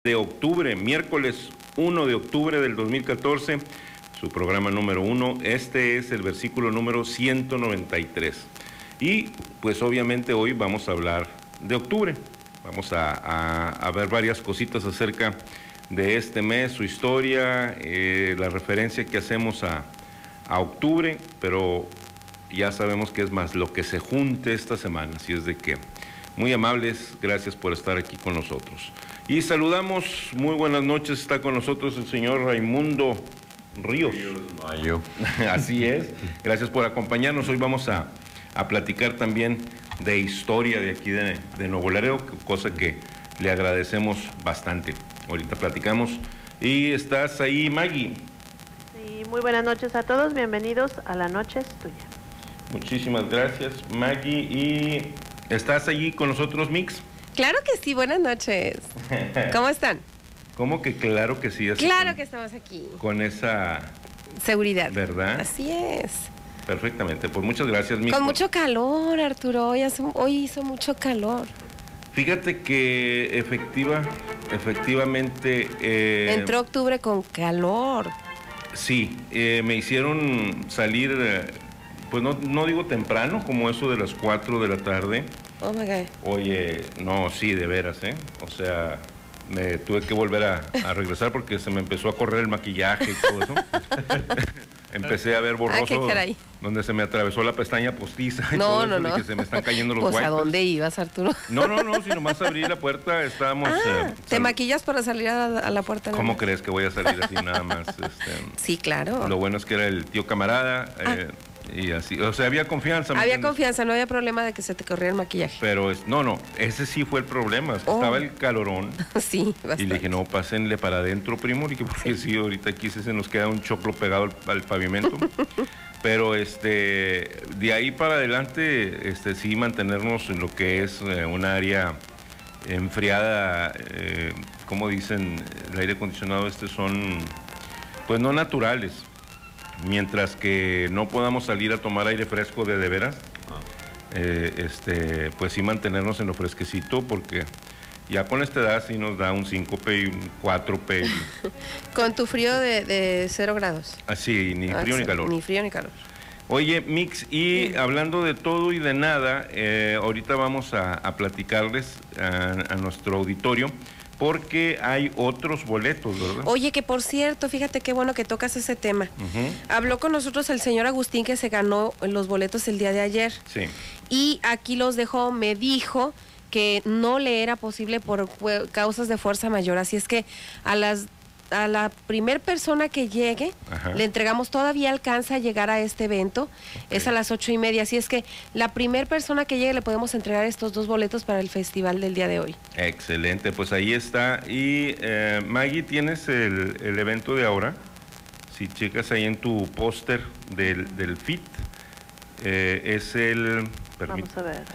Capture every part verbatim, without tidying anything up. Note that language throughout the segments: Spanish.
de octubre, miércoles uno de octubre del dos mil catorce, su programa número uno. Este es el versículo número ciento noventa y tres. Y pues obviamente hoy vamos a hablar de octubre. Vamos a, a, a ver varias cositas acerca de este mes, su historia, eh, la referencia que hacemos a, a octubre, pero ya sabemos que es más lo que se junte esta semana, así es de que muy amables, gracias por estar aquí con nosotros. Y saludamos, muy buenas noches, está con nosotros el señor Raimundo Ríos. Mayo. Así es, gracias por acompañarnos. Hoy vamos a, a platicar también de historia de aquí de, de Nuevo Laredo, cosa que le agradecemos bastante. Ahorita platicamos. Y estás ahí, Maggie. Sí, muy buenas noches a todos, bienvenidos a La Noche es Tuya. Muchísimas gracias, Maggie. ¿Y estás allí con nosotros, Mix? Claro que sí, buenas noches. ¿Cómo están? ¿Cómo que claro que sí? Claro con, que estamos aquí. Con esa... Seguridad. ¿Verdad? Así es. Perfectamente, pues muchas gracias, Mix. Con mucho calor, Arturo, hoy, hace, hoy hizo mucho calor. Fíjate que efectiva, efectivamente... Eh, Entró octubre con calor. Sí, eh, me hicieron salir, eh, pues no, no digo temprano, como eso de las cuatro de la tarde. Oh my God. Oye, no, sí, de veras, ¿eh? O sea, me tuve que volver a, a regresar porque se me empezó a correr el maquillaje y todo eso. Empecé a ver borroso, ah, donde se me atravesó la pestaña postiza y no, todo no, eso, no. de que se me están cayendo los pues, wipers. ¿A dónde ibas, Arturo? No, no, no, si nomás abrí la puerta, estábamos... Ah, eh, ¿te maquillas para salir a, a la puerta? ¿Cómo ¿no? crees que voy a salir así nada más? Este, sí, claro. Lo bueno es que era el tío camarada, ah. eh, y así, o sea, había confianza. Había entiendes? confianza, no había problema de que se te corriera el maquillaje. Pero, es, no, no, ese sí fue el problema, es que oh. estaba el calorón. Sí, bastante. Y le dije, no, pásenle para adentro, primo, y que porque sí. sí, ahorita aquí se nos queda un choclo pegado al, al pavimento. Pero, este, de ahí para adelante, este, sí mantenernos en lo que es eh, un área enfriada, eh, como dicen, el aire acondicionado este son, pues no naturales. Mientras que no podamos salir a tomar aire fresco de de veras, eh, este, pues sí mantenernos en lo fresquecito, porque ya con esta edad sí nos da un síncope y un cuatro P. Con tu frío de, de cero grados. Así, ni frío ah, ni calor. Ni frío ni calor. Oye, Mix, y sí. hablando de todo y de nada, eh, ahorita vamos a, a platicarles a, a nuestro auditorio, porque hay otros boletos, ¿verdad? Oye, que por cierto, fíjate qué bueno que tocas ese tema. Uh-huh. Habló con nosotros el señor Agustín, que se ganó los boletos el día de ayer. Sí. Y aquí los dejó, me dijo que no le era posible por causas de fuerza mayor. Así es que a las a la primer persona que llegue, ajá, le entregamos, todavía alcanza a llegar a este evento, okay, es a las ocho y media, así es que la primer persona que llegue le podemos entregar estos dos boletos para el festival del día de hoy. Excelente, pues ahí está. Y eh, Maggie, ¿tienes el, el evento de ahora? Si checas ahí en tu póster del, del F I T, eh, es el... Vamos a ver.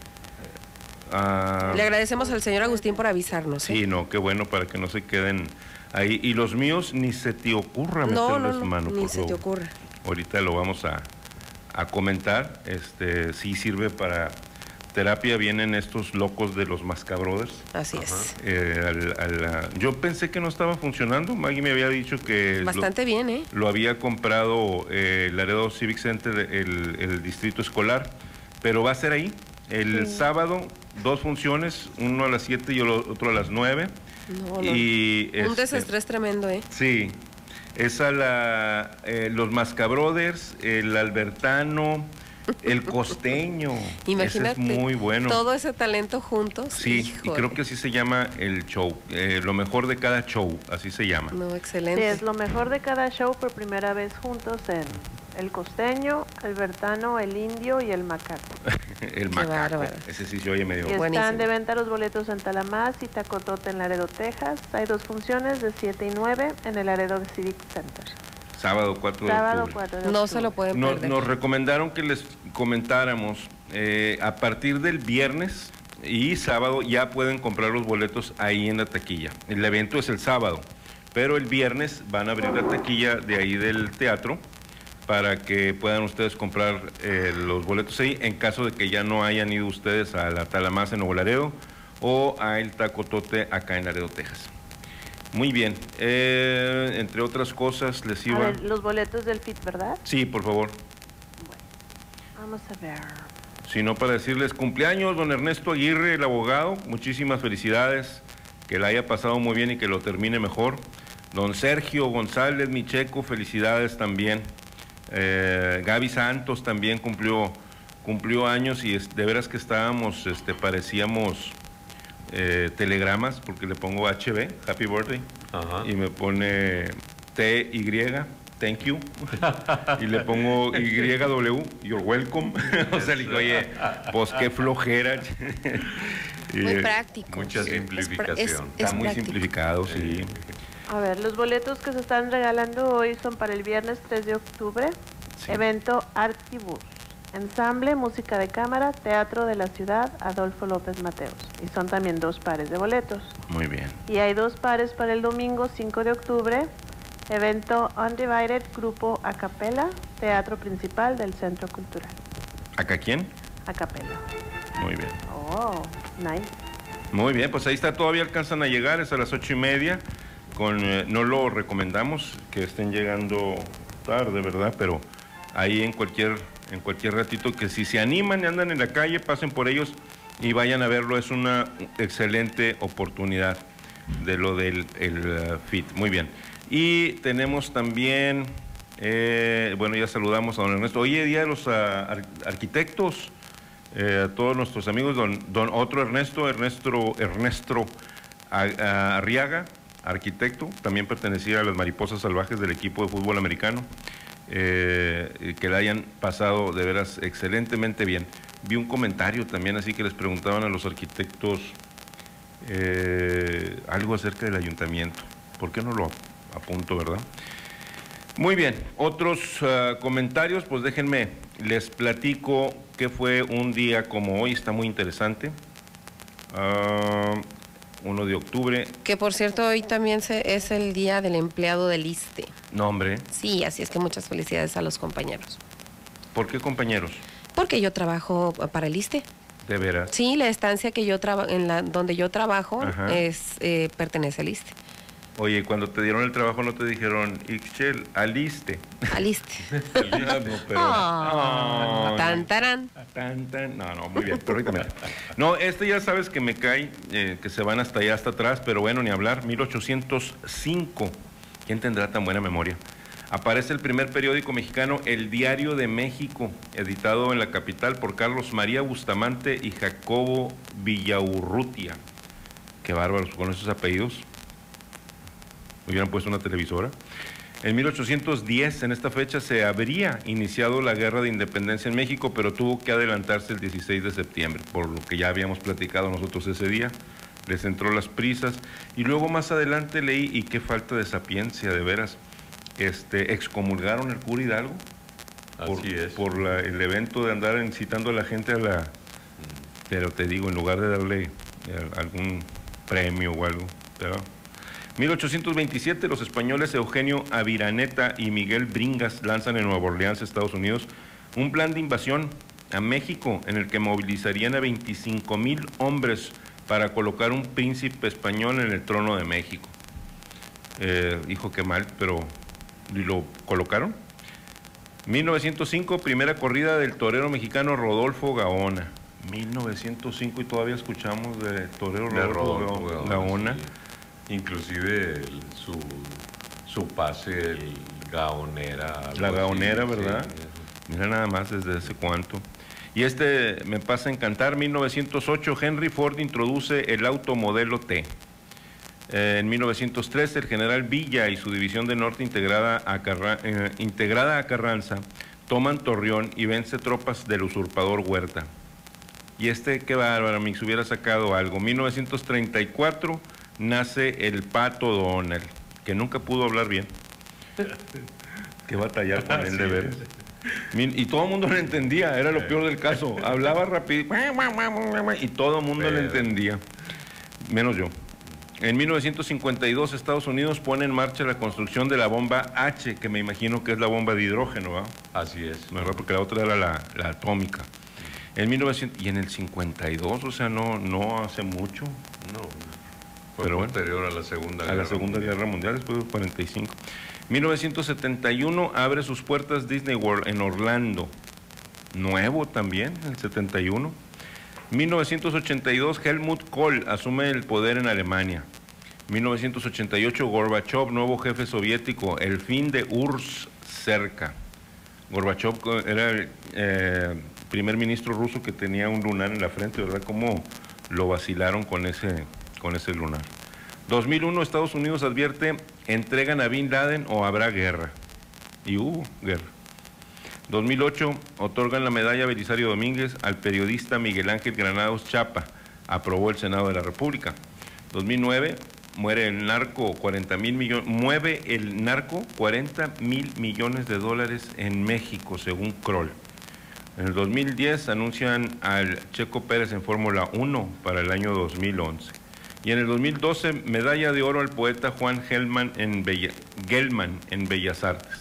Uh, le agradecemos al señor Agustín por avisarnos. Sí, ¿eh? No, qué bueno, para que no se queden ahí. Y los míos ni se te ocurra no, meterles no, no, mano. Ni se te ocurra. Ahorita lo vamos a, a comentar. Este sí sirve para terapia. Vienen estos locos de los Mascabrothers. Así Ajá. es. Eh, al, al, yo pensé que no estaba funcionando. Maggie me había dicho que... Bastante lo, bien, ¿eh? Lo había comprado eh, Laredo Civic Center, el, el distrito escolar. Pero va a ser ahí. El sí. sábado, dos funciones, uno a las siete y el otro a las nueve. No, no. Y un este, desestrés tremendo, ¿eh? Sí. Es a la, eh, los Mascabrothers, el Albertano, el Costeño. Imagínate. Ese es muy bueno. Todo ese talento juntos. Sí, híjole. Y creo que así se llama el show. Eh, lo mejor de cada show, así se llama. No, excelente. Sí, es lo mejor de cada show por primera vez juntos en el Costeño, Albertano, el Indio y el Macaco. El Macaco. Bárbaro. Ese sí se oye medio. Y están buenísimo. de venta los boletos en Talamás y Tacotote en Laredo, Texas. Hay dos funciones de siete y nueve en el Laredo Civic Center. Sábado cuatro de Sábado octubre. cuatro de octubre. No se lo pueden nos, perder. Nos recomendaron que les comentáramos eh, a partir del viernes y sábado ya pueden comprar los boletos ahí en la taquilla. El evento es el sábado, pero el viernes van a abrir la taquilla de ahí del teatro para que puedan ustedes comprar eh, los boletos ahí en caso de que ya no hayan ido ustedes a la Talamás en Nuevo Laredo o a el Tacotote acá en Laredo, Texas. Muy bien. Eh, entre otras cosas, les iba... A ver, los boletos del F I T, ¿verdad? Sí, por favor. Bueno, vamos a ver. Si no, para decirles cumpleaños, don Ernesto Aguirre, el abogado, muchísimas felicidades, que la haya pasado muy bien y que lo termine mejor. Don Sergio González Micheco, felicidades también. Eh, Gaby Santos también cumplió, cumplió años y es, de veras que estábamos, este, parecíamos eh, telegramas, porque le pongo H B, Happy Birthday, ajá, y me pone T Y, Thank you, y le pongo Y W, You're welcome. O sea, le digo, oye, pues qué flojera. Muy práctico. Mucha simplificación. Es, es, es Está muy práctico. simplificado, sí. A ver, los boletos que se están regalando hoy son para el viernes tres de octubre, sí. Evento Artibus, ensamble, música de cámara, Teatro de la Ciudad, Adolfo López Mateos. Y son también dos pares de boletos. Muy bien. Y hay dos pares para el domingo cinco de octubre, evento Undivided, grupo Acapella, Teatro Principal del Centro Cultural. ¿Acá quién? Acapella. Muy bien. Oh, nice. Muy bien, pues ahí está, todavía alcanzan a llegar, es a las ocho y media. Con, eh, no lo recomendamos que estén llegando tarde, ¿verdad? Pero ahí en cualquier, en cualquier ratito, que si se animan y andan en la calle, pasen por ellos y vayan a verlo. Es una excelente oportunidad de lo del el, uh, F I T. Muy bien. Y tenemos también, eh, bueno, ya saludamos a don Ernesto. Hoy es día de los uh, ar arquitectos, eh, a todos nuestros amigos, don, don otro Ernesto, Ernesto, Ernesto Arriaga, arquitecto, también pertenecía a las Mariposas Salvajes del equipo de fútbol americano, eh, que la hayan pasado de veras excelentemente bien. Vi un comentario también así que les preguntaban a los arquitectos eh, algo acerca del ayuntamiento. ¿Por qué no lo apunto, verdad? Muy bien, otros uh, comentarios, pues déjenme, les platico que fue un día como hoy, está muy interesante. Uh, uno de octubre. Que por cierto, hoy también se, es el día del empleado del ISSSTE. No, hombre. Sí, así es que muchas felicidades a los compañeros. ¿Por qué compañeros? Porque yo trabajo para el ISSSTE. ¿De veras? Sí, la estancia que yo trabajo, en la donde yo trabajo, es eh, pertenece al ISSSTE. Oye, cuando te dieron el trabajo no te dijeron, Ixchel, aliste. Aliste. no, pero, oh, no, tan, tarán. Tan, tan. No, no, muy bien, correctamente. No, este ya sabes que me cae, eh, que se van hasta allá, hasta atrás, pero bueno, ni hablar. mil ochocientos cinco. ¿Quién tendrá tan buena memoria? Aparece el primer periódico mexicano, El Diario de México, editado en la capital por Carlos María Bustamante y Jacobo Villaurrutia. Qué bárbaros con esos apellidos. Hubieran puesto una televisora. En mil ochocientos diez, en esta fecha, se habría iniciado la Guerra de Independencia en México, pero tuvo que adelantarse el dieciséis de septiembre, por lo que ya habíamos platicado nosotros ese día. Les entró las prisas. Y luego más adelante leí, y qué falta de sapiencia, de veras, este, excomulgaron al cura Hidalgo. Por, Así es. Por la, el evento de andar incitando a la gente a la... Pero te digo, en lugar de darle eh, algún premio o algo, ¿verdad? mil ochocientos veintisiete, los españoles Eugenio Aviraneta y Miguel Bringas lanzan en Nueva Orleans, Estados Unidos, un plan de invasión a México en el que movilizarían a veinticinco mil hombres para colocar un príncipe español en el trono de México. Eh, hijo, qué mal, pero ¿lo colocaron? mil novecientos cinco, primera corrida del torero mexicano Rodolfo Gaona. mil novecientos cinco y todavía escuchamos de torero de Rodolfo, Rodolfo Gaona. Sí. Inclusive el, su, su pase, el Gaonera. La Gaonera, así, ¿verdad? Sí. Mira nada más desde hace cuánto. Y este me pasa a encantar, mil novecientos ocho, Henry Ford introduce el auto modelo T. Eh, en mil novecientos trece, el general Villa y su división de norte integrada a, Carra, eh, integrada a Carranza toman Torreón y vence tropas del usurpador Huerta. Y este, qué bárbaro, Mix, hubiera sacado algo. mil novecientos treinta y cuatro... nace el Pato Donald, que nunca pudo hablar bien. Qué batallar con él, de veras. Y todo el mundo le entendía, era lo peor del caso. Hablaba rápido y todo el mundo le entendía, menos yo. En mil novecientos cincuenta y dos, Estados Unidos pone en marcha la construcción de la bomba H, que me imagino que es la bomba de hidrógeno, ¿verdad? Así es. ¿Verdad? Porque la otra era la, la atómica. En mil novecientos, y en el cincuenta y dos, o sea, no, no hace mucho. No. Fue pero bueno, posterior a la Segunda Guerra a la Segunda Mundial. Guerra Mundial, después de cuarenta y cinco. mil novecientos setenta y uno abre sus puertas Disney World en Orlando. Nuevo también, el setenta y uno. mil novecientos ochenta y dos, Helmut Kohl asume el poder en Alemania. mil novecientos ochenta y ocho, Gorbachev, nuevo jefe soviético, el fin de U R S S cerca. Gorbachev era el eh, primer ministro ruso que tenía un lunar en la frente, ¿verdad? Cómo lo vacilaron con ese, con ese lunar. dos mil uno, Estados Unidos advierte, entregan a Bin Laden o habrá guerra. Y hubo guerra. dos mil ocho, otorgan la medalla Belisario Domínguez al periodista Miguel Ángel Granados Chapa. Aprobó el Senado de la República. dos mil nueve, muere el narco cuarenta mil millones, mueve el narco cuarenta mil millones de dólares en México, según Kroll. En el dos mil diez anuncian al Checo Pérez en Fórmula uno para el año dos mil once. Y en el dos mil doce, medalla de oro al poeta Juan Gelman en, Bella, Gelman en Bellas Artes.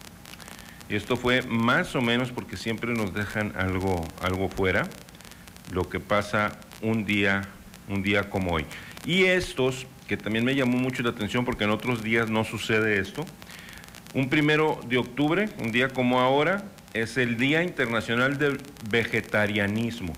Y esto fue más o menos porque siempre nos dejan algo, algo fuera, lo que pasa un día, un día como hoy. Y estos, que también me llamó mucho la atención porque en otros días no sucede esto, un primero de octubre, un día como ahora, es el Día Internacional del Vegetarianismo.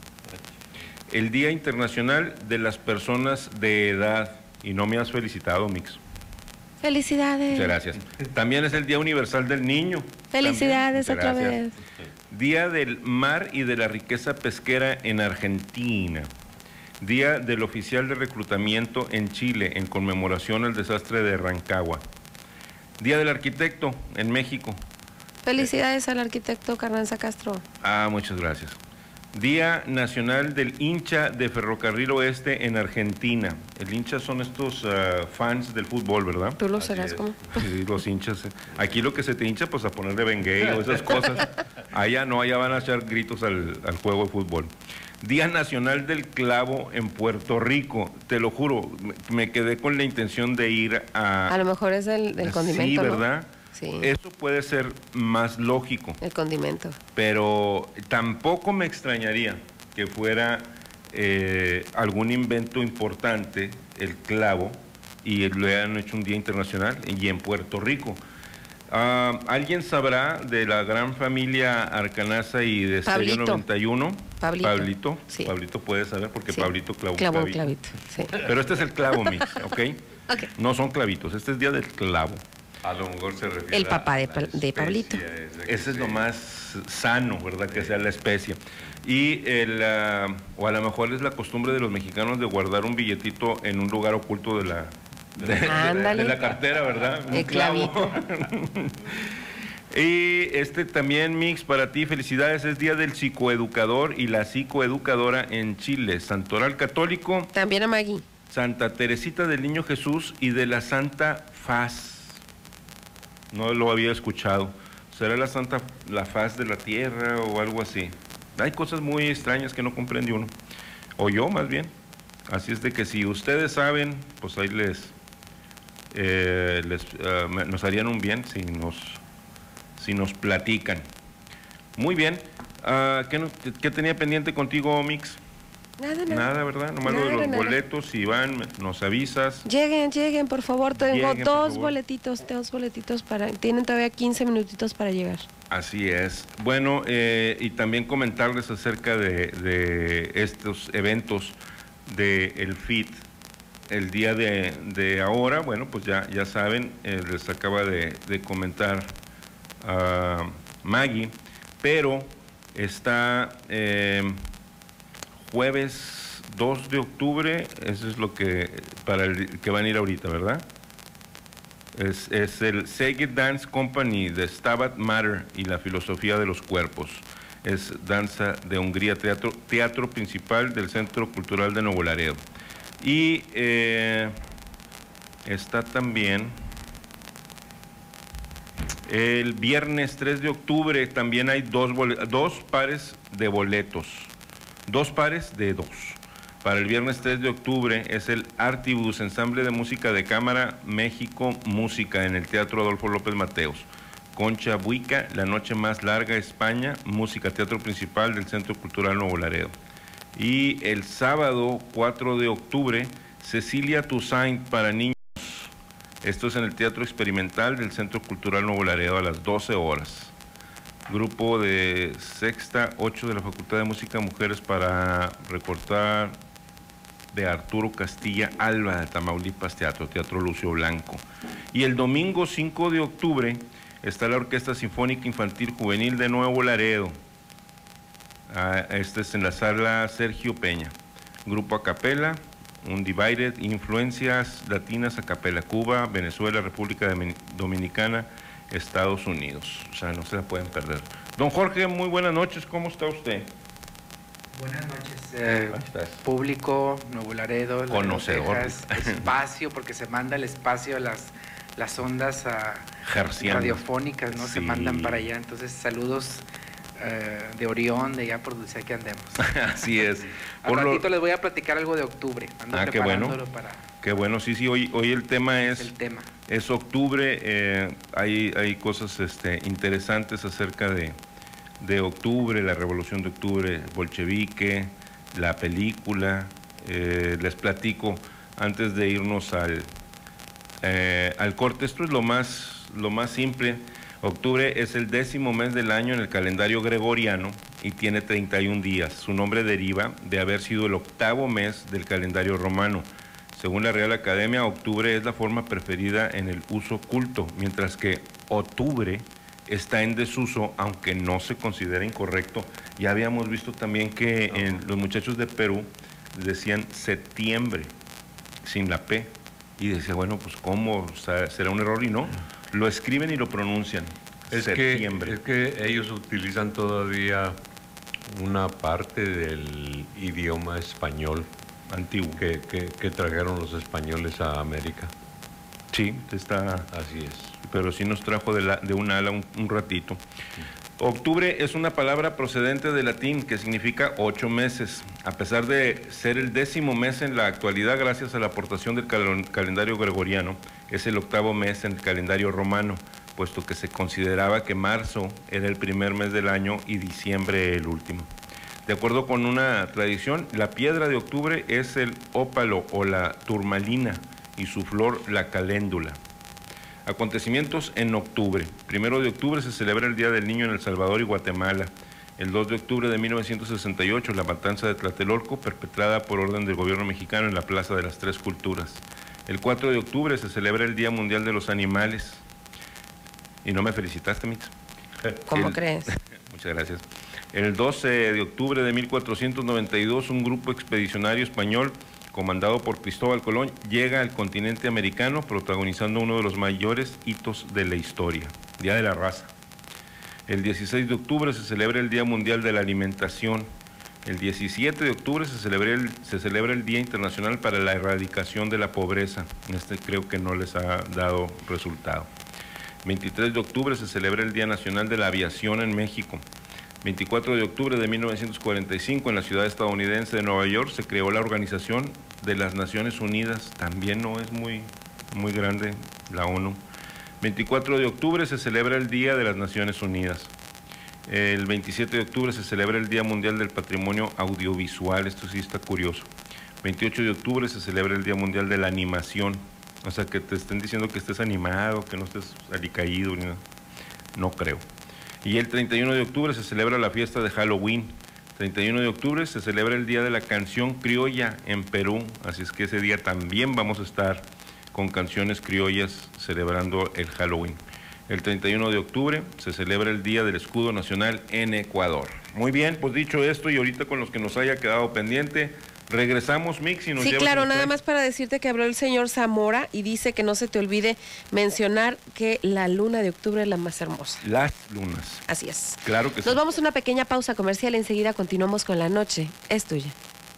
El Día Internacional de las Personas de Edad. Y no me has felicitado, Mix. Felicidades. Muchas gracias. También es el Día Universal del Niño. Felicidades otra vez. Día del Mar y de la Riqueza Pesquera en Argentina. Día del Oficial de Reclutamiento en Chile, en conmemoración al desastre de Rancagua. Día del Arquitecto en México. Felicidades al arquitecto Carranza Castro. Ah, muchas gracias. Día Nacional del Hincha de Ferrocarril Oeste en Argentina. El hincha son estos uh, fans del fútbol, ¿verdad? Tú lo serás, ¿cómo? Sí, los hinchas. Aquí lo que se te hincha, pues a ponerle Bengay o esas cosas. Allá no, allá van a echar gritos al, al juego de fútbol. Día Nacional del Clavo en Puerto Rico. Te lo juro, me, me quedé con la intención de ir a... A lo mejor es el, el condimento, sí, ¿no? ¿verdad? Sí. Eso puede ser más lógico. El condimento. Pero tampoco me extrañaría que fuera eh, algún invento importante, el clavo, y lo hayan hecho un día internacional, y en Puerto Rico. Uh, ¿Alguien sabrá de la gran familia Arcanaza y de Stereo noventa y uno? Pablito. Pablito. Sí. Pablito puede saber porque Sí. Pablito clavó Clavó un un clavito. clavito, sí. Pero este es el clavo, Mix, ¿ok? Ok. No son clavitos, este es día del clavo. A lo mejor se refiere El papá a de la Pa- de especie Pablito. esa que Ese es lo se- más sano, ¿verdad? Que sea la especie. Y el, uh, o a lo mejor es la costumbre de los mexicanos de guardar un billetito en un lugar oculto de la, de, de- Ándale. de la cartera, ¿verdad? El Un clavo. clavito. Y este también, Mix, para ti, felicidades, es Día del Psicoeducador y la Psicoeducadora en Chile. Santoral Católico, También a Maggie. Santa Teresita del Niño Jesús y de la Santa Faz. No lo había escuchado. ¿Será la Santa, la Faz de la Tierra o algo así? Hay cosas muy extrañas que no comprende uno. O yo, más bien. Así es de que si ustedes saben, pues ahí les, eh, les uh, nos harían un bien si nos, si nos platican. Muy bien. Uh, ¿qué, no, ¿Qué tenía pendiente contigo, Mix? Nada, nada. Nada, ¿verdad? Nomás lo de Nada, los nada. boletos, Iván, nos avisas. Lleguen, lleguen, por favor. Tengo Lleguen, por dos favor. boletitos, dos boletitos para... Tienen todavía quince minutitos para llegar. Así es. Bueno, eh, y también comentarles acerca de, de estos eventos del el F I T. El día de, de ahora, bueno, pues ya, ya saben, eh, les acaba de, de comentar a Maggie, pero está eh, jueves dos de octubre, eso es lo que, para el que van a ir ahorita, ¿verdad? Es, es el Szeged Dance Company de Stabat Mater y la filosofía de los cuerpos. Es danza de Hungría, teatro, teatro principal del Centro Cultural de Nuevo Laredo. Y eh, está también el viernes tres de octubre, también hay dos, dos pares de boletos, dos pares de dos. Para el viernes tres de octubre es el Artibus, Ensamble de Música de Cámara México Música, en el Teatro Adolfo López Mateos. Concha Buica, La Noche Más Larga, España, Música, Teatro Principal del Centro Cultural Nuevo Laredo. Y el sábado cuatro de octubre, Cecilia Toussaint para niños. Esto es en el Teatro Experimental del Centro Cultural Nuevo Laredo a las doce horas. Grupo de sexta, ocho de la Facultad de Música, Mujeres para recortar, de Arturo Castilla Alba de Tamaulipas Teatro, Teatro Lucio Blanco. Y el domingo cinco de octubre está la Orquesta Sinfónica Infantil Juvenil de Nuevo Laredo. Ah, este es en la sala Sergio Peña. Grupo a capela, Undivided, influencias latinas a capela, Cuba, Venezuela, República Dominicana, Estados Unidos. O sea, no se la pueden perder. Don Jorge, muy buenas noches, ¿cómo está usted? Buenas noches, eh, público, Nuevo Laredo, conocedor, Texas, espacio, porque se manda el espacio, las, las ondas a, radiofónicas, ¿no? Sí. Se mandan para allá, entonces saludos eh, de Orión, de allá por donde sea que andemos. Así es. Al por ratito lo... les voy a platicar algo de octubre, ando ah, qué bueno, para... qué bueno, sí, sí, hoy, hoy el tema es... El tema. Es octubre, eh, hay, hay cosas este, interesantes acerca de... de octubre, la revolución de octubre bolchevique, la película. Eh, les platico antes de irnos al, eh, al corte. Esto es lo más, lo más simple. Octubre es el décimo mes del año en el calendario gregoriano y tiene treinta y un días. Su nombre deriva de haber sido el octavo mes del calendario romano. Según la Real Academia, octubre es la forma preferida en el uso culto, mientras que octubre está en desuso, aunque no se considera incorrecto. Ya habíamos visto también que no. en los muchachos de Perú decían septiembre, sin la P, y decía, bueno, pues cómo, o sea, será un error, y no, lo escriben y lo pronuncian, es septiembre. Que, es que ellos utilizan todavía una parte del idioma español antiguo que, que, que trajeron los españoles a América. Sí, está... Así es. Pero sí nos trajo de, la, de un ala un, un ratito. Octubre es una palabra procedente del latín que significa ocho meses. A pesar de ser el décimo mes en la actualidad, gracias a la aportación del cal calendario gregoriano, es el octavo mes en el calendario romano, puesto que se consideraba que marzo era el primer mes del año y diciembre el último. De acuerdo con una tradición, la piedra de octubre es el ópalo o la turmalina y su flor la caléndula. Acontecimientos en octubre. Primero de octubre se celebra el Día del Niño en El Salvador y Guatemala. El dos de octubre de mil novecientos sesenta y ocho, la matanza de Tlatelolco, perpetrada por orden del gobierno mexicano en la Plaza de las Tres Culturas. El cuatro de octubre se celebra el Día Mundial de los Animales. Y no me felicitaste, Mitz. ¿Cómo el... crees? Muchas gracias. El doce de octubre de mil cuatrocientos noventa y dos, un grupo expedicionario español comandado por Cristóbal Colón, llega al continente americano protagonizando uno de los mayores hitos de la historia, Día de la Raza. El dieciséis de octubre se celebra el Día Mundial de la Alimentación. El diecisiete de octubre se celebra el, se celebra el Día Internacional para la Erradicación de la Pobreza. Este creo que no les ha dado resultado. veintitrés de octubre se celebra el Día Nacional de la Aviación en México. veinticuatro de octubre de mil novecientos cuarenta y cinco, en la ciudad estadounidense de Nueva York, se creó la Organización de las Naciones Unidas. También no es muy, muy grande la ONU. veinticuatro de octubre se celebra el Día de las Naciones Unidas. El veintisiete de octubre se celebra el Día Mundial del Patrimonio Audiovisual. Esto sí está curioso. veintiocho de octubre se celebra el Día Mundial de la Animación. O sea, que te estén diciendo que estés animado, que no estés alicaído, ni nada. No creo. Y el treinta y uno de octubre se celebra la fiesta de Halloween. treinta y uno de octubre se celebra el Día de la Canción Criolla en Perú. Así es que ese día también vamos a estar con canciones criollas celebrando el Halloween. El treinta y uno de octubre se celebra el Día del Escudo Nacional en Ecuador. Muy bien, pues dicho esto y ahorita con los que nos haya quedado pendiente, regresamos, Mix, y nos Sí, llevas claro, usted. nada más para decirte que habló el señor Zamora y dice que no se te olvide mencionar que la luna de octubre es la más hermosa. Las lunas. Así es. Claro que Nos sí. vamos a una pequeña pausa comercial y enseguida continuamos con La Noche es Tuya.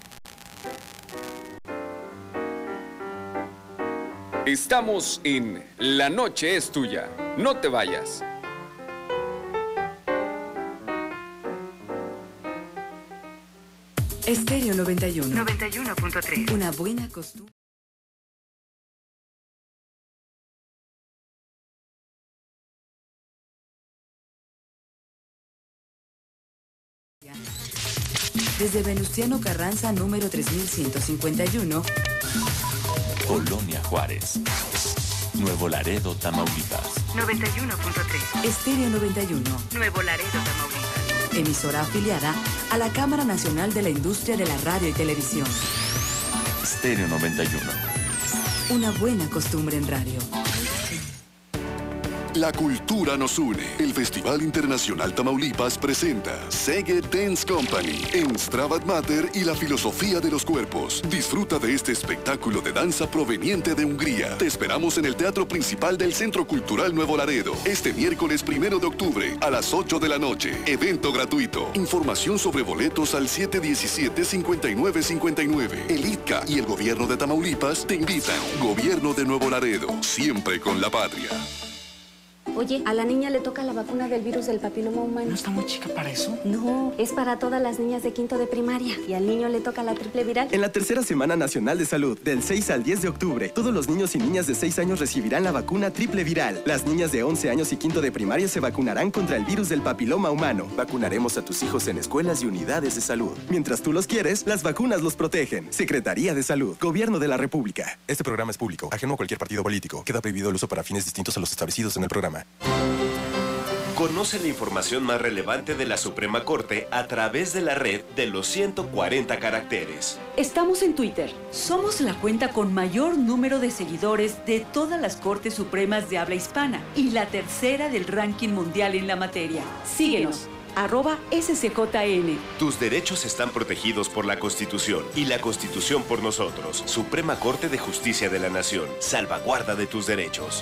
Estamos en La Noche es Tuya. No te vayas. Estéreo noventa y uno. noventa y uno punto tres. Una buena costumbre. Desde Venustiano Carranza, número tres mil ciento cincuenta y uno, Colonia Juárez. Nuevo Laredo, Tamaulipas. noventa y uno punto tres. Estéreo noventa y uno. Nuevo Laredo, Tamaulipas. Emisora afiliada a la Cámara Nacional de la Industria de la Radio y Televisión. Estéreo noventa y uno. Una buena costumbre en radio. La cultura nos une. El Festival Internacional Tamaulipas presenta Szeged Dance Company en Stabat Mater y la filosofía de los cuerpos. Disfruta de este espectáculo de danza proveniente de Hungría. Te esperamos en el Teatro Principal del Centro Cultural Nuevo Laredo este miércoles primero de octubre a las ocho de la noche. Evento gratuito. Información sobre boletos al siete diecisiete, cincuenta y nueve cincuenta y nueve. El I T C A y el Gobierno de Tamaulipas te invitan. Gobierno de Nuevo Laredo, siempre con la patria. Oye, a la niña le toca la vacuna del virus del papiloma humano. ¿No está muy chica para eso? No, es para todas las niñas de quinto de primaria. Y al niño le toca la triple viral. En la tercera Semana Nacional de Salud, del seis al diez de octubre, todos los niños y niñas de seis años recibirán la vacuna triple viral. Las niñas de once años y quinto de primaria se vacunarán contra el virus del papiloma humano. Vacunaremos a tus hijos en escuelas y unidades de salud. Mientras tú los quieres, las vacunas los protegen. Secretaría de Salud, Gobierno de la República. Este programa es público, ajeno a cualquier partido político. Queda prohibido el uso para fines distintos a los establecidos en el programa. Conoce la información más relevante de la Suprema Corte a través de la red de los ciento cuarenta caracteres. Estamos en Twitter. Somos la cuenta con mayor número de seguidores de todas las Cortes Supremas de habla hispana y la tercera del ranking mundial en la materia. Síguenos. Arroba S C J N. Tus derechos están protegidos por la Constitución y la Constitución por nosotros. Suprema Corte de Justicia de la Nación. Salvaguarda de tus derechos.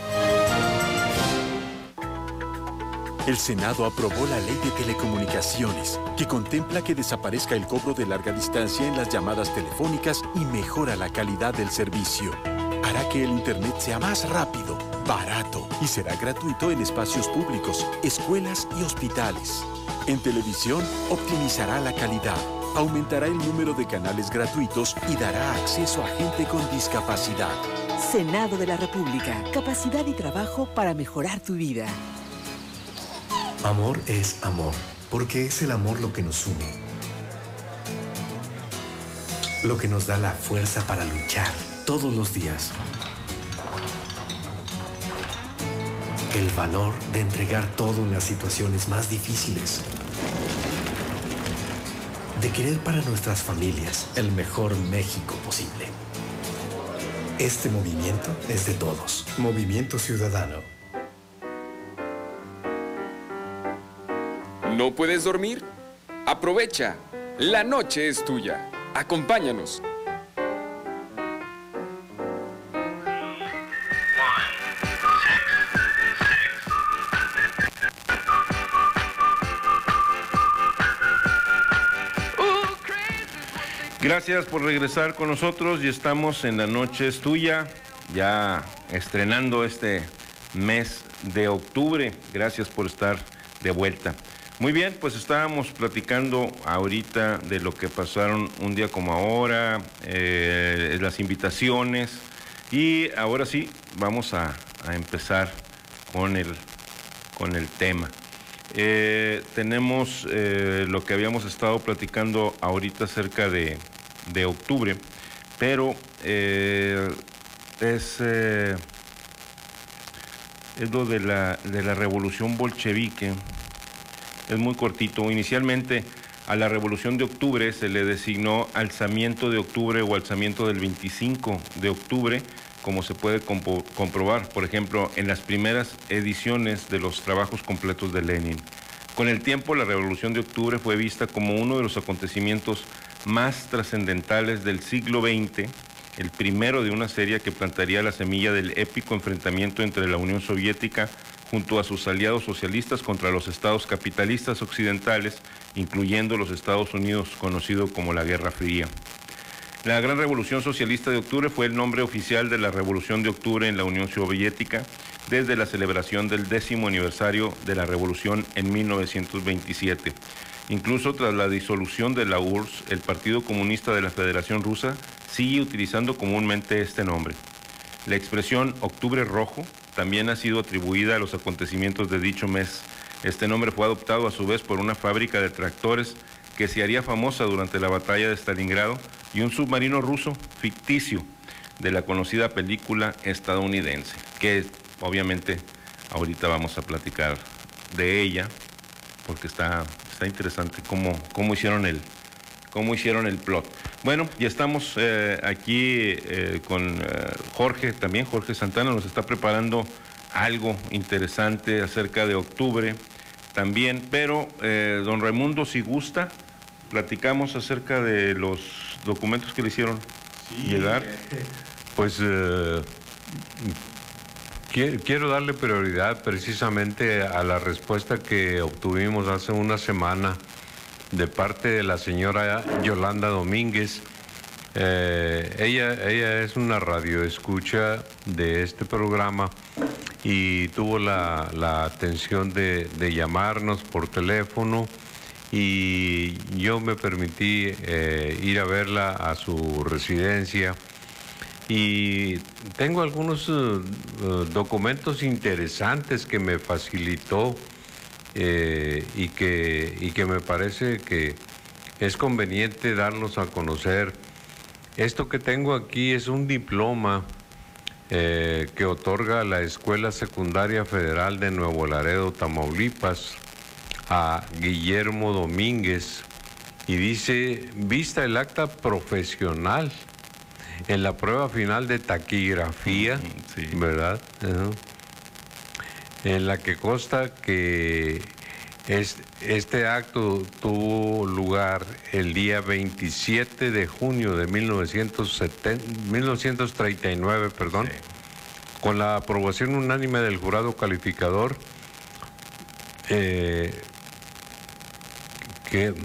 El Senado aprobó la Ley de Telecomunicaciones, que contempla que desaparezca el cobro de larga distancia en las llamadas telefónicas y mejora la calidad del servicio. Hará que el Internet sea más rápido, barato y será gratuito en espacios públicos, escuelas y hospitales. En televisión, optimizará la calidad, aumentará el número de canales gratuitos y dará acceso a gente con discapacidad. Senado de la República. Capacidad y trabajo para mejorar tu vida. Amor es amor, porque es el amor lo que nos une. Lo que nos da la fuerza para luchar todos los días. El valor de entregar todo en las situaciones más difíciles. De querer para nuestras familias el mejor México posible. Este movimiento es de todos. Movimiento Ciudadano. ¿No puedes dormir? Aprovecha. La noche es tuya. Acompáñanos. Gracias por regresar con nosotros y estamos en La Noche es Tuya, ya estrenando este mes de octubre. Gracias por estar de vuelta. Muy bien, pues estábamos platicando ahorita de lo que pasaron un día como ahora, eh, las invitaciones, y ahora sí vamos a, a empezar con el, con el tema. Eh, tenemos eh, lo que habíamos estado platicando ahorita acerca de, de octubre, pero eh, es, eh, es lo de la, de la revolución bolchevique. Es muy cortito. Inicialmente a la Revolución de Octubre se le designó alzamiento de octubre o alzamiento del veinticinco de octubre, como se puede compo- comprobar, por ejemplo, en las primeras ediciones de los trabajos completos de Lenin. Con el tiempo, la Revolución de Octubre fue vista como uno de los acontecimientos más trascendentales del siglo veinte, el primero de una serie que plantaría la semilla del épico enfrentamiento entre la Unión Soviética junto a sus aliados socialistas contra los estados capitalistas occidentales, incluyendo los Estados Unidos, conocido como la Guerra Fría. La Gran Revolución Socialista de Octubre fue el nombre oficial de la Revolución de Octubre en la Unión Soviética desde la celebración del décimo aniversario de la Revolución en mil novecientos veintisiete. Incluso tras la disolución de la U R S S, el Partido Comunista de la Federación Rusa sigue utilizando comúnmente este nombre. La expresión Octubre Rojo también ha sido atribuida a los acontecimientos de dicho mes. Este nombre fue adoptado a su vez por una fábrica de tractores que se haría famosa durante la batalla de Stalingrado y un submarino ruso ficticio de la conocida película estadounidense, que obviamente ahorita vamos a platicar de ella, porque está, está interesante cómo, cómo, hicieron el, cómo hicieron el plot. Bueno, ya estamos eh, aquí eh, con eh, Jorge, también Jorge Santana nos está preparando algo interesante acerca de octubre también, pero eh, don Raimundo, si gusta, platicamos acerca de los documentos que le hicieron sí, llegar. Pues eh, quiero darle prioridad precisamente a la respuesta que obtuvimos hace una semana de parte de la señora Yolanda Domínguez. Eh, ella, ella es una radioescucha de este programa y tuvo la, la atención de, de llamarnos por teléfono, y yo me permití eh, ir a verla a su residencia, y tengo algunos uh, uh, documentos interesantes que me facilitó eh, y, que, y que me parece que es conveniente darlos a conocer. Esto que tengo aquí es un diploma eh, que otorga la Escuela Secundaria Federal de Nuevo Laredo, Tamaulipas, a Guillermo Domínguez, y dice: vista el acta profesional en la prueba final de taquigrafía, sí, ¿verdad? Uh-huh. En la que consta que es, este acto tuvo lugar el día veintisiete de junio de mil novecientos treinta y nueve, perdón, sí, con la aprobación unánime del jurado calificador, eh, que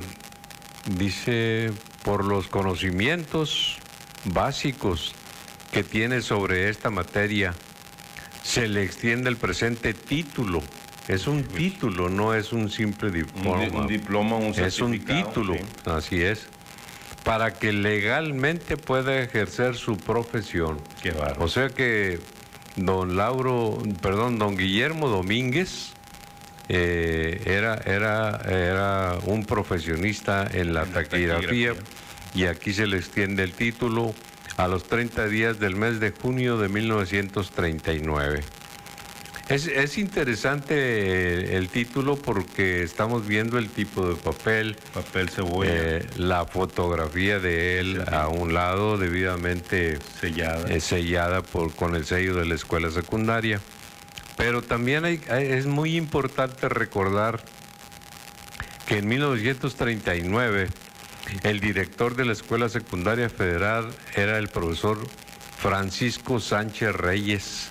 dice: por los conocimientos básicos que tiene sobre esta materia, se le extiende el presente título. Es un título, no es un simple diploma. Un, un diploma, un certificado. Es un título, sí, así es, para que legalmente pueda ejercer su profesión. Qué bárbaro. O sea que don Lauro, perdón, don Guillermo Domínguez eh, era, era, era un profesionista en la, en la taquigrafía, taquigrafía, y aquí se le extiende el título a los treinta días del mes de junio de mil novecientos treinta y nueve. Es, es interesante el, el título porque estamos viendo el tipo de papel, papel cebolla, eh, la fotografía de él sí, a un lado debidamente sellada, eh, sellada por, con el sello de la escuela secundaria. Pero también hay, hay, es muy importante recordar que en mil novecientos treinta y nueve el director de la Escuela Secundaria Federal era el profesor Francisco Sánchez Reyes,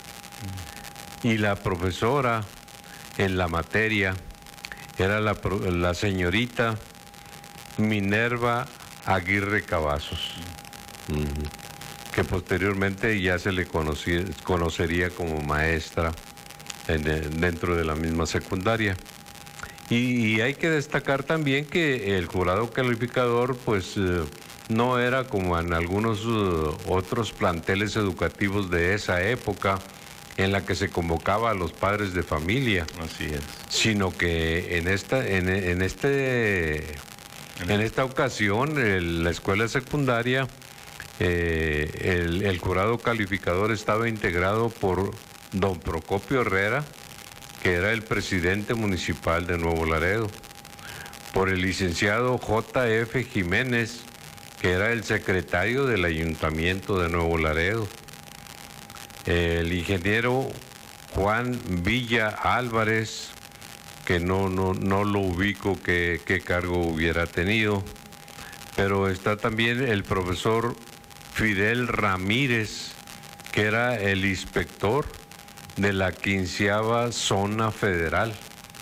y la profesora en la materia era la, la señorita Minerva Aguirre Cavazos, que posteriormente ya se le conocía, conocería como maestra en, dentro de la misma secundaria. Y, y hay que destacar también que el jurado calificador pues eh, no era como en algunos uh, otros planteles educativos de esa época, en la que se convocaba a los padres de familia. Así es. Sino que en esta, en, en este, en esta ocasión, el, la escuela secundaria, eh, el, el jurado calificador estaba integrado por don Procopio Herrera, que era el presidente municipal de Nuevo Laredo, por el licenciado J F Jiménez, que era el secretario del Ayuntamiento de Nuevo Laredo, el ingeniero Juan Villa Álvarez, que no, no, no lo ubico qué, qué cargo hubiera tenido, pero está también el profesor Fidel Ramírez, que era el inspector de la quinceava zona federal,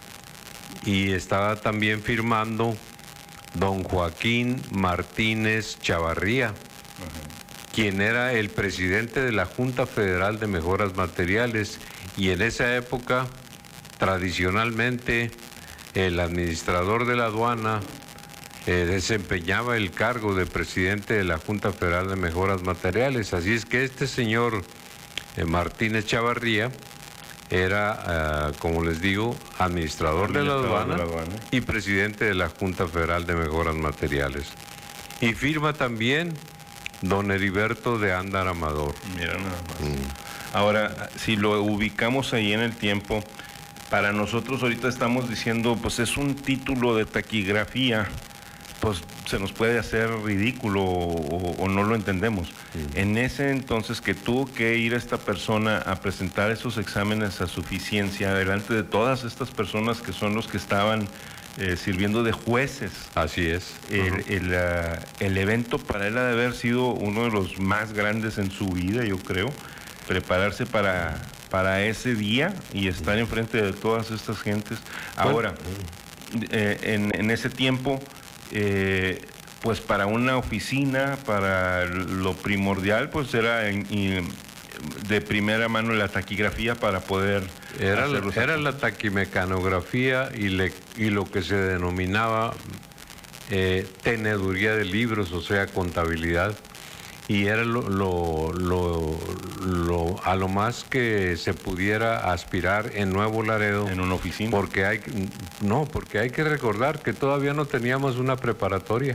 y estaba también firmando don Joaquín Martínez Chavarría, uh-huh, quien era el presidente de la Junta Federal de Mejoras Materiales, y en esa época, tradicionalmente, el administrador de la aduana eh, desempeñaba el cargo de presidente de la Junta Federal de Mejoras Materiales. Así es que este señor eh, Martínez Chavarría era, uh, como les digo, administrador, administrador de, la aduana, de la aduana y presidente de la Junta Federal de Mejoras Materiales. Y firma también don Heriberto de Ándar Amador. Mira nada más. Mm. Ahora, si lo ubicamos ahí en el tiempo, para nosotros ahorita estamos diciendo, pues es un título de taquigrafía, pues se nos puede hacer ridículo o, o no lo entendemos. Mm. En ese entonces que tuvo que ir esta persona a presentar esos exámenes a suficiencia delante de todas estas personas que son los que estaban eh, sirviendo de jueces. Así es. El, uh-huh. el, uh, el evento para él ha de haber sido uno de los más grandes en su vida, yo creo. Prepararse para, para ese día y estar enfrente de todas estas gentes. Ahora, eh, en, en ese tiempo... Eh, pues para una oficina, para lo primordial, pues era en, en, de primera mano la taquigrafía para poder era, era la taquimecanografía y, le, y lo que se denominaba eh, teneduría de libros, o sea, contabilidad, y era lo, lo, lo, lo, a lo más que se pudiera aspirar en Nuevo Laredo. En una oficina. Porque hay, no, porque hay que recordar que todavía no teníamos una preparatoria.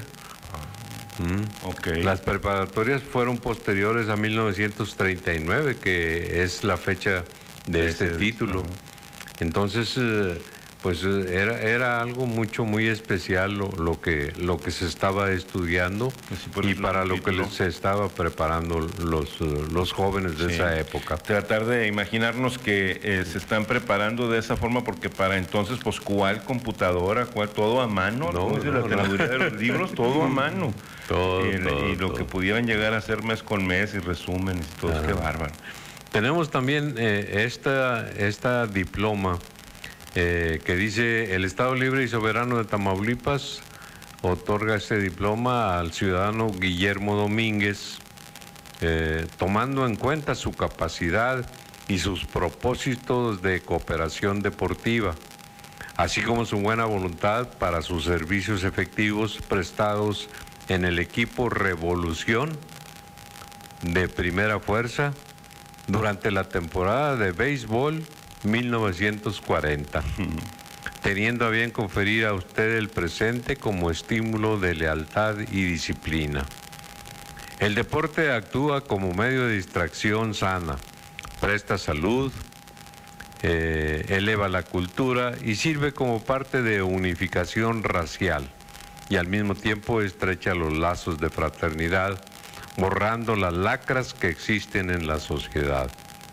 Ah, mm. okay. Las preparatorias fueron posteriores a mil novecientos treinta y nueve, que es la fecha de, de este título. Uh-huh. Entonces, eh, pues era, era algo mucho, muy especial lo, lo, que, lo que se estaba estudiando sí, y para lo título. que se estaba preparando los, los jóvenes de sí. esa época. Tratar de imaginarnos que eh, se están preparando de esa forma, porque para entonces, pues, ¿cuál computadora? ¿Cuál? Todo a mano. No, no, la no. teneduría de los libros, todo a mano. Todo, y, todo, y lo todo. que pudieran llegar a hacer mes con mes y resúmenes y todo, ah. qué bárbaro. Tenemos también eh, esta, esta diploma Eh, que dice: el Estado Libre y Soberano de Tamaulipas otorga este diploma al ciudadano Guillermo Domínguez, eh, tomando en cuenta su capacidad y sus propósitos de cooperación deportiva, así como su buena voluntad para sus servicios efectivos prestados en el equipo Revolución de Primera Fuerza durante la temporada de béisbol mil novecientos cuarenta, teniendo a bien conferir a usted el presente como estímulo de lealtad y disciplina. El deporte actúa como medio de distracción sana, presta salud, eh, eleva la cultura y sirve como parte de unificación racial, y al mismo tiempo estrecha los lazos de fraternidad, borrando las lacras que existen en la sociedad.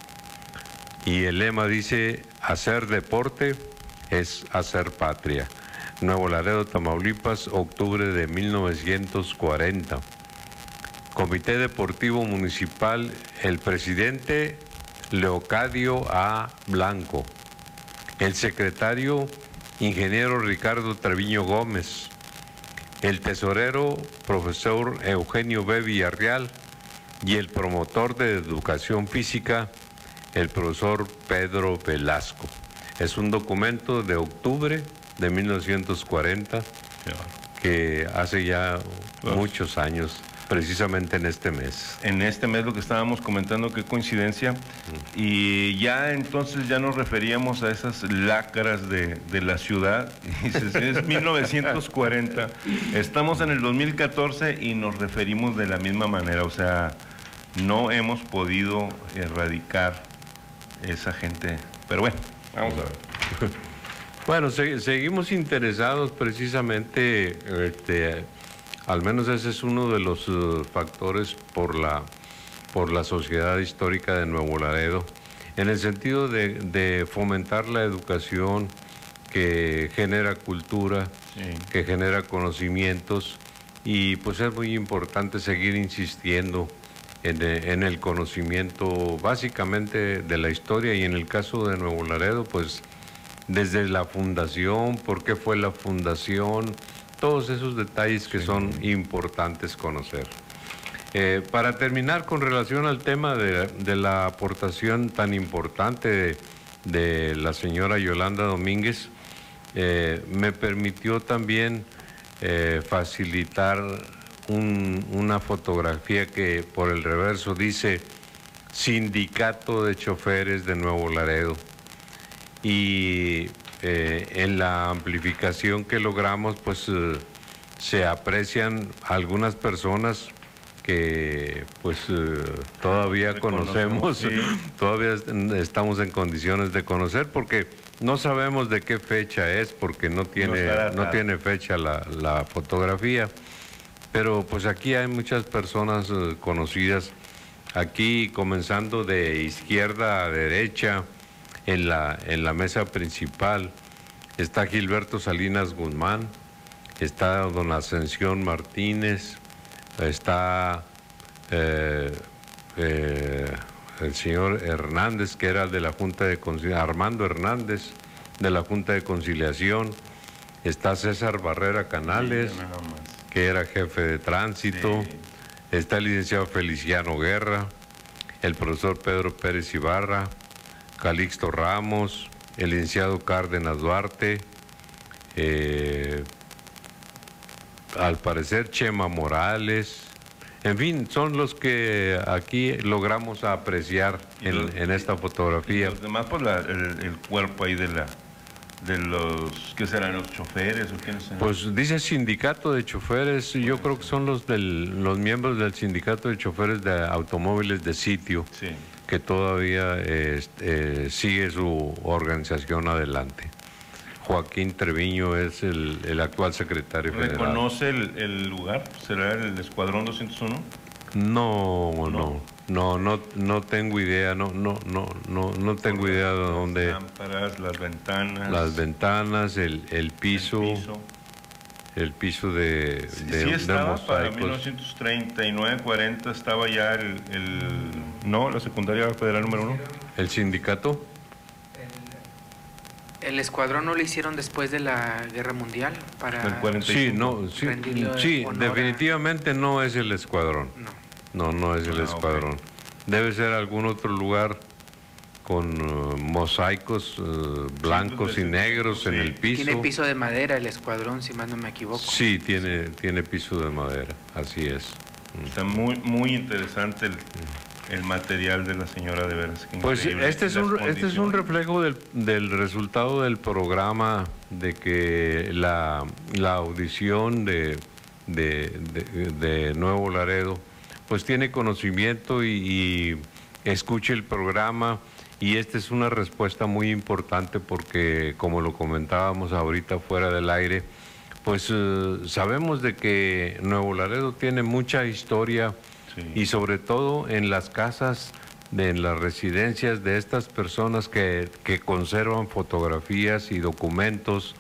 Y el lema dice: hacer deporte es hacer patria. Nuevo Laredo, Tamaulipas, octubre de mil novecientos cuarenta. Comité Deportivo Municipal, el presidente Leocadio A. Blanco. El secretario, ingeniero Ricardo Treviño Gómez. El tesorero, profesor Eugenio B. Villarreal. Y el promotor de educación física, el profesor Pedro Velasco. Es un documento de octubre de mil novecientos cuarenta, que hace ya muchos años, precisamente en este mes. En este mes, lo que estábamos comentando, qué coincidencia. Y ya entonces ya nos referíamos a esas lacras de, de la ciudad. Es mil novecientos cuarenta. Estamos en el dos mil catorce y nos referimos de la misma manera. O sea, no hemos podido erradicar esa gente, pero bueno, vamos a ver. Bueno, se, seguimos interesados precisamente, este, al menos ese es uno de los uh, factores por la, por la Sociedad Histórica de Nuevo Laredo, en el sentido de, de fomentar la educación que genera cultura, sí. que genera conocimientos, y pues es muy importante seguir insistiendo En, en el conocimiento básicamente de la historia, y en el caso de Nuevo Laredo, pues desde la fundación, por qué fue la fundación, todos esos detalles que sí. son importantes conocer. Eh, para terminar, con relación al tema de, de la aportación tan importante de, de la señora Yolanda Domínguez, eh, me permitió también eh, facilitar Un, una fotografía que por el reverso dice Sindicato de Choferes de Nuevo Laredo, y eh, en la amplificación que logramos, pues eh, se aprecian algunas personas que pues eh, todavía conocemos, sí. Todavía estamos en condiciones de conocer, porque no sabemos de qué fecha es, porque no tiene, no, no tiene fecha la, la fotografía, pero pues aquí hay muchas personas eh, conocidas, aquí comenzando de izquierda a derecha, en la, en la mesa principal está Gilberto Salinas Guzmán, está don Ascensión Martínez, está eh, eh, el señor Hernández, que era de la Junta de Conciliación, Armando Hernández, de la Junta de Conciliación, está César Barrera Canales, sí, que era jefe de tránsito, sí. Está el licenciado Feliciano Guerra, el profesor Pedro Pérez Ibarra, Calixto Ramos, el licenciado Cárdenas Duarte, eh, al parecer Chema Morales, en fin, son los que aquí logramos apreciar en, los, en esta fotografía. Y los demás, pues la, el, el cuerpo ahí de la de los, ¿qué serán? ¿Los choferes o quiénes serán? Pues dice sindicato de choferes, yo creo que son los del, los miembros del sindicato de choferes de automóviles de sitio, sí. Que todavía eh, eh, sigue su organización adelante. Joaquín Treviño es el, el actual secretario general. ¿Reconoce el, el lugar? ¿Será el Escuadrón doscientos uno? No, no, no, no, no tengo idea, no, no, no, no, no tengo idea de dónde. Las lámparas, las ventanas. Las ventanas, el, el piso. El piso. El piso de, sí, de, sí estaba de para mil novecientos treinta y nueve, cuarenta estaba ya el, el, no, la secundaria federal número uno. ¿El sindicato? ¿El escuadrón no lo hicieron después de la Guerra Mundial? Para el cuarenta y cinco. Sí, no, sí, sí definitivamente no es el escuadrón. No, no, no es el ah, escuadrón. Okay. Debe ser algún otro lugar con uh, mosaicos uh, blancos sí, y negros sí. En el piso. Tiene piso de madera el escuadrón, si más no me equivoco. Sí, tiene, tiene piso de madera, así es. Está muy, muy interesante el... el material de la señora, de veras. Pues este es, un, este es un reflejo del, del resultado del programa, de que la, la audición de, de, de, de Nuevo Laredo pues tiene conocimiento y, y escuche el programa, y esta es una respuesta muy importante porque, como lo comentábamos ahorita fuera del aire, pues uh, sabemos de que Nuevo Laredo tiene mucha historia. Sí. Y sobre todo en las casas, de, en las residencias de estas personas que, que conservan fotografías y documentos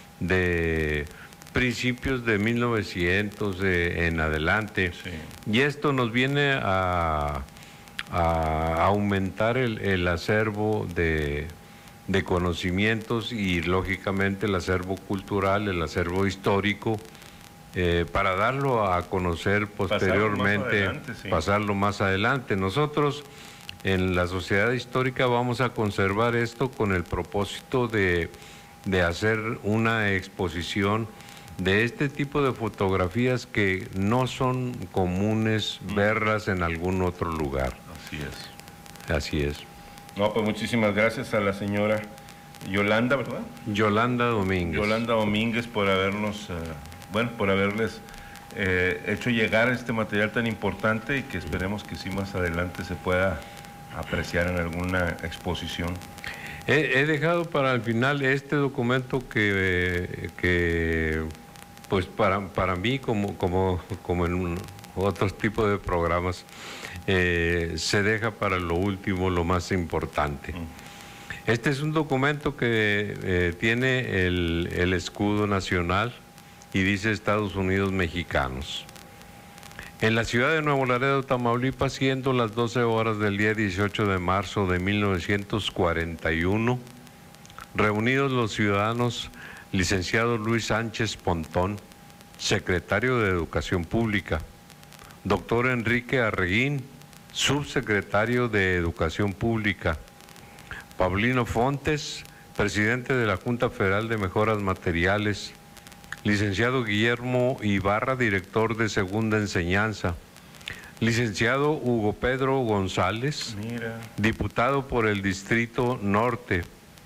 de principios de mil novecientos eh, en adelante. Sí. Y esto nos viene a, a aumentar el, el acervo de, de conocimientos y lógicamente el acervo cultural, el acervo histórico, Eh, para darlo a conocer posteriormente, pasarlo más adelante, sí. pasarlo más adelante. Nosotros en la Sociedad Histórica vamos a conservar esto con el propósito de, de hacer una exposición de este tipo de fotografías que no son comunes mm. verlas en algún otro lugar. Así es. Así es. No, pues muchísimas gracias a la señora Yolanda, ¿verdad? Yolanda Domínguez. Yolanda Domínguez por habernos... Uh, bueno, por haberles eh, hecho llegar este material tan importante y que esperemos que sí más adelante se pueda apreciar en alguna exposición. He, he dejado para el final este documento que, que pues para, para mí, como, como, como en otros tipos de programas, eh, se deja para lo último, lo más importante. Mm. Este es un documento que eh, tiene el, el escudo nacional y dice Estados Unidos Mexicanos. En la ciudad de Nuevo Laredo, Tamaulipas, siendo las doce horas del día dieciocho de marzo de mil novecientos cuarenta y uno, reunidos los ciudadanos, licenciado Luis Sánchez Pontón, secretario de Educación Pública, doctor Enrique Arreguín, subsecretario de Educación Pública, Paulino Fontes, presidente de la Junta Federal de Mejoras Materiales, licenciado Guillermo Ibarra, director de Segunda Enseñanza, licenciado Hugo Pedro González, Mira. diputado por el Distrito Norte,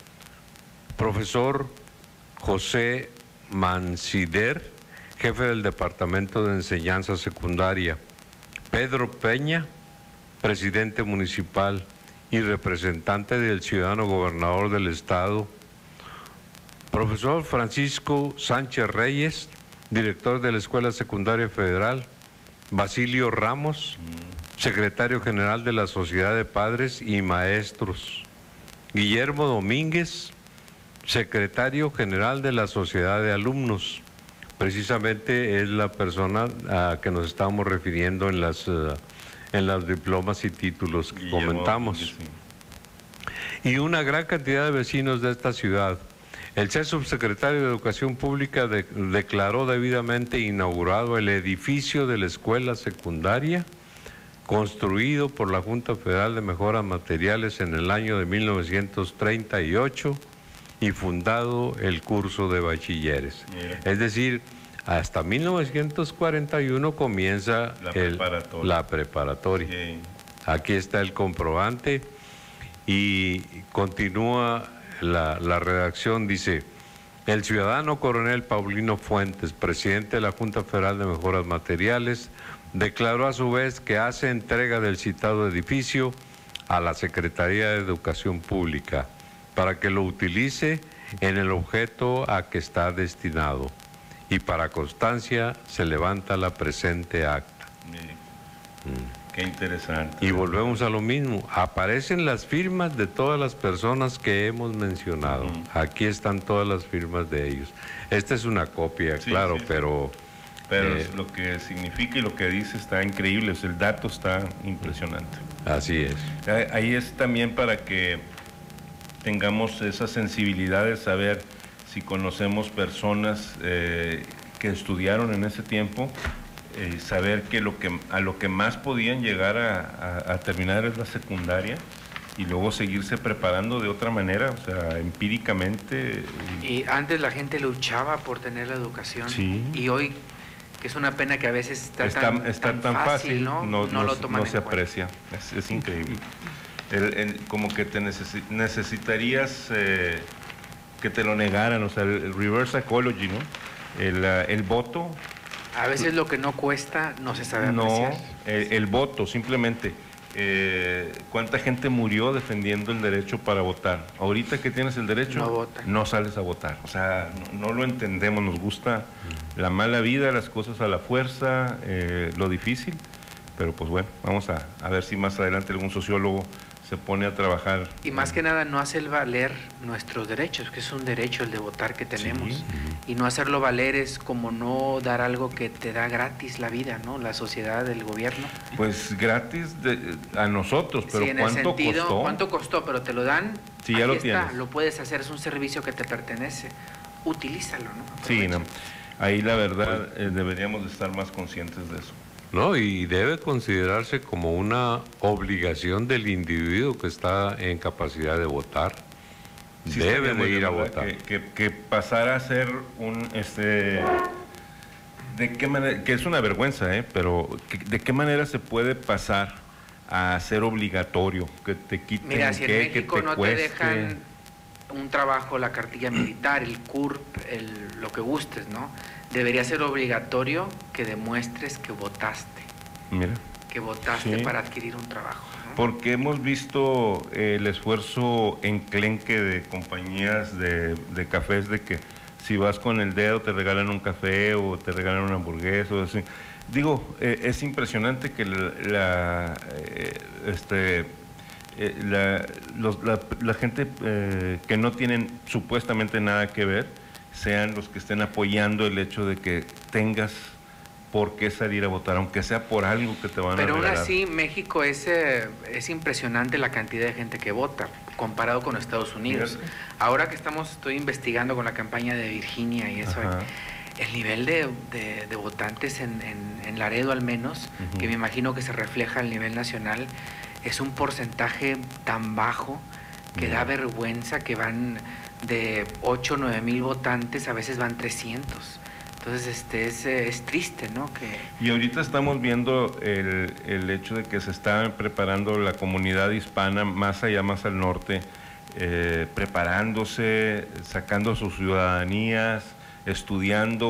profesor José Mancider, jefe del Departamento de Enseñanza Secundaria, Pedro Peña, presidente municipal y representante del ciudadano gobernador del estado. Profesor Francisco Sánchez Reyes, director de la Escuela Secundaria Federal. Basilio Ramos, secretario general de la Sociedad de Padres y Maestros. Guillermo Domínguez, secretario general de la Sociedad de Alumnos. Precisamente es la persona a que nos estamos refiriendo en las, uh, en los diplomas y títulos que Guillermo comentamos. Domínguez, sí. Y una gran cantidad de vecinos de esta ciudad. El ser subsecretario de Educación Pública de, declaró debidamente inaugurado el edificio de la escuela secundaria construido por la Junta Federal de Mejoras Materiales en el año de mil novecientos treinta y ocho y fundado el curso de bachilleres. Yeah. Es decir, hasta mil novecientos cuarenta y uno comienza la el, preparatoria. La preparatoria. Yeah. Aquí está el comprobante y continúa la, la redacción, dice: el ciudadano coronel Paulino Fuentes, presidente de la Junta Federal de Mejoras Materiales, declaró a su vez que hace entrega del citado edificio a la Secretaría de Educación Pública para que lo utilice en el objeto a que está destinado, y para constancia se levanta la presente acta. Mm. Qué interesante. Y volvemos a lo mismo, aparecen las firmas de todas las personas que hemos mencionado. Uh-huh. Aquí están todas las firmas de ellos. Esta es una copia, sí, claro, sí, pero... Pero eh, lo que significa y lo que dice está increíble, el dato está impresionante. Así es. Ahí es también para que tengamos esa sensibilidad de saber si conocemos personas eh, que estudiaron en ese tiempo, eh, saber que, lo que a lo que más podían llegar a, a, a terminar es la secundaria y luego seguirse preparando de otra manera, o sea, empíricamente. Y antes la gente luchaba por tener la educación, sí. Y hoy, que es una pena que a veces está, está tan, está tan, tan fácil, fácil, ¿no? No, no, no, lo toman no se en aprecia, es, es increíble. El, el, como que te necesi necesitarías eh, que te lo negaran, o sea, el, el reverse psychology, ¿no? El, uh, el voto. A veces lo que no cuesta no se sabe apreciar. No, el, el voto, simplemente. Eh, ¿Cuánta gente murió defendiendo el derecho para votar? Ahorita que tienes el derecho, no, vota. no sales a votar. O sea, no, no lo entendemos, nos gusta la mala vida, las cosas a la fuerza, eh, lo difícil. Pero pues bueno, vamos a, a ver si más adelante algún sociólogo se pone a trabajar. Y más que nada no hacer valer nuestros derechos, que es un derecho el de votar que tenemos. Sí. Y no hacerlo valer es como no dar algo que te da gratis la vida, ¿no? La sociedad, el gobierno. Pues gratis de, a nosotros, pero sí, en ¿cuánto el sentido, costó? ¿Cuánto costó? Pero te lo dan, sí, ya ahí lo está, tienes. Lo puedes hacer, es un servicio que te pertenece. Utilízalo, ¿no? Aprovecha. Sí, no. Ahí la verdad eh, deberíamos de estar más conscientes de eso. No, y debe considerarse como una obligación del individuo que está en capacidad de votar. Sí, debe de ir a votar. Que, que, que pasar a ser un, este, de qué manera, que es una vergüenza, ¿eh? Pero que, de qué manera se puede pasar a ser obligatorio, que te quiten. Mira, si en qué, México que te no cueste. te dejan un trabajo, la cartilla militar, el C U R P, el, lo que gustes, ¿no? Debería ser obligatorio que demuestres que votaste. Mira. Que votaste sí. para adquirir un trabajo, ¿no? Porque hemos visto el esfuerzo enclenque de compañías de, de cafés, de que si vas con el dedo te regalan un café o te regalan una hamburguesa o así. Digo, eh, es impresionante que la, la eh, este, eh, la, los, la, la gente eh, que no tienen supuestamente nada que ver sean los que estén apoyando el hecho de que tengas por qué salir a votar, aunque sea por algo que te van Pero a regalar. Pero aún así, México es, eh, es impresionante la cantidad de gente que vota, comparado con Estados Unidos. Mira. Ahora que estamos, estoy investigando con la campaña de Virginia y eso, Ajá. el nivel de, de, de votantes en, en, en Laredo al menos, uh-huh. que me imagino que se refleja al nivel nacional, es un porcentaje tan bajo que uh-huh. da vergüenza, que van de ocho o nueve mil votantes, a veces van trescientos. Entonces este es, es triste, ¿no? Que... Y ahorita estamos viendo el, el hecho de que se está preparando la comunidad hispana más allá, más al norte, eh, preparándose, sacando sus ciudadanías, estudiando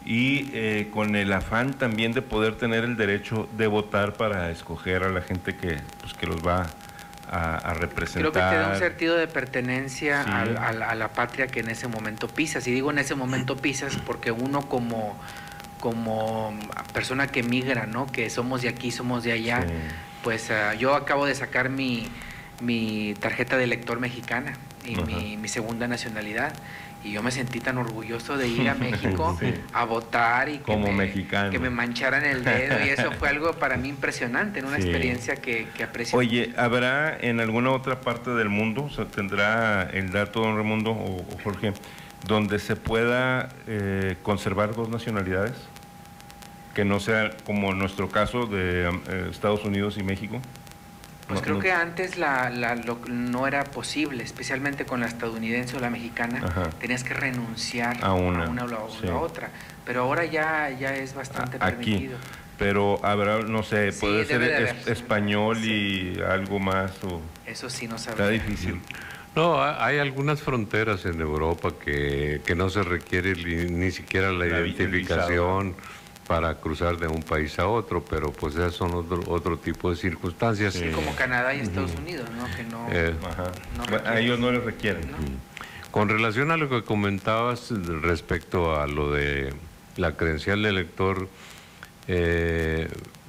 y eh, con el afán también de poder tener el derecho de votar para escoger a la gente que, pues, que los va a, a representar. Creo que te da un sentido de pertenencia sí. a, a, a la patria que en ese momento pisas. Y digo en ese momento pisas porque uno como, como persona que migra, ¿no? Que somos de aquí, somos de allá, sí. pues uh, yo acabo de sacar mi, mi tarjeta de elector mexicana y mi, mi segunda nacionalidad. Y yo me sentí tan orgulloso de ir a México sí. a votar y que, como me, mexicano. que me mancharan el dedo. Y eso fue algo para mí impresionante, una sí. experiencia que, que aprecio. Oye, ¿habrá en alguna otra parte del mundo, o sea, tendrá el dato, don Raimundo o, o Jorge, donde se pueda eh, conservar dos nacionalidades? Que no sea como nuestro caso de eh, Estados Unidos y México. Pues no, creo no. que antes la, la, lo, no era posible, especialmente con la estadounidense o la mexicana. Ajá. Tenías que renunciar a una, a una o la, sí. la otra, pero ahora ya, ya es bastante a, aquí, permitido. Pero habrá, no sé, sí, puede ser de es, español sí. y algo más. O... Eso sí no sabía. Está difícil. No, hay algunas fronteras en Europa que, que no se requiere ni, ni siquiera la, la identificación para cruzar de un país a otro, pero pues esas son otro, otro tipo de circunstancias. Sí, como Canadá y Estados uh-huh. Unidos, ¿no? Que no, eh, no bueno, a ellos no les requieren. ¿No? Con relación a lo que comentabas respecto a lo de la credencial de elector, eh,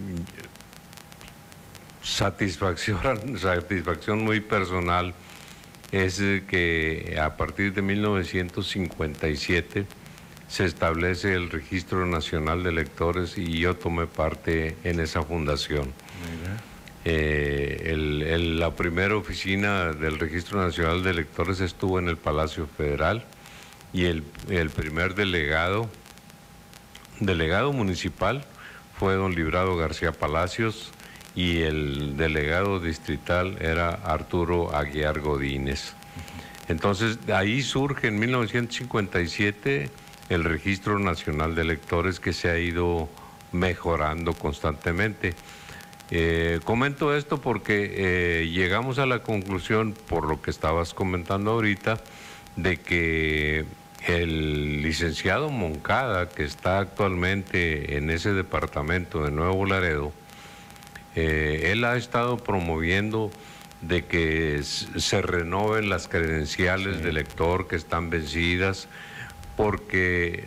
satisfacción, satisfacción muy personal es que a partir de mil novecientos cincuenta y siete se establece el Registro Nacional de Electores y yo tomé parte en esa fundación. Eh, el, el, la primera oficina del Registro Nacional de Electores estuvo en el Palacio Federal y el, el primer delegado, delegado municipal fue don Librado García Palacios y el delegado distrital era Arturo Aguiar Godínez. Entonces, de ahí surge en mil novecientos cincuenta y siete el Registro Nacional de Electores que se ha ido mejorando constantemente. Eh, comento esto porque eh, llegamos a la conclusión, por lo que estabas comentando ahorita, de que el licenciado Moncada, que está actualmente en ese departamento de Nuevo Laredo, eh, él ha estado promoviendo de que se renoven las credenciales sí. de elector que están vencidas, porque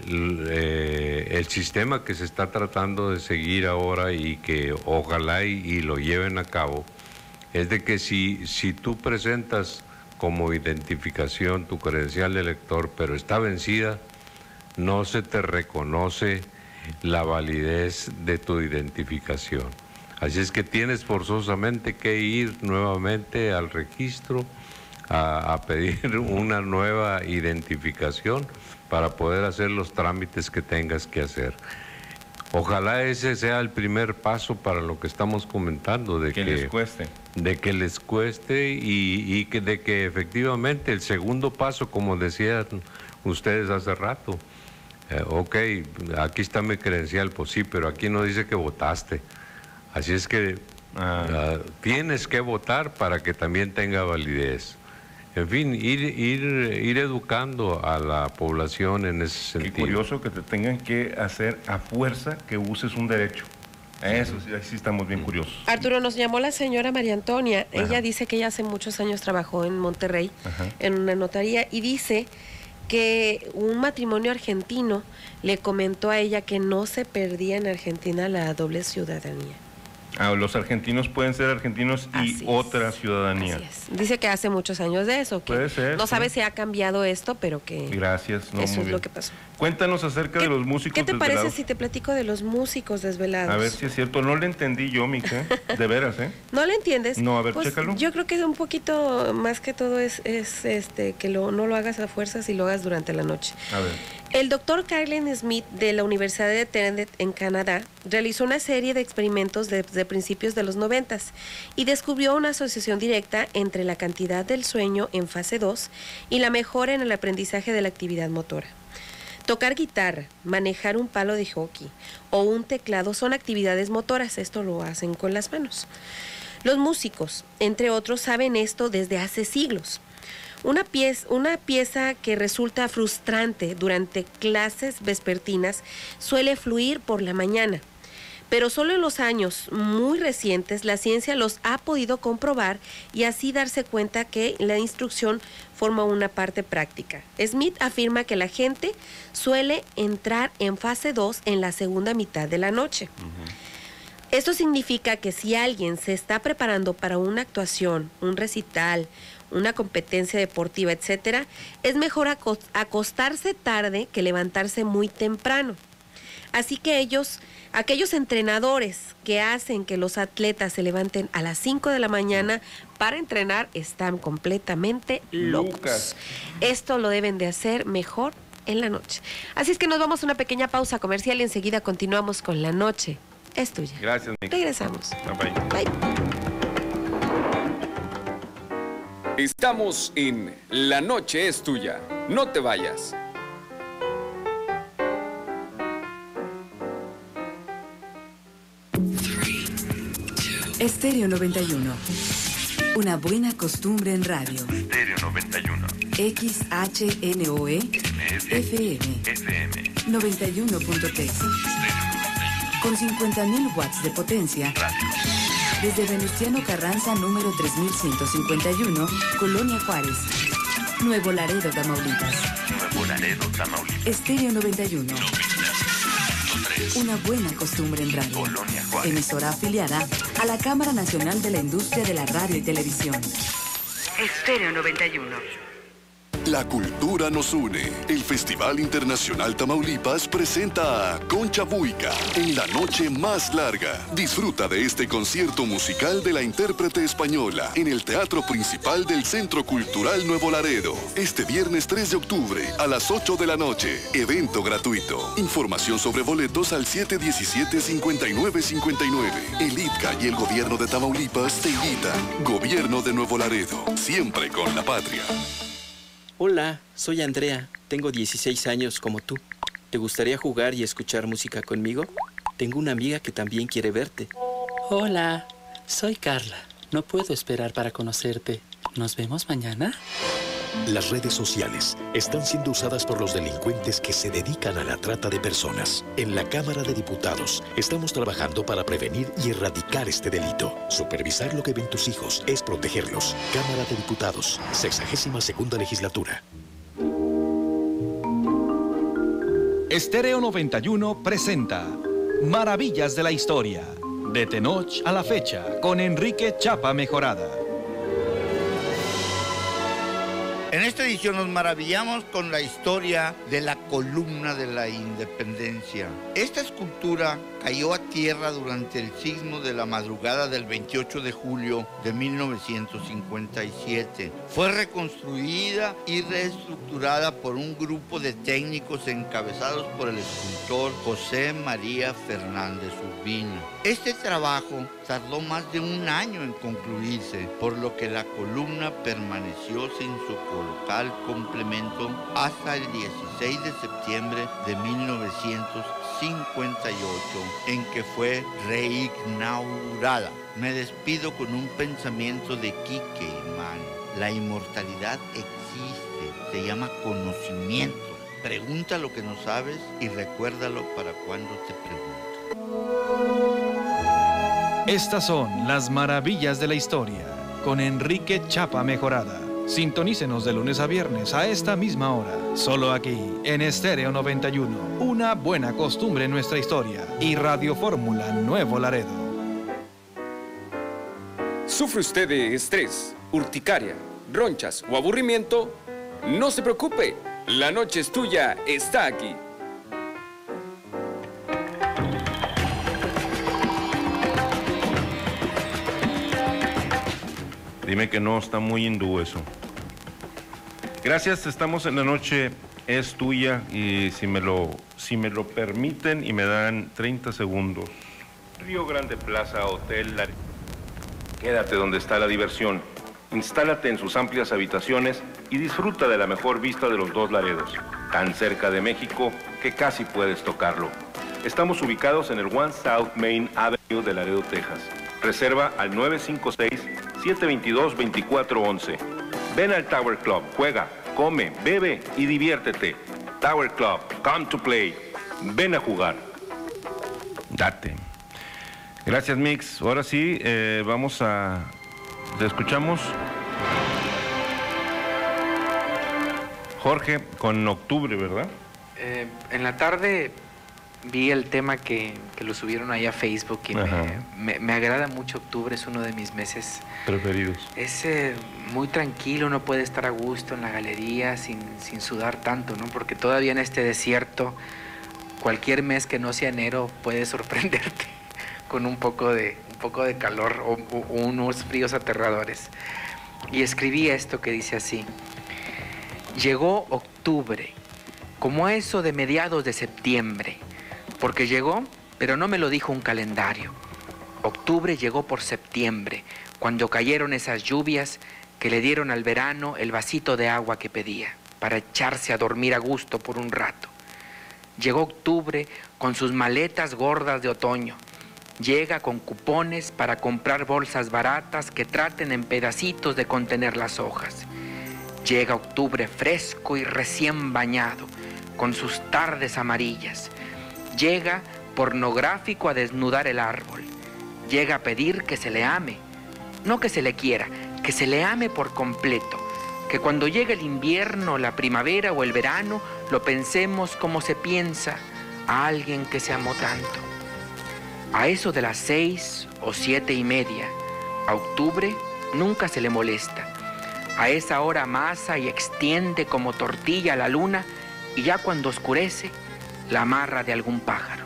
eh, el sistema que se está tratando de seguir ahora y que ojalá y, y lo lleven a cabo, es de que si, si tú presentas como identificación tu credencial de elector, pero está vencida, no se te reconoce la validez de tu identificación. Así es que tienes forzosamente que ir nuevamente al registro a, a pedir una nueva identificación para poder hacer los trámites que tengas que hacer. Ojalá ese sea el primer paso para lo que estamos comentando, de que, que les cueste. De que les cueste y, y que de que efectivamente el segundo paso, como decían ustedes hace rato, eh, ok, aquí está mi credencial, pues sí, pero aquí no dice que votaste. Así es que ah. uh, tienes que votar para que también tenga validez. En fin, ir, ir, ir educando a la población en ese sentido. Qué curioso que te tengan que hacer a fuerza que uses un derecho. Eso sí, ahí sí estamos bien curiosos. Arturo, nos llamó la señora María Antonia. Ajá. Ella dice que ella hace muchos años trabajó en Monterrey, Ajá. en una notaría, y dice que un matrimonio argentino le comentó a ella que no se perdía en Argentina la doble ciudadanía. Ah, los argentinos pueden ser argentinos y Así otra es. ciudadanía. Así es. Dice que hace muchos años de eso. Que Puede ser. No sí. sabe si ha cambiado esto, pero que... Gracias. No, eso es bien. lo que pasó. Cuéntanos acerca de los músicos ¿Qué te desvelados? parece si te platico de los músicos desvelados? A ver si es cierto. No le entendí yo, mija. De veras, ¿eh? ¿No le entiendes? No, a ver, pues, chécalo. Yo creo que un poquito más que todo es, es este que lo, no lo hagas a fuerzas y lo hagas durante la noche. A ver. El doctor Carlin Smith de la Universidad de Trinidad en Canadá realizó una serie de experimentos desde principios de los noventas y descubrió una asociación directa entre la cantidad del sueño en fase dos y la mejora en el aprendizaje de la actividad motora. Tocar guitarra, manejar un palo de hockey o un teclado son actividades motoras, esto lo hacen con las manos. Los músicos, entre otros, saben esto desde hace siglos. Una pieza, una pieza que resulta frustrante durante clases vespertinas suele fluir por la mañana, pero solo en los años muy recientes la ciencia los ha podido comprobar y así darse cuenta que la instrucción forma una parte práctica. Smith afirma que la gente suele entrar en fase dos en la segunda mitad de la noche. Uh-huh. Esto significa que si alguien se está preparando para una actuación, un recital, una competencia deportiva, etcétera, es mejor acostarse tarde que levantarse muy temprano. Así que ellos, aquellos entrenadores que hacen que los atletas se levanten a las cinco de la mañana para entrenar están completamente locos. Lucas. Esto lo deben de hacer mejor en la noche. Así es que nos vamos a una pequeña pausa comercial y enseguida continuamos con La Noche es Tuya. Gracias, Nick. Regresamos. Bye, bye. Bye. Estamos en La Noche es Tuya. No te vayas. Estéreo noventa y uno. Una buena costumbre en radio. Estéreo noventa y uno. X H N O E F M. F M. noventa y uno punto tres. Con cincuenta mil watts de potencia. Radio. Desde Venustiano Carranza, número tres mil ciento cincuenta y uno, Colonia Juárez. Nuevo Laredo, Tamaulipas. Nuevo Laredo, Tamaulipas. Estéreo noventa y uno. noventa punto tres. Una buena costumbre en radio. Colonia Juárez. Emisora afiliada a la Cámara Nacional de la Industria de la Radio y Televisión. Estéreo noventa y uno. La cultura nos une. El Festival Internacional Tamaulipas presenta a Concha Buica en la noche más larga. Disfruta de este concierto musical de la intérprete española en el Teatro Principal del Centro Cultural Nuevo Laredo. Este viernes tres de octubre a las ocho de la noche. Evento gratuito. Información sobre boletos al siete diecisiete, cincuenta y nueve cincuenta y nueve. El I T C A y el Gobierno de Tamaulipas te invitan. Gobierno de Nuevo Laredo. Siempre con la patria. Hola, soy Andrea. Tengo dieciséis años como tú. ¿Te gustaría jugar y escuchar música conmigo? Tengo una amiga que también quiere verte. Hola, soy Carla. No puedo esperar para conocerte. ¿Nos vemos mañana? Las redes sociales están siendo usadas por los delincuentes que se dedican a la trata de personas. En la Cámara de Diputados estamos trabajando para prevenir y erradicar este delito. Supervisar lo que ven tus hijos es protegerlos. Cámara de Diputados, sexagésima segunda legislatura. Estéreo noventa y uno presenta Maravillas de la Historia, de Tenoch a la fecha, con Enrique Chapa Mejorada. En esta edición nos maravillamos con la historia de la columna de la independencia. Esta escultura cayó a tierra durante el sismo de la madrugada del veintiocho de julio de mil novecientos cincuenta y siete. Fue reconstruida y reestructurada por un grupo de técnicos encabezados por el escultor José María Fernández Urbina. Este trabajo tardó más de un año en concluirse, por lo que la columna permaneció sin su colocal complemento hasta el dieciséis de septiembre de mil novecientos cincuenta y ocho, en que fue reinaugurada. Me despido con un pensamiento de Quique Imán. La inmortalidad existe, se llama conocimiento. Pregunta lo que no sabes y recuérdalo para cuando te pregunto. Estas son las maravillas de la historia, con Enrique Chapa Mejorada. Sintonícenos de lunes a viernes a esta misma hora, solo aquí, en Estéreo noventa y uno, una buena costumbre en nuestra historia, y Radio Fórmula Nuevo Laredo. ¿Sufre usted de estrés, urticaria, ronchas o aburrimiento? No se preocupe, La Noche es Tuya está aquí. Dime que no, está muy hindú eso. Gracias, estamos en La Noche es Tuya y si me lo, si me lo permiten y me dan treinta segundos. Río Grande Plaza Hotel Laredo. Quédate donde está la diversión. Instálate en sus amplias habitaciones y disfruta de la mejor vista de los dos Laredos, tan cerca de México que casi puedes tocarlo. Estamos ubicados en el One South Main Avenue de Laredo, Texas. Reserva al nueve cinco seis, siete dos dos, dos cuatro uno uno. Ven al Tower Club, juega, come, bebe y diviértete. Tower Club, come to play. Ven a jugar. Date. Gracias, Mix. Ahora sí, eh, vamos a... ¿Te escuchamos? Jorge, con Octubre, ¿verdad? Eh, en la tarde vi el tema que, que lo subieron ahí a Facebook y me, me, me agrada mucho. Octubre es uno de mis meses preferidos. Es eh, muy tranquilo, uno puede estar a gusto en la galería sin, sin sudar tanto, ¿no? Porque todavía en este desierto, cualquier mes que no sea enero puede sorprenderte con un poco de, un poco de calor o, o unos fríos aterradores. Y escribí esto que dice así: llegó octubre, como eso de mediados de septiembre, porque llegó, pero no me lo dijo un calendario. Octubre llegó por septiembre, cuando cayeron esas lluvias que le dieron al verano el vasito de agua que pedía, para echarse a dormir a gusto por un rato. Llegó octubre con sus maletas gordas de otoño. Llega con cupones para comprar bolsas baratas que traten en pedacitos de contener las hojas. Llega octubre fresco y recién bañado, con sus tardes amarillas. Llega pornográfico a desnudar el árbol. Llega a pedir que se le ame, no que se le quiera, que se le ame por completo. Que cuando llegue el invierno, la primavera o el verano, lo pensemos como se piensa a alguien que se amó tanto. A eso de las seis o siete y media, a octubre nunca se le molesta. A esa hora amasa y extiende como tortilla la luna y ya cuando oscurece, la amarra de algún pájaro.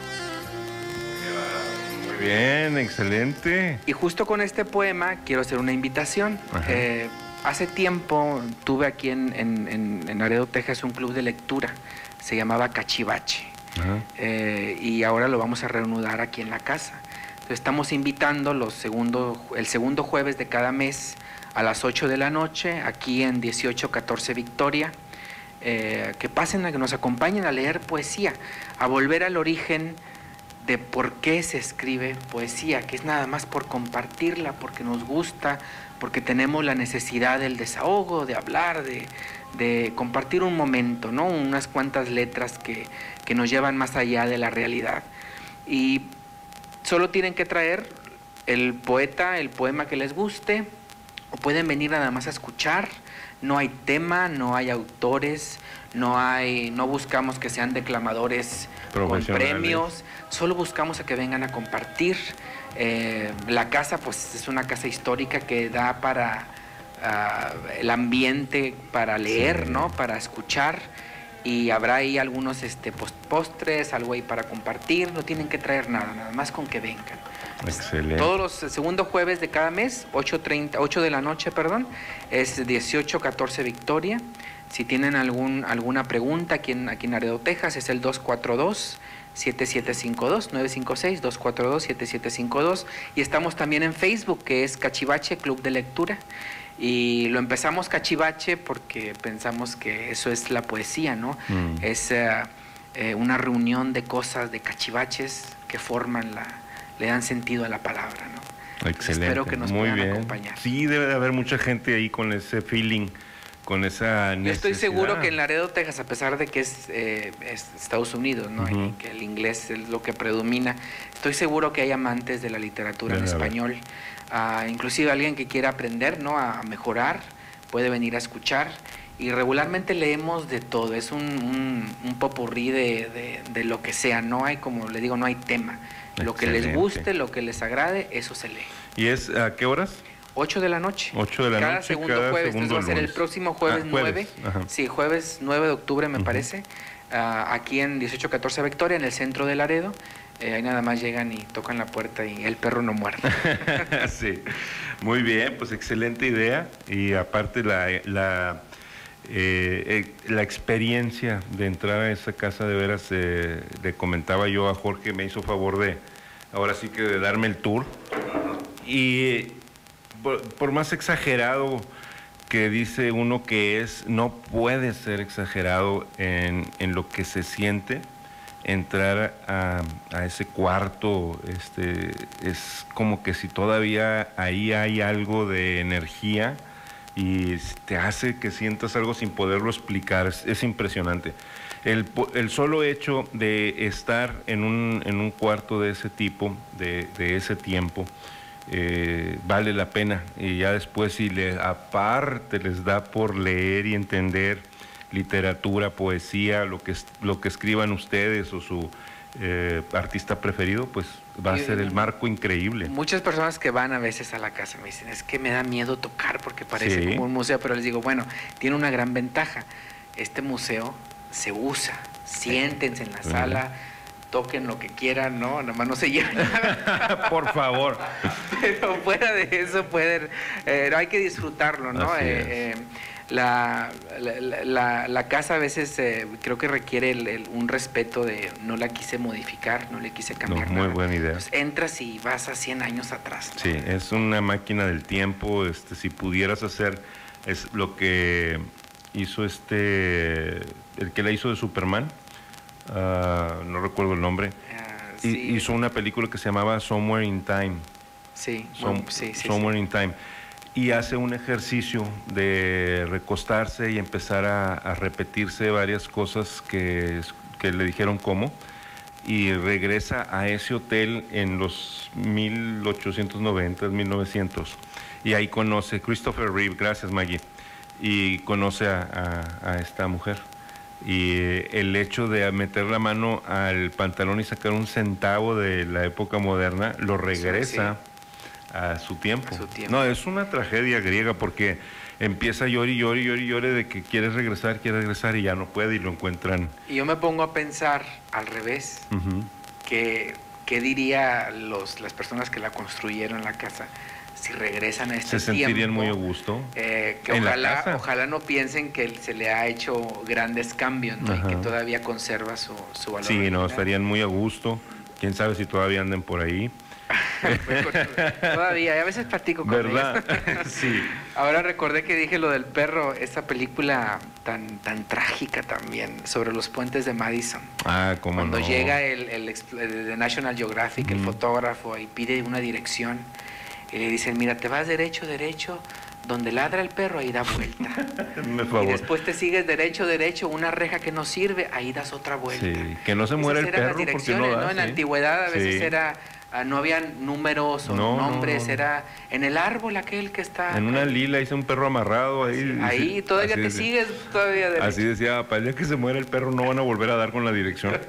Muy bien, excelente. Y justo con este poema quiero hacer una invitación. Eh, hace tiempo tuve aquí en, en, en, en Laredo, Texas, un club de lectura. Se llamaba Cachivache. Eh, y ahora lo vamos a reanudar aquí en la casa. Entonces, estamos invitando los segundo, el segundo jueves de cada mes a las ocho de la noche, aquí en dieciocho catorce Victoria, eh, que pasen, a que nos acompañen a leer poesía, a volver al origen de por qué se escribe poesía, que es nada más por compartirla, porque nos gusta, porque tenemos la necesidad del desahogo, de hablar, de, de compartir un momento, ¿no? Unas cuantas letras que, que nos llevan más allá de la realidad. Y solo tienen que traer el poeta, el poema que les guste, o pueden venir nada más a escuchar. No hay tema, no hay autores, no hay, no buscamos que sean declamadores con premios, solo buscamos a que vengan a compartir. Eh, la casa pues es una casa histórica que da para uh, el ambiente, para leer, sí, ¿no? Para escuchar, y habrá ahí algunos este, post postres, algo ahí para compartir. No tienen que traer nada, nada más con que vengan. Excelente. Todos los eh, segundo jueves de cada mes, ocho de la noche, perdón, es dieciocho catorce Victoria. Si tienen algún, alguna pregunta aquí en, aquí en Laredo, Texas, es el dos cuatro dos, siete siete cinco dos, nueve cinco seis, dos cuatro dos, siete siete cinco dos. Y estamos también en Facebook, que es Cachivache Club de Lectura. Y lo empezamos Cachivache porque pensamos que eso es la poesía, ¿no? Mm. Es uh, eh, una reunión de cosas, de cachivaches que forman la... le dan sentido a la palabra, ¿no? Excelente. Espero que nos Muy puedan bien. acompañar. Sí, debe de haber mucha gente ahí con ese feeling, con esa necesidad. Yo estoy seguro que en Laredo, Texas, a pesar de que es, eh, es Estados Unidos, ¿no? Uh-huh. Y que el inglés es lo que predomina, estoy seguro que hay amantes de la literatura debe en español. Uh, inclusive alguien que quiera aprender, ¿no? A mejorar, puede venir a escuchar. Y regularmente leemos de todo, es un, un, un popurrí de, de, de lo que sea, no hay, como le digo, no hay tema. Lo que les guste, lo que les agrade, eso se lee. ¿Y es a qué horas? ocho de la noche. ocho de la cada noche, segundo cada jueves. segundo Entonces va a ser el próximo jueves, ah, jueves. nueve. Sí, jueves nueve de octubre, me uh-huh. parece. Uh, aquí en dieciocho catorce Victoria, en el centro de Laredo. Eh, ahí nada más llegan y tocan la puerta y el perro no muerde. Sí, muy bien, pues excelente idea. Y aparte la... la Eh, eh, la experiencia de entrar a esa casa, de veras, eh, le comentaba yo a Jorge, me hizo favor de, ahora sí que de darme el tour, y por, por más exagerado que dice uno que es, no puede ser exagerado en, en lo que se siente. Entrar a, a ese cuarto, este, es como que si todavía ahí hay algo de energía y te hace que sientas algo sin poderlo explicar, es, es impresionante. El, el solo hecho de estar en un, en un cuarto de ese tipo, de, de ese tiempo, eh, vale la pena. Y ya después, si le, aparte les da por leer y entender literatura, poesía, lo que, lo que escriban ustedes o su eh, artista preferido, pues va a ser el marco increíble. Muchas personas que van a veces a la casa me dicen, es que me da miedo tocar porque parece sí. como un museo, pero les digo, bueno, tiene una gran ventaja. Este museo se usa, siéntense en la sí. sala, toquen lo que quieran, ¿no? Nada más no se lleven nada. Por favor. Pero fuera de eso pueden, eh, hay que disfrutarlo, ¿no? Eh, eh, la, la, la, la casa a veces eh, creo que requiere el, el, un respeto de no la quise modificar, no le quise cambiar no, muy nada. buena idea. Pues entras y vas a cien años atrás, ¿no? Sí, es una máquina del tiempo. Este, si pudieras hacer es lo que hizo este, el que la hizo de Superman, uh, no recuerdo el nombre, uh, sí. hizo una película que se llamaba Somewhere in Time. Sí, Som sí, sí Somewhere sí. in Time. Y hace un ejercicio de recostarse y empezar a, a repetirse varias cosas que, que le dijeron cómo, y regresa a ese hotel en los mil ochocientos noventa, mil novecientos, y ahí conoce Christopher Reeve, gracias Maggie, y conoce a, a, a esta mujer. Y el hecho de meter la mano al pantalón y sacar un centavo de la época moderna lo regresa sí, sí. A, su tiempo. a su tiempo. No, es una tragedia griega porque empieza a llorar y llorar y llorar y llorar de que quiere regresar, quiere regresar y ya no puede y lo encuentran. Y yo me pongo a pensar al revés, uh-huh. que qué diría los, las personas que la construyeron la casa si regresan a este tiempo. Se sentirían muy a gusto. Eh, que ojalá, ojalá no piensen que se le ha hecho grandes cambios, ¿no? Y que todavía conserva su, su valor. Sí, original. No, estarían muy a gusto. Quién sabe si todavía anden por ahí. Todavía, y a veces platico con ¿verdad? ellos. Sí. Ahora recordé que dije lo del perro, esta película tan, tan trágica también, sobre los puentes de Madison. Ah, cómo Cuando no. llega el, el, el de National Geographic, mm. el fotógrafo, y pide una dirección, y le dicen, mira, te vas derecho, derecho, donde ladra el perro, ahí da vuelta. Me favor. Y después te sigues derecho, derecho, una reja que no sirve, ahí das otra vuelta. Sí, que no se muera el perro porque no da, ¿no? En la ¿sí? antigüedad a veces sí. era... Uh, no había números o no, nombres, no, no. era en el árbol aquel que está... En una lila hice un perro amarrado ahí. Sí, ahí todavía te decía, sigues todavía derecho. Así decía, para el día que se muera el perro no van a volver a dar con la dirección.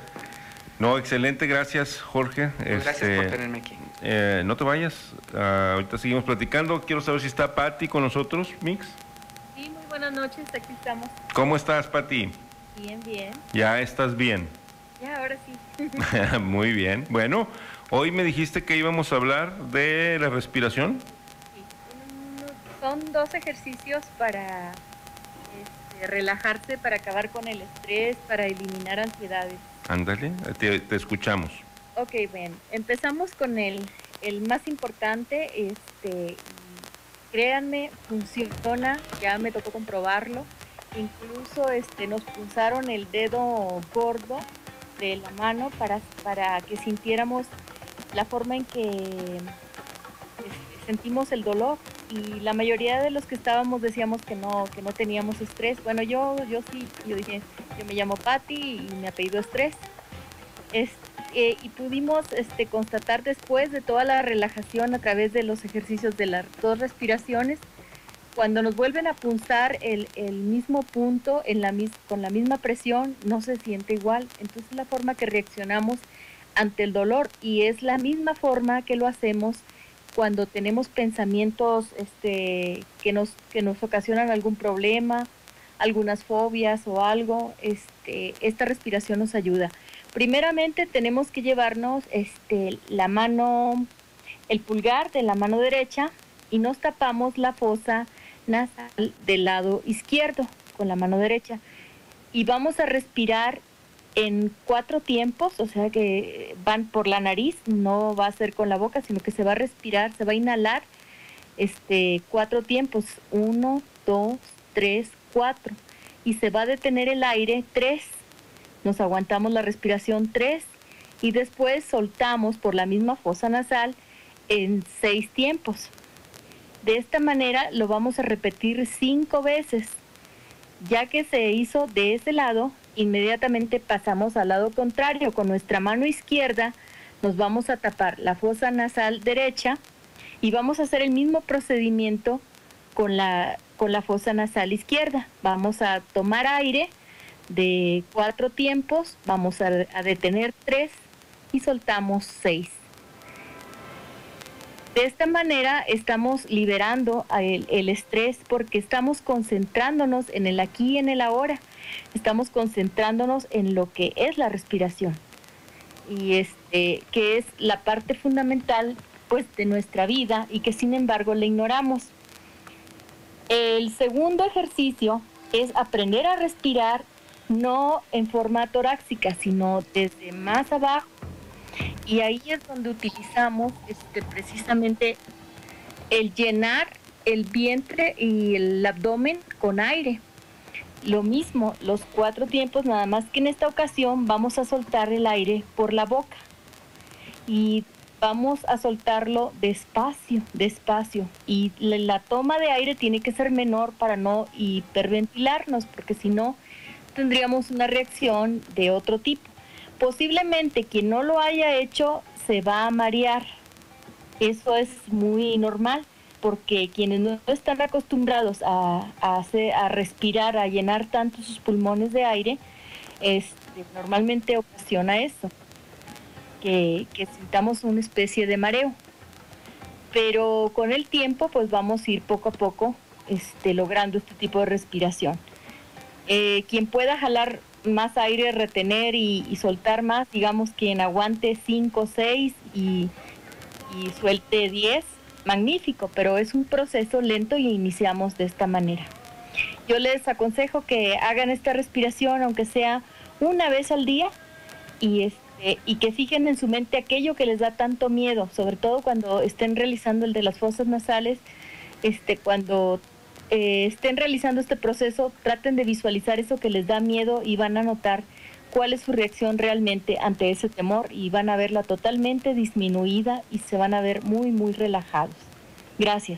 No, excelente, gracias Jorge. Pues gracias este, por tenerme aquí. Eh, no te vayas, uh, ahorita seguimos platicando. Quiero saber si está Patti con nosotros, Mix. Sí, muy buenas noches, aquí estamos. ¿Cómo estás, Patti? Bien, bien. ¿Ya estás bien? Ya, ahora sí. Muy bien. Bueno, hoy me dijiste que íbamos a hablar de la respiración. Sí, son dos ejercicios para este, relajarse, para acabar con el estrés, para eliminar ansiedades. Ándale, te, te escuchamos. Ok, bien. Empezamos con el, el más importante. Este, créanme, funciona. Ya me tocó comprobarlo. Incluso este, nos punzaron el dedo gordo de la mano para, para que sintiéramos la forma en que este, sentimos el dolor, y la mayoría de los que estábamos decíamos que no, que no teníamos estrés. Bueno, yo, yo sí, yo dije, yo me llamo Patti y mi apellido es Estrés. Es, eh, y pudimos este, constatar después de toda la relajación a través de los ejercicios de las dos respiraciones, cuando nos vuelven a punzar el, el mismo punto en la, con la misma presión, no se siente igual. Entonces es la forma que reaccionamos ante el dolor, y es la misma forma que lo hacemos cuando tenemos pensamientos este, que, nos, que nos ocasionan algún problema, algunas fobias o algo. Este, esta respiración nos ayuda. Primeramente tenemos que llevarnos este, la mano, el pulgar de la mano derecha, y nos tapamos la fosa nasal del lado izquierdo con la mano derecha, y vamos a respirar en cuatro tiempos, o sea que van por la nariz, no va a ser con la boca, sino que se va a respirar, se va a inhalar este cuatro tiempos, uno, dos, tres, cuatro, y se va a detener el aire tres, nos aguantamos la respiración tres, y después soltamos por la misma fosa nasal en seis tiempos. De esta manera lo vamos a repetir cinco veces. Ya que se hizo de ese lado, inmediatamente pasamos al lado contrario. Con nuestra mano izquierda nos vamos a tapar la fosa nasal derecha y vamos a hacer el mismo procedimiento con la, con la fosa nasal izquierda. Vamos a tomar aire de cuatro tiempos, vamos a, a detener tres y soltamos seis. De esta manera estamos liberando el, el estrés porque estamos concentrándonos en el aquí y en el ahora. Estamos concentrándonos en lo que es la respiración. Y este, que es la parte fundamental pues de nuestra vida y que sin embargo le ignoramos. El segundo ejercicio es aprender a respirar no en forma torácica, sino desde más abajo. Y ahí es donde utilizamos este, precisamente el llenar el vientre y el abdomen con aire. Lo mismo, los cuatro tiempos, nada más que en esta ocasión vamos a soltar el aire por la boca. Y vamos a soltarlo despacio, despacio. Y la, la toma de aire tiene que ser menor para no hiperventilarnos, porque si no tendríamos una reacción de otro tipo. Posiblemente quien no lo haya hecho se va a marear. Eso es muy normal, porque quienes no están acostumbrados a, a, hacer, a respirar, a llenar tanto sus pulmones de aire, este, normalmente ocasiona eso, que, que sintamos una especie de mareo. Pero con el tiempo pues vamos a ir poco a poco este, logrando este tipo de respiración. Eh, quien pueda jalar más aire, retener y, y soltar más, digamos quien aguante cinco, seis y, y suelte diez, magnífico, pero es un proceso lento y iniciamos de esta manera. Yo les aconsejo que hagan esta respiración aunque sea una vez al día y, este, y que fijen en su mente aquello que les da tanto miedo, sobre todo cuando estén realizando el de las fosas nasales, este, cuando Eh, estén realizando este proceso, traten de visualizar eso que les da miedo y van a notar cuál es su reacción realmente ante ese temor y van a verla totalmente disminuida y se van a ver muy, muy relajados. Gracias.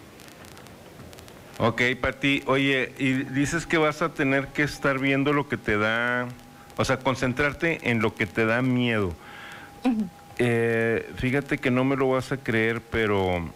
Ok, Pati, oye, y dices que vas a tener que estar viendo lo que te da, o sea, concentrarte en lo que te da miedo. Uh-huh. eh, fíjate que no me lo vas a creer, pero...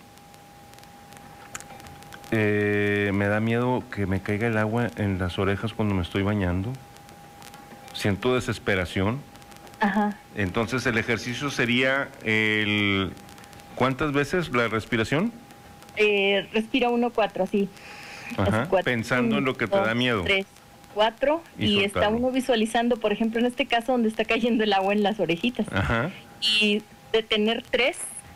Eh, me da miedo que me caiga el agua en las orejas cuando me estoy bañando. Siento desesperación. Ajá. Entonces el ejercicio sería el... ¿Cuántas veces la respiración? Eh, respira uno, cuatro, así. Ajá. Cuatro. Pensando uno, en lo que te dos, da miedo. Tres, cuatro. Y, y está uno visualizando, por ejemplo, en este caso donde está cayendo el agua en las orejitas. Ajá. Y detener tres.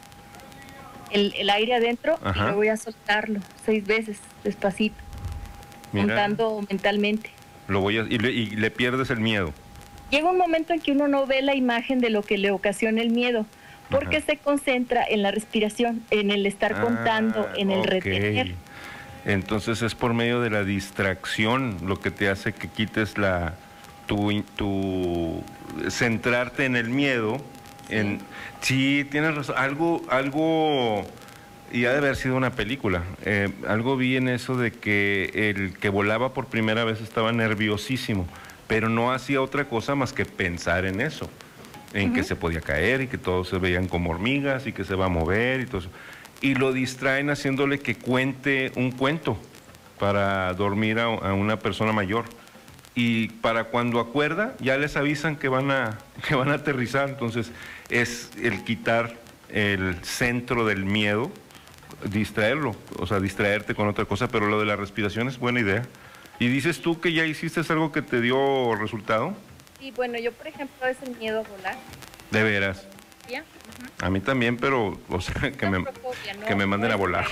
El, el aire adentro. Ajá. Y luego voy a soltarlo seis veces, despacito, Mira, contando mentalmente. Lo voy a, y, le, y le pierdes el miedo. Llega un momento en que uno no ve la imagen de lo que le ocasiona el miedo, porque Ajá. se concentra en la respiración, en el estar ah, contando, en el okay. retener. Entonces es por medio de la distracción lo que te hace que quites la tu, tu centrarte en el miedo. En, sí, tienes razón. Algo, algo, y ha de haber sido una película. Eh, algo vi en eso de que el que volaba por primera vez estaba nerviosísimo, pero no hacía otra cosa más que pensar en eso, en uh-huh. que se podía caer y que todos se veían como hormigas y que se va a mover y todo eso. Y lo distraen haciéndole que cuente un cuento para dormir a, a una persona mayor. Y para cuando acuerda, ya les avisan que van a, que van a aterrizar. Entonces, es el quitar el centro del miedo, distraerlo, o sea, distraerte con otra cosa, pero lo de la respiración es buena idea. ¿Y dices tú que ya hiciste algo que te dio resultado? Sí, bueno, yo, por ejemplo, es el miedo a volar. ¿De veras? ¿Ya? Uh-huh. A mí también, pero, o sea, que, no me, propia, no, que me manden no a volar.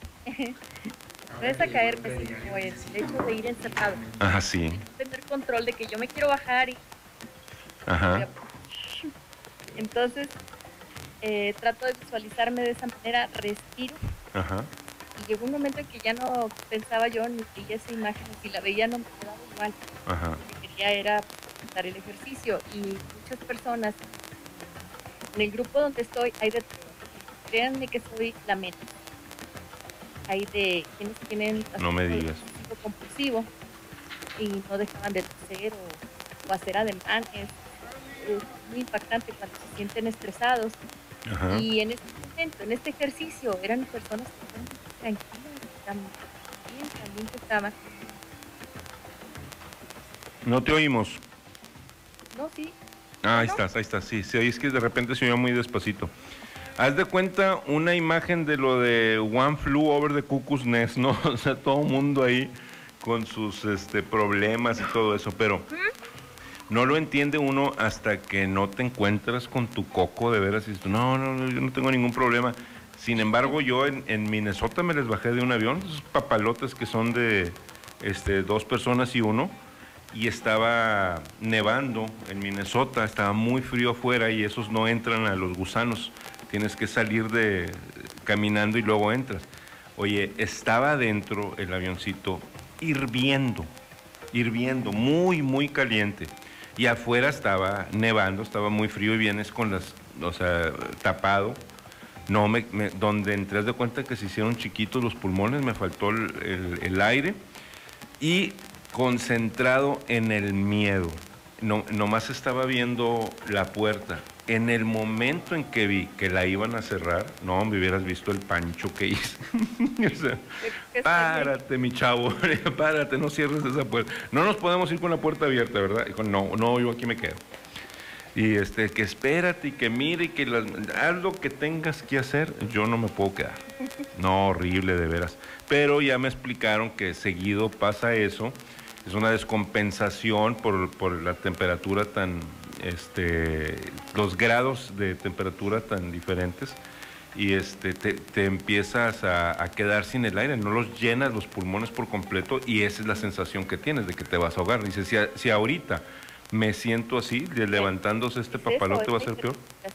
No es a caerme, sino es el hecho de ir encerrado. Ajá, sí. Tener control de que yo me quiero bajar y... Ajá. Entonces, eh, trato de visualizarme de esa manera, respiro. Ajá. Y llegó un momento en que ya no pensaba yo ni veía esa imagen, si la veía no me quedaba igual. Ajá. Lo que quería era dar el ejercicio. Y muchas personas, en el grupo donde estoy, hay de todo. Créanme que soy la meta. hay de quienes tienen no me digas compulsivo y no dejaban de toser o, o hacer ademanes. Es muy impactante cuando se sienten estresados. Ajá. Y en este momento, en este ejercicio, eran personas que estaban tranquilas, también, también que estaban. No te oímos. No, sí. Ah, ahí ¿no? estás, ahí estás, sí, sí, es que de repente se oía muy despacito. Haz de cuenta una imagen de lo de One Flew Over the Cuckoo's Nest, ¿no? O sea, todo el mundo ahí con sus este, problemas y todo eso, pero no lo entiende uno hasta que no te encuentras con tu coco de veras y dices, no, no, no, yo no tengo ningún problema. Sin embargo, yo en, en Minnesota me les bajé de un avión, esos papalotes que son de este, dos personas y uno, y estaba nevando en Minnesota, estaba muy frío afuera y esos no entran a los gusanos, tienes que salir de caminando y luego entras. Oye, estaba adentro el avioncito hirviendo, hirviendo, muy, muy caliente, y afuera estaba nevando, estaba muy frío y vienes con las, o sea, tapado. No, me, me, donde entré de cuenta que se hicieron chiquitos los pulmones, me faltó el, el, el aire y concentrado en el miedo. No, nomás estaba viendo la puerta. En el momento en que vi que la iban a cerrar, no, me hubieras visto el pancho que hice. O sea, párate, mi chavo, párate, no cierres esa puerta. No nos podemos ir con la puerta abierta, ¿verdad? Dijo, no, no, yo aquí me quedo. Y este, que espérate y que mire y que las, haz lo que tengas que hacer, yo no me puedo quedar. No, horrible de veras. Pero ya me explicaron que seguido pasa eso, es una descompensación por, por la temperatura tan, este, los grados de temperatura tan diferentes y este, te, te empiezas a, a quedar sin el aire, no los llenas los pulmones por completo y esa es la sensación que tienes de que te vas a ahogar. Dices, si, si ahorita me siento así, levantándose este papalote va a ser peor.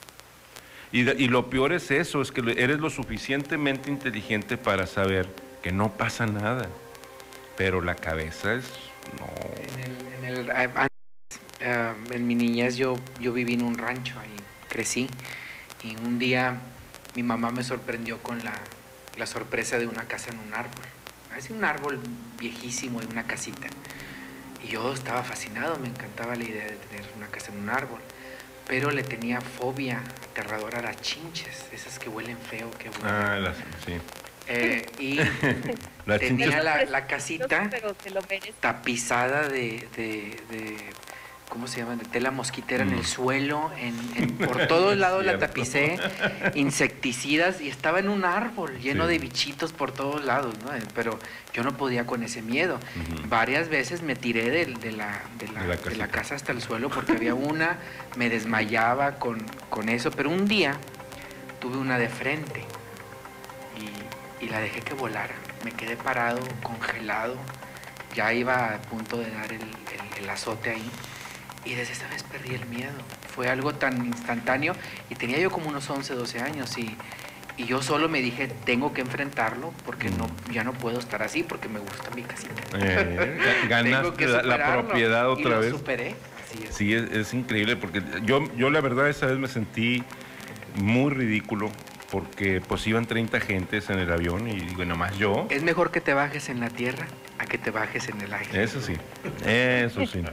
Y, y lo peor es eso, es que eres lo suficientemente inteligente para saber que no pasa nada, pero la cabeza es... no. En, el, en, el, uh, en mi niñez yo, yo viví en un rancho, ahí crecí, y un día mi mamá me sorprendió con la, la sorpresa de una casa en un árbol. Es un árbol viejísimo y una casita. Y yo estaba fascinado, me encantaba la idea de tener una casa en un árbol, pero le tenía fobia aterradora a las chinches, esas que huelen feo, que huelen. Ah, las, sí. Eh, y la tenía la, la casita tapizada de, de, de, ¿cómo se llama? De tela mosquitera mm. en el suelo, en, en, por todos lados la tapicé, insecticidas, y estaba en un árbol lleno sí. de bichitos por todos lados, ¿no? Pero yo no podía con ese miedo. Uh-huh. Varias veces me tiré de, de, la, de, la, de, la de la casa hasta el suelo porque había una, me desmayaba con, con eso, pero un día tuve una de frente y, y la dejé que volara. Me quedé parado, congelado, ya iba a punto de dar el, el, el azote ahí. Y desde esa vez perdí el miedo. Fue algo tan instantáneo y tenía yo como unos once, doce años y, y yo solo me dije, tengo que enfrentarlo porque no, ya no puedo estar así porque me gusta mi casita. Eh, ganaste la, la propiedad otra y lo vez. Superé. Así es. Sí, es, es increíble porque yo, yo la verdad esa vez me sentí muy ridículo porque pues iban treinta gentes en el avión y digo, nomás yo. Es mejor que te bajes en la tierra a que te bajes en el aire. Eso sí, eso sí.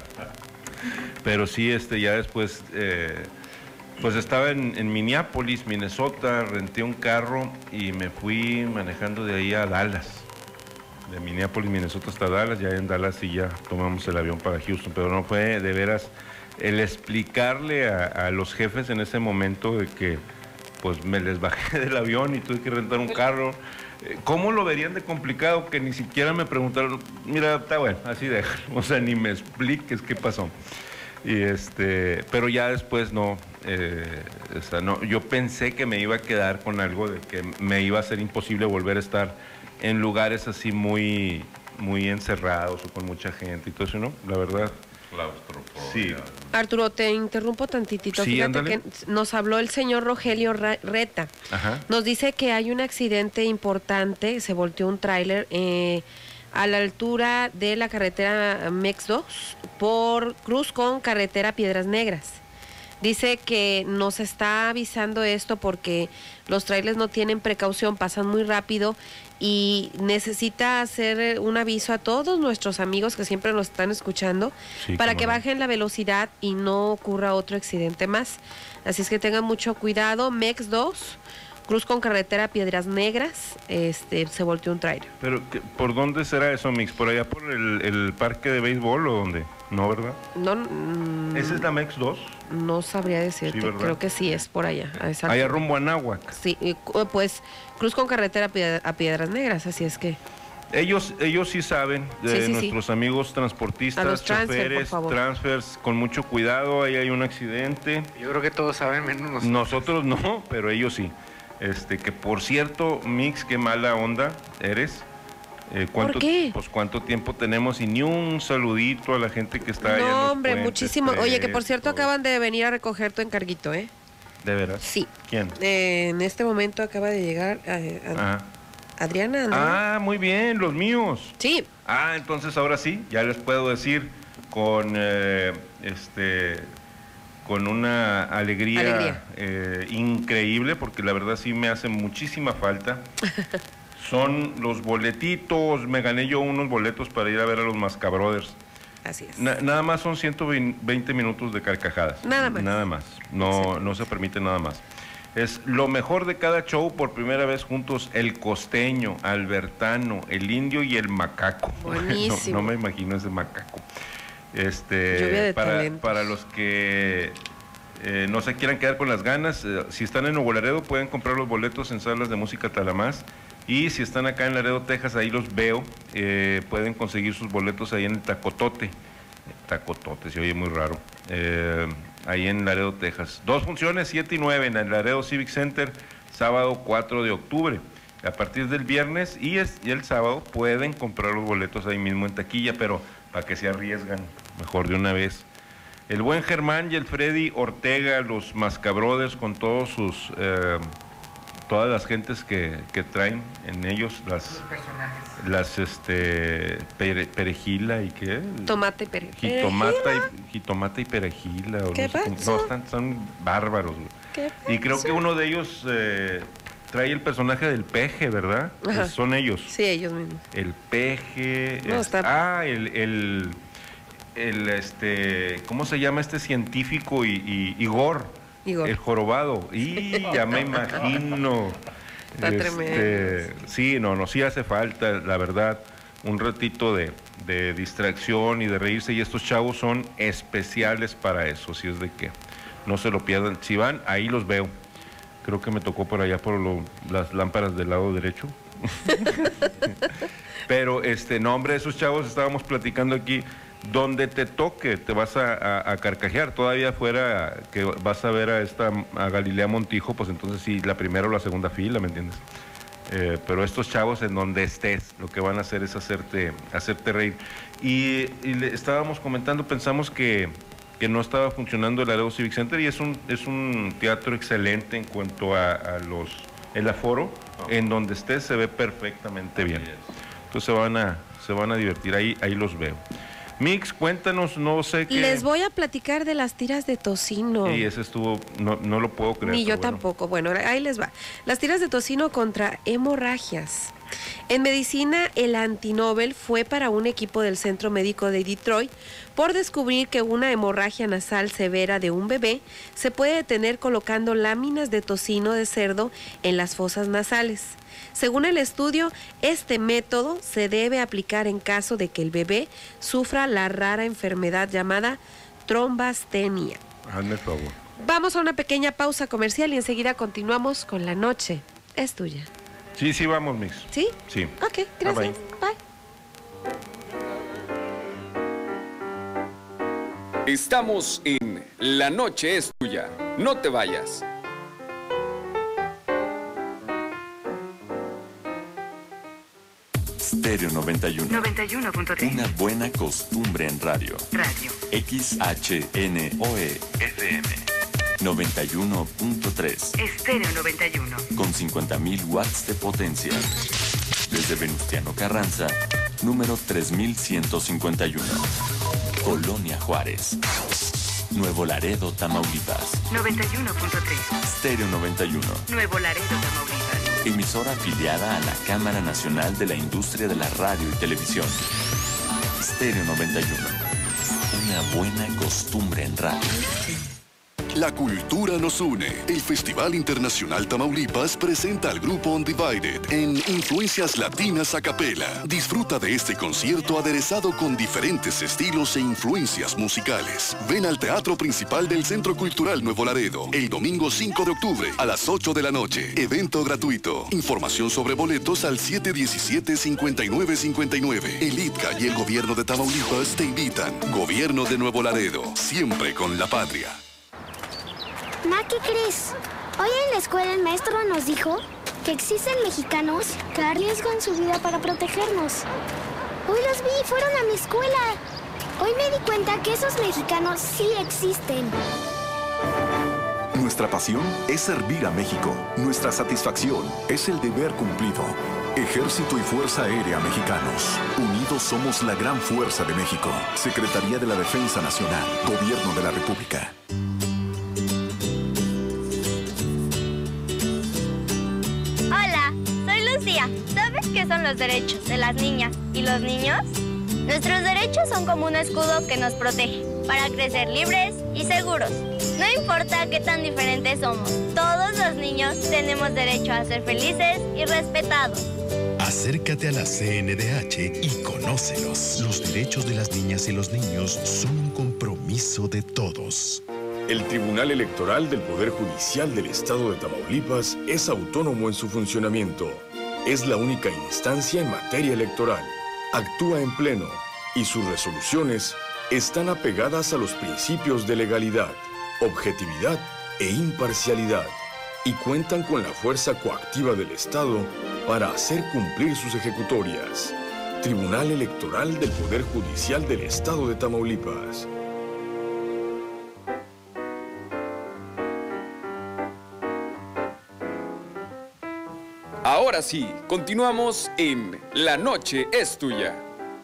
Pero sí, este, ya después, eh, pues estaba en, en Minneapolis, Minnesota, renté un carro y me fui manejando de ahí a Dallas. De Minneapolis, Minnesota hasta Dallas, ya en Dallas sí ya tomamos el avión para Houston, pero no fue de veras el explicarle a, a los jefes en ese momento de que pues me les bajé del avión y tuve que rentar un carro. ¿Cómo lo verían de complicado que ni siquiera me preguntaron? Mira, está bueno, así déjalo, o sea, ni me expliques qué pasó. Y este, pero ya después no, eh, o sea, no, yo pensé que me iba a quedar con algo de que me iba a ser imposible volver a estar en lugares así muy, muy encerrados o con mucha gente y todo eso, ¿no? La verdad. Claustrofobia. Sí. Arturo, te interrumpo tantitito. Sí, Fíjate ándale. que nos habló el señor Rogelio Reta. Ajá. Nos dice que hay un accidente importante, se volteó un tráiler eh, a la altura de la carretera Mex dos por cruz con carretera Piedras Negras. Dice que nos está avisando esto porque los trailers no tienen precaución, pasan muy rápido y necesita hacer un aviso a todos nuestros amigos que siempre nos están escuchando sí, para que no. bajen la velocidad y no ocurra otro accidente más. Así es que tengan mucho cuidado. Mex dos, cruz con carretera Piedras Negras, este, se volteó un trailer. Pero, ¿por dónde será eso, Mix? ¿Por allá por el, el parque de béisbol o dónde? No, ¿verdad? No. Mm, ¿Esa es la Mex dos? No sabría decirte, sí, creo que sí es por allá. Allá rumbo a Anáhuac. Sí, pues cruz con carretera a Piedras Negras, así es que... Ellos ellos sí saben, sí, eh, sí, nuestros sí. amigos transportistas, los choferes, transfer, transfers, con mucho cuidado, ahí hay un accidente. Yo creo que todos saben, menos nosotros. Nosotros no, pero ellos sí. Este, que por cierto, Mix, qué mala onda eres. Eh, ¿cuánto, ¿Por qué? Pues cuánto tiempo tenemos y ni un saludito a la gente que está allá. No, hombre, puentes, muchísimo. Oye, que por cierto acaban de venir a recoger tu encarguito, ¿eh? ¿De veras? Sí. ¿Quién? Eh, en este momento acaba de llegar eh, a, Adriana, ¿no? Ah, muy bien, los míos. Sí. Ah, entonces ahora sí, ya les puedo decir con eh, este con una alegría, alegría. Eh, increíble, porque la verdad sí me hace muchísima falta. Son los boletitos, me gané yo unos boletos para ir a ver a los Mascabrothers. Así es. Na, nada más son ciento veinte minutos de carcajadas. Nada más. Nada más. No, no se permite nada más. Es lo mejor de cada show, por primera vez juntos, el costeño, Albertano, el indio y el macaco. Buenísimo. No, no me imagino ese macaco. Este, para, para los que eh, no se quieran quedar con las ganas, eh, si están en Nuevo Laredo pueden comprar los boletos en salas de música Talamás. Y si están acá en Laredo, Texas, ahí los veo, eh, pueden conseguir sus boletos ahí en el Tacotote. Tacotote, se oye muy raro. Eh, ahí en Laredo, Texas. Dos funciones, siete y nueve, en el Laredo Civic Center, sábado cuatro de octubre. A partir del viernes y, es, y el sábado pueden comprar los boletos ahí mismo en taquilla, pero para que se arriesgan, mejor de una vez. El buen Germán y el Freddy Ortega, los Mascabrothers, con todos sus... Eh, todas las gentes que, que traen en ellos, las las este pere, perejila y qué tomate y perejila jitomata y jitomate y perejila o ¿Qué no, sé, no están, son bárbaros. Y creo pasó? que uno de ellos eh, trae el personaje del peje, ¿verdad? Pues son ellos. Sí, ellos mismos. El peje. No, es, está... Ah, el, el el este ¿cómo se llama este científico y, y Igor? Igor. El jorobado, y ya me imagino. Está este, tremendo. Sí, no, no, sí hace falta, la verdad, un ratito de, de distracción y de reírse, y estos chavos son especiales para eso, si es de que no se lo pierdan. Si van, ahí los veo. Creo que me tocó por allá por lo, las lámparas del lado derecho. Pero, este, no, hombre, esos chavos estábamos platicando aquí. Donde te toque, te vas a, a, a carcajear. Todavía fuera que vas a ver a esta a Galilea Montijo, pues entonces sí, la primera o la segunda fila, ¿me entiendes? Eh, pero estos chavos, en donde estés, lo que van a hacer es hacerte, hacerte reír. Y, y le estábamos comentando, pensamos que, que no estaba funcionando el Laredo Civic Center, y es un, es un teatro excelente en cuanto a, a los el aforo, oh. En donde estés se ve perfectamente bien. Entonces se van a, se van a divertir, ahí, ahí los veo. Mix, cuéntanos, no sé qué... Les voy a platicar de las tiras de tocino. Y ese estuvo, no, no lo puedo creer. Ni yo bueno. tampoco. Bueno, ahí les va. Las tiras de tocino contra hemorragias. En medicina, el antinobel fue para un equipo del Centro Médico de Detroit por descubrir que una hemorragia nasal severa de un bebé se puede detener colocando láminas de tocino de cerdo en las fosas nasales. Según el estudio, este método se debe aplicar en caso de que el bebé sufra la rara enfermedad llamada trombastenia. Hazme el favor. Vamos a una pequeña pausa comercial y enseguida continuamos con La Noche es Tuya. Sí, sí, vamos, Mix. ¿Sí? Sí. Ok, gracias. Bye. Bye. Estamos en La Noche es Tuya. No te vayas. Stereo noventa y uno. noventa y uno punto tres. Una buena costumbre en radio. Radio. X H N O E F M. noventa y uno punto tres. Stereo noventa y uno. Con cincuenta mil watts de potencia. Desde Venustiano Carranza, número tres mil ciento cincuenta y uno. Colonia Juárez. Nuevo Laredo, Tamaulipas. noventa y uno punto tres. Stereo noventa y uno. Nuevo Laredo, Tamaulipas. Emisora afiliada a la Cámara Nacional de la Industria de la Radio y Televisión. Stereo noventa y uno. Una buena costumbre en radio. La cultura nos une. El Festival Internacional Tamaulipas presenta al grupo Undivided en Influencias Latinas a Capela. Disfruta de este concierto aderezado con diferentes estilos e influencias musicales. Ven al Teatro Principal del Centro Cultural Nuevo Laredo el domingo cinco de octubre a las ocho de la noche. Evento gratuito. Información sobre boletos al siete diecisiete, cincuenta y nueve cincuenta y nueve. El I T C A y el Gobierno de Tamaulipas te invitan. Gobierno de Nuevo Laredo. Siempre con la patria. Ma, ¿qué crees? Hoy en la escuela el maestro nos dijo que existen mexicanos que arriesgan su vida para protegernos. Hoy los vi y fueron a mi escuela. Hoy me di cuenta que esos mexicanos sí existen. Nuestra pasión es servir a México. Nuestra satisfacción es el deber cumplido. Ejército y Fuerza Aérea Mexicanos. Unidos somos la gran fuerza de México. Secretaría de la Defensa Nacional. Gobierno de la República. ¿Sabes qué son los derechos de las niñas y los niños? Nuestros derechos son como un escudo que nos protege para crecer libres y seguros. No importa qué tan diferentes somos, todos los niños tenemos derecho a ser felices y respetados. Acércate a la C N D H y conócelos. Los derechos de las niñas y los niños son un compromiso de todos. El Tribunal Electoral del Poder Judicial del Estado de Tamaulipas es autónomo en su funcionamiento. Es la única instancia en materia electoral. Actúa en pleno y sus resoluciones están apegadas a los principios de legalidad, objetividad e imparcialidad y cuentan con la fuerza coactiva del Estado para hacer cumplir sus ejecutorias. Tribunal Electoral del Poder Judicial del Estado de Tamaulipas. Ahora sí, continuamos en La Noche es Tuya.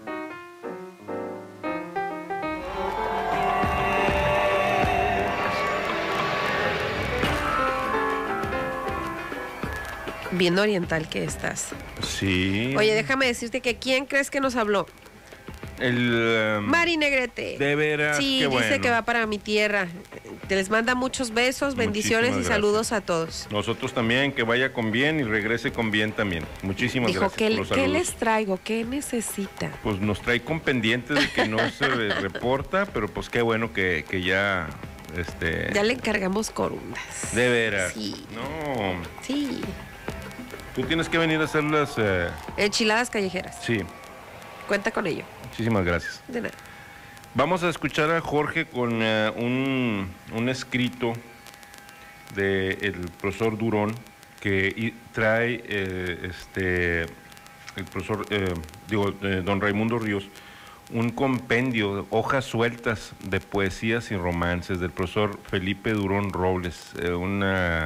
Bien oriental que estás. Sí. Oye, déjame decirte que ¿quién crees que nos habló? El... Um, Mari Negrete. De veras, sí, qué dice bueno. que va para mi tierra. Te les manda muchos besos, bendiciones Muchísimas y saludos a todos. Nosotros también, que vaya con bien y regrese con bien también. Muchísimas Dijo, gracias ¿qué, por los ¿qué saludos. les traigo? ¿Qué necesita? Pues nos trae con pendientes de que no se reporta, pero pues qué bueno que, que ya... Este... Ya le encargamos corundas. De veras. Sí. No. Sí. Tú tienes que venir a hacer las... Eh... Enchiladas callejeras. Sí. Cuenta con ello. Muchísimas gracias. De nada. Vamos a escuchar a Jorge con uh, un, un escrito del profesor Durón que y, trae eh, este el profesor, eh, digo, eh, don Raimundo Ríos, un compendio, hojas sueltas de poesías y romances del profesor Felipe Durón Robles, eh, un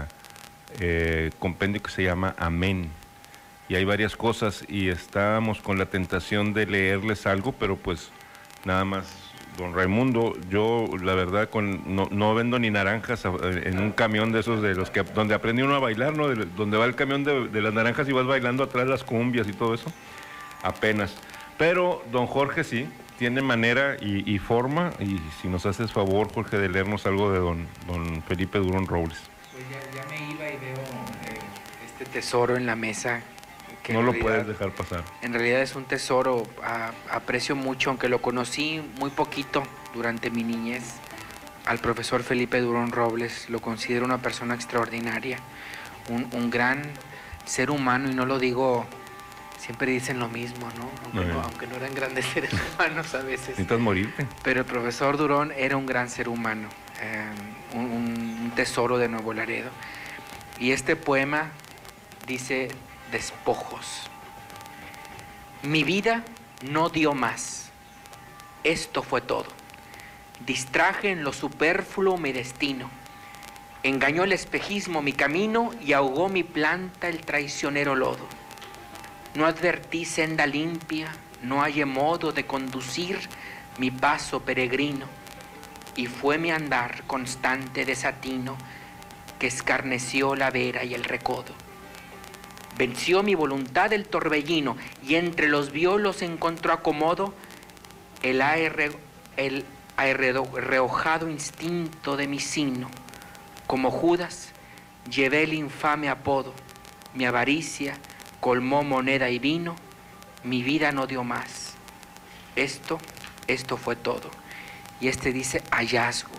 eh, compendio que se llama Amén. Y hay varias cosas y estábamos con la tentación de leerles algo, pero pues nada más, don Raimundo, yo la verdad con no, no vendo ni naranjas en un camión de esos de los que donde aprende uno a bailar, ¿no? De, donde va el camión de, de las naranjas y vas bailando atrás las cumbias y todo eso, apenas. Pero don Jorge sí, tiene manera y, y forma, y si nos haces favor, Jorge, de leernos algo de don, don Felipe Durón Robles. Pues ya, ya me iba y veo eh, este tesoro en la mesa. Que no lo realidad, puedes dejar pasar. En realidad es un tesoro, a, aprecio mucho, aunque lo conocí muy poquito durante mi niñez. Al profesor Felipe Durón Robles lo considero una persona extraordinaria, un, un gran ser humano, y no lo digo, siempre dicen lo mismo, ¿no? Aunque, no, aunque no eran grandes seres humanos a veces. Necesitas morirte. Pero el profesor Durón era un gran ser humano, eh, un, un tesoro de Nuevo Laredo. Y este poema dice... Despojos. Mi vida no dio más. Esto fue todo. Distraje en lo superfluo mi destino. Engañó el espejismo mi camino y ahogó mi planta el traicionero lodo. No advertí senda limpia, no hallé modo de conducir mi paso peregrino. y fue mi andar constante desatino que escarneció la vera y el recodo. Venció mi voluntad el torbellino y entre los violos encontró acomodo el, aerre, el aerreojado instinto de mi sino. Como Judas llevé el infame apodo, mi avaricia colmó moneda y vino, mi vida no dio más. Esto, esto fue todo. Y este dice hallazgo.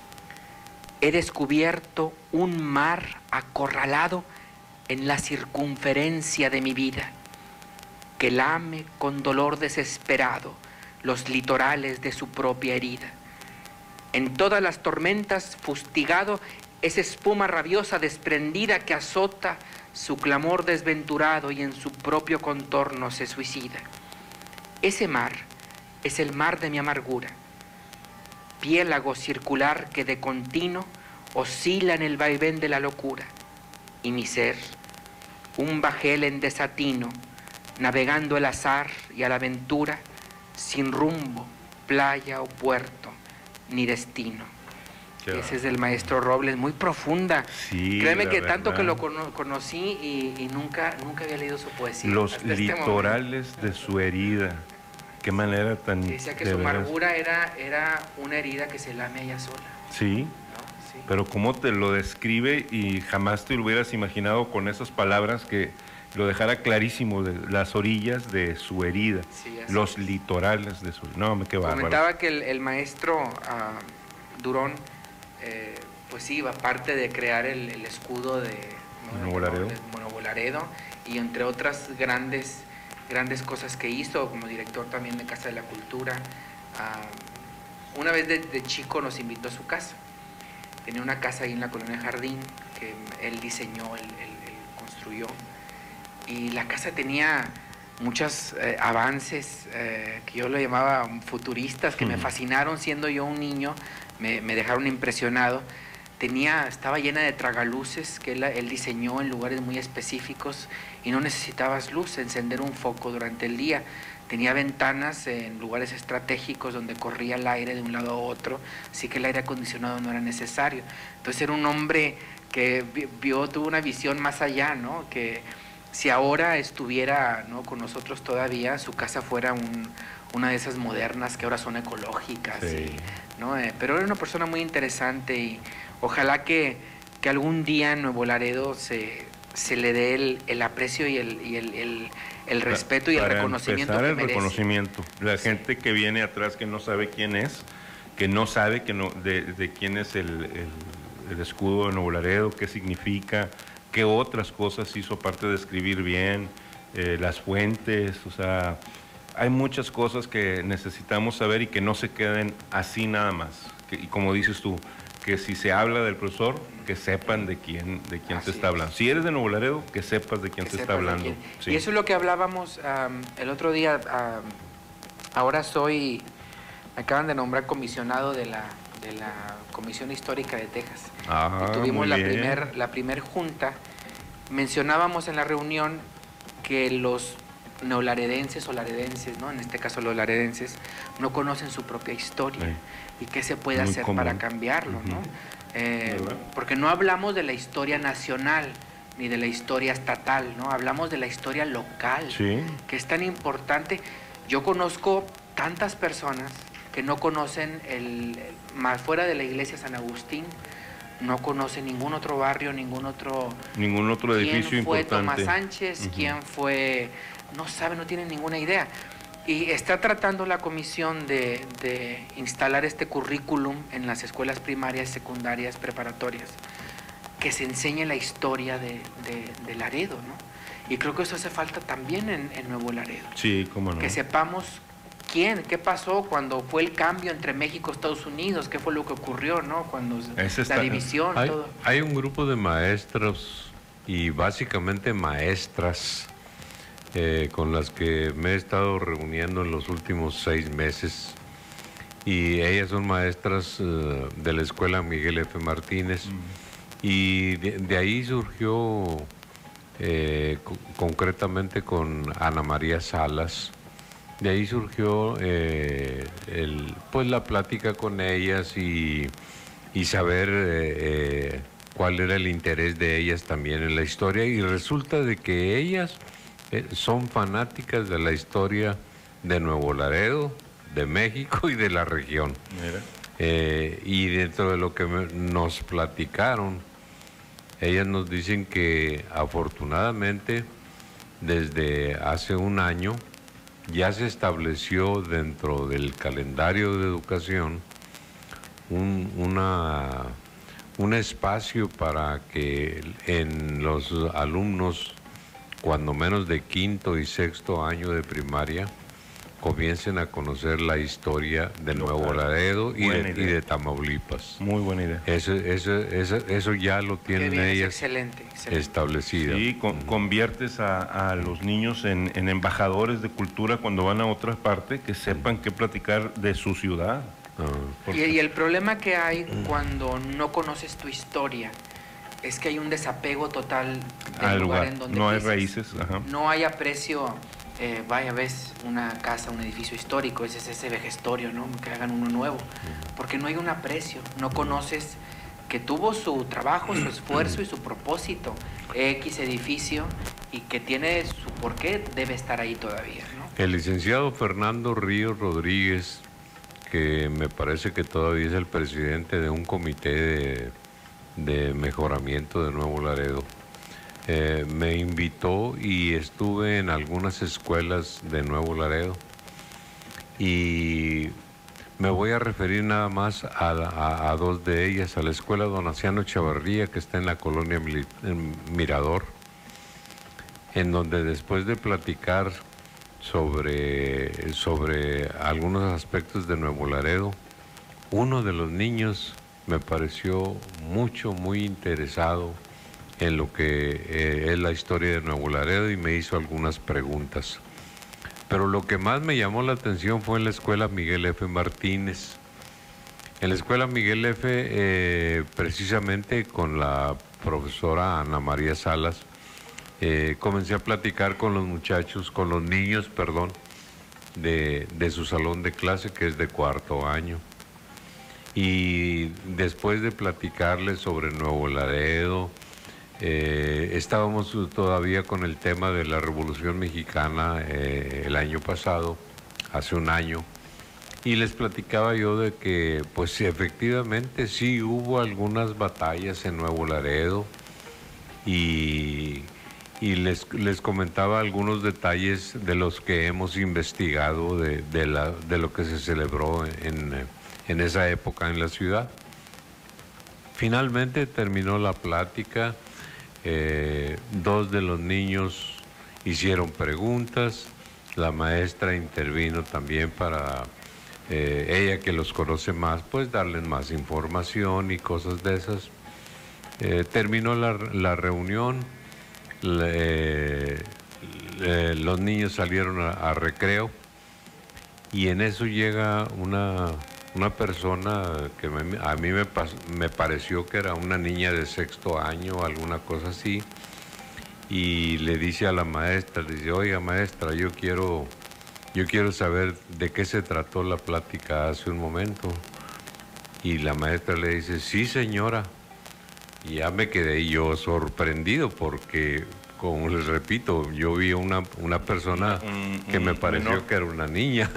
He descubierto un mar acorralado en la circunferencia de mi vida, que lame con dolor desesperado los litorales de su propia herida. En todas las tormentas fustigado es espuma rabiosa desprendida que azota su clamor desventurado y en su propio contorno se suicida. Ese mar es el mar de mi amargura, piélago circular que de continuo oscila en el vaivén de la locura, y mi ser, un bajel en desatino, navegando el azar y a la aventura, sin rumbo, playa o puerto, ni destino. Qué Ese va. Es del maestro Robles, muy profunda. Sí, créeme que verdad. Tanto que lo cono conocí y, y nunca, nunca había leído su poesía. Los litorales este de su herida. Qué manera tan... Decía que su veras. amargura era, era una herida que se lame ella sola. Sí, ¿no? Sí. Pero cómo te lo describe y jamás te lo hubieras imaginado con esas palabras que lo dejara clarísimo de las orillas de su herida, sí, los es. litorales de su... No, me qué bárbaro. Comentaba que el, el maestro uh, Durón, eh, pues sí, aparte de crear el, el escudo de Nuevo Laredo, Nuevo Laredo, y entre otras grandes... grandes cosas que hizo como director también de Casa de la Cultura. Uh, una vez de, de chico nos invitó a su casa. Tenía una casa ahí en la Colonia Jardín que él diseñó, él, él, él construyó. Y la casa tenía muchos eh, avances eh, que yo lo llamaba futuristas, que uh-huh. me fascinaron siendo yo un niño, me, me dejaron impresionado. Tenía, estaba llena de tragaluces que él, él diseñó en lugares muy específicos y no necesitabas luz, encender un foco durante el día. Tenía ventanas en lugares estratégicos donde corría el aire de un lado a otro, así que el aire acondicionado no era necesario. Entonces era un hombre que vio, tuvo una visión más allá, ¿no? Que si ahora estuviera, ¿no?, con nosotros todavía, su casa fuera un, una de esas modernas que ahora son ecológicas, sí. y, ¿no? Eh, pero era una persona muy interesante y ojalá que, que algún día en Nuevo Laredo se, se le dé el, el aprecio y el, y el, el, el respeto y el Para reconocimiento empezar, que el merece. reconocimiento. La Sí. gente que viene atrás que no sabe quién es, que no sabe que no, de, de quién es el, el, el escudo de Nuevo Laredo, qué significa, qué otras cosas hizo aparte de escribir bien, eh, las fuentes, o sea, hay muchas cosas que necesitamos saber y que no se queden así nada más. Que, y como dices tú, que si se habla del profesor, que sepan de quién, de quién se está hablando. Si eres de Nuevo Laredo, que sepas de quién Que se está sepas de hablando. quién. Sí. Y eso es lo que hablábamos um, el otro día. Um, ahora soy, me acaban de nombrar comisionado de la, de la Comisión Histórica de Texas. Ah, y tuvimos muy la bien. primer, la primer junta. Mencionábamos en la reunión que los neolaredenses o laredenses, ¿no?, en este caso los laredenses, no conocen su propia historia. Sí. Y qué se puede Muy hacer común. para cambiarlo, ¿no? Ujú. Eh, ¿Verdad? porque no hablamos de la historia nacional ni de la historia estatal, ¿no? Hablamos de la historia local, Sí. que es tan importante. Yo conozco tantas personas que no conocen, el, el- más fuera de la iglesia San Agustín, no conocen ningún otro barrio, ningún otro... Ningún otro edificio ¿Quién fue importante. Tomás Sánchez? Ujú. ¿Quién fue...? No saben, no tienen ninguna idea. Y está tratando la comisión de, de instalar este currículum en las escuelas primarias, secundarias, preparatorias, que se enseñe la historia de, de, de Laredo, ¿no? Y creo que eso hace falta también en, en Nuevo Laredo. Sí, cómo no. Que sepamos quién, qué pasó cuando fue el cambio entre México y Estados Unidos, qué fue lo que ocurrió, ¿no? Cuando Ese está- la división, Hay, todo. hay un grupo de maestros y básicamente maestras eh, con las que me he estado reuniendo en los últimos seis meses y ellas son maestras eh, de la escuela Miguel F. Martínez y de, de ahí surgió eh, co- concretamente con Ana María Salas de ahí surgió eh, el, pues la plática con ellas y, y saber eh, eh, cuál era el interés de ellas también en la historia, y resulta de que ellas eh, son fanáticas de la historia de Nuevo Laredo, de México y de la región. Eh, y dentro de lo que me, nos platicaron, ellas nos dicen que afortunadamente desde hace un año ya se estableció dentro del calendario de educación un, una, un espacio para que en los alumnos, cuando menos de quinto y sexto año de primaria, comiencen a conocer la historia de Nuevo Laredo y de, y de Tamaulipas. Muy buena idea. Eso, eso, eso, eso ya lo tienen bien, ellas excelente, excelente. establecido. Sí, con, conviertes a, a los niños en, en embajadores de cultura cuando van a otras partes, que sepan qué platicar de su ciudad. Ah, y, y el problema que hay cuando no conoces tu historia es que hay un desapego total del Al lugar, lugar en donde no hay pises. raíces. Ajá. No hay aprecio. Eh, vaya, ves una casa, un edificio histórico, ese es ese vejestorio, ¿no? Que hagan uno nuevo, porque no hay un aprecio, no conoces que tuvo su trabajo, su esfuerzo y su propósito, X edificio, y que tiene su porqué, debe estar ahí todavía, ¿no? El licenciado Fernando Ríos Rodríguez, que me parece que todavía es el presidente de un comité de, de mejoramiento de Nuevo Laredo, Eh, me invitó y estuve en algunas escuelas de Nuevo Laredo, y me voy a referir nada más a, a, a dos de ellas, a la escuela Donaciano Chavarría, que está en la colonia Mil- en Mirador, en donde después de platicar sobre, sobre algunos aspectos de Nuevo Laredo, uno de los niños me pareció mucho, muy interesado en lo que eh, es la historia de Nuevo Laredo, y me hizo algunas preguntas. Pero lo que más me llamó la atención fue en la escuela Miguel F. Martínez. En la escuela Miguel F., eh, precisamente con la profesora Ana María Salas, eh, comencé a platicar con los muchachos, con los niños, perdón, de, de su salón de clase, que es de cuarto año. Y después de platicarles sobre Nuevo Laredo, Eh, estábamos todavía con el tema de la Revolución Mexicana eh, el año pasado, hace un año, y les platicaba yo de que pues efectivamente sí hubo algunas batallas en Nuevo Laredo, y, y les, les comentaba algunos detalles de los que hemos investigado de, de, la, de lo que se celebró en, en esa época en la ciudad. Finalmente terminó la plática. Eh, dos de los niños hicieron preguntas, la maestra intervino también para eh, ella, que los conoce más, pues darles más información y cosas de esas. Eh, terminó la, la reunión, le, le, los niños salieron a, a recreo, y en eso llega una, una persona que me, a mí me, me pareció que era una niña de sexto año o alguna cosa así, y le dice a la maestra, le dice: oiga maestra, yo quiero, yo quiero saber de qué se trató la plática hace un momento. Y la maestra le dice: sí señora. Y ya me quedé yo sorprendido, porque, como les repito, yo vi una, una persona un, que un, me pareció menor. que era una niña.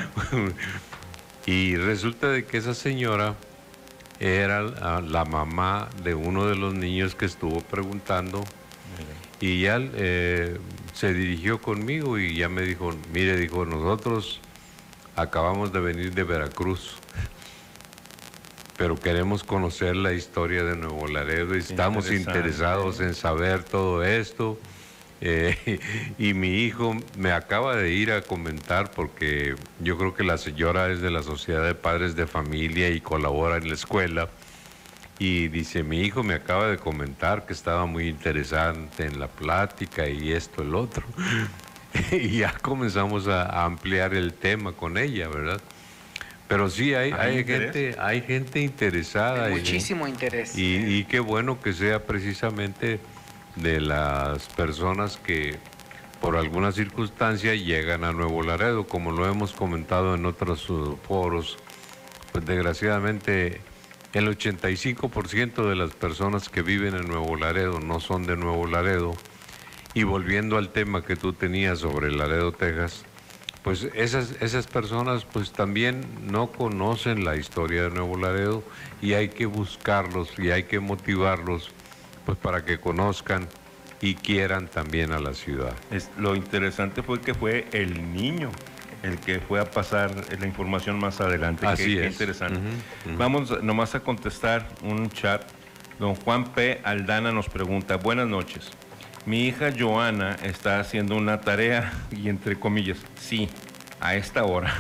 Y resulta de que esa señora era la, la mamá de uno de los niños que estuvo preguntando. Mira. Y ya eh, se dirigió conmigo y ya me dijo: mire, dijo, nosotros acabamos de venir de Veracruz, pero queremos conocer la historia de Nuevo Laredo y estamos interesados en saber todo esto. Eh, y mi hijo me acaba de ir a comentar, porque yo creo que la señora es de la Sociedad de Padres de Familia y colabora en la escuela, y dice: mi hijo me acaba de comentar que estaba muy interesante en la plática y esto, el otro. Y ya comenzamos a, a ampliar el tema con ella, ¿verdad? Pero sí, hay, hay, hay gente hay gente interesada. Hay muchísimo y, interés. Y, y qué bueno que sea precisamente de las personas que por alguna circunstancia llegan a Nuevo Laredo, como lo hemos comentado en otros uh, foros. Pues desgraciadamente el ochenta y cinco por ciento de las personas que viven en Nuevo Laredo no son de Nuevo Laredo. Y volviendo al tema que tú tenías sobre Laredo, Texas, pues esas, esas personas pues también no conocen la historia de Nuevo Laredo y hay que buscarlos y hay que motivarlos pues para que conozcan y quieran también a la ciudad. Es, lo interesante fue que fue el niño el que fue a pasar la información más adelante. Así qué, es. Qué interesante. Uh-huh, uh-huh. Vamos nomás a contestar un chat. Don Juan P. Aldana nos pregunta, buenas noches. Mi hija Joana está haciendo una tarea, y entre comillas, sí, a esta hora.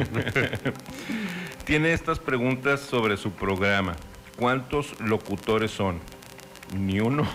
Tiene estas preguntas sobre su programa. ¿Cuántos locutores son? Ni uno.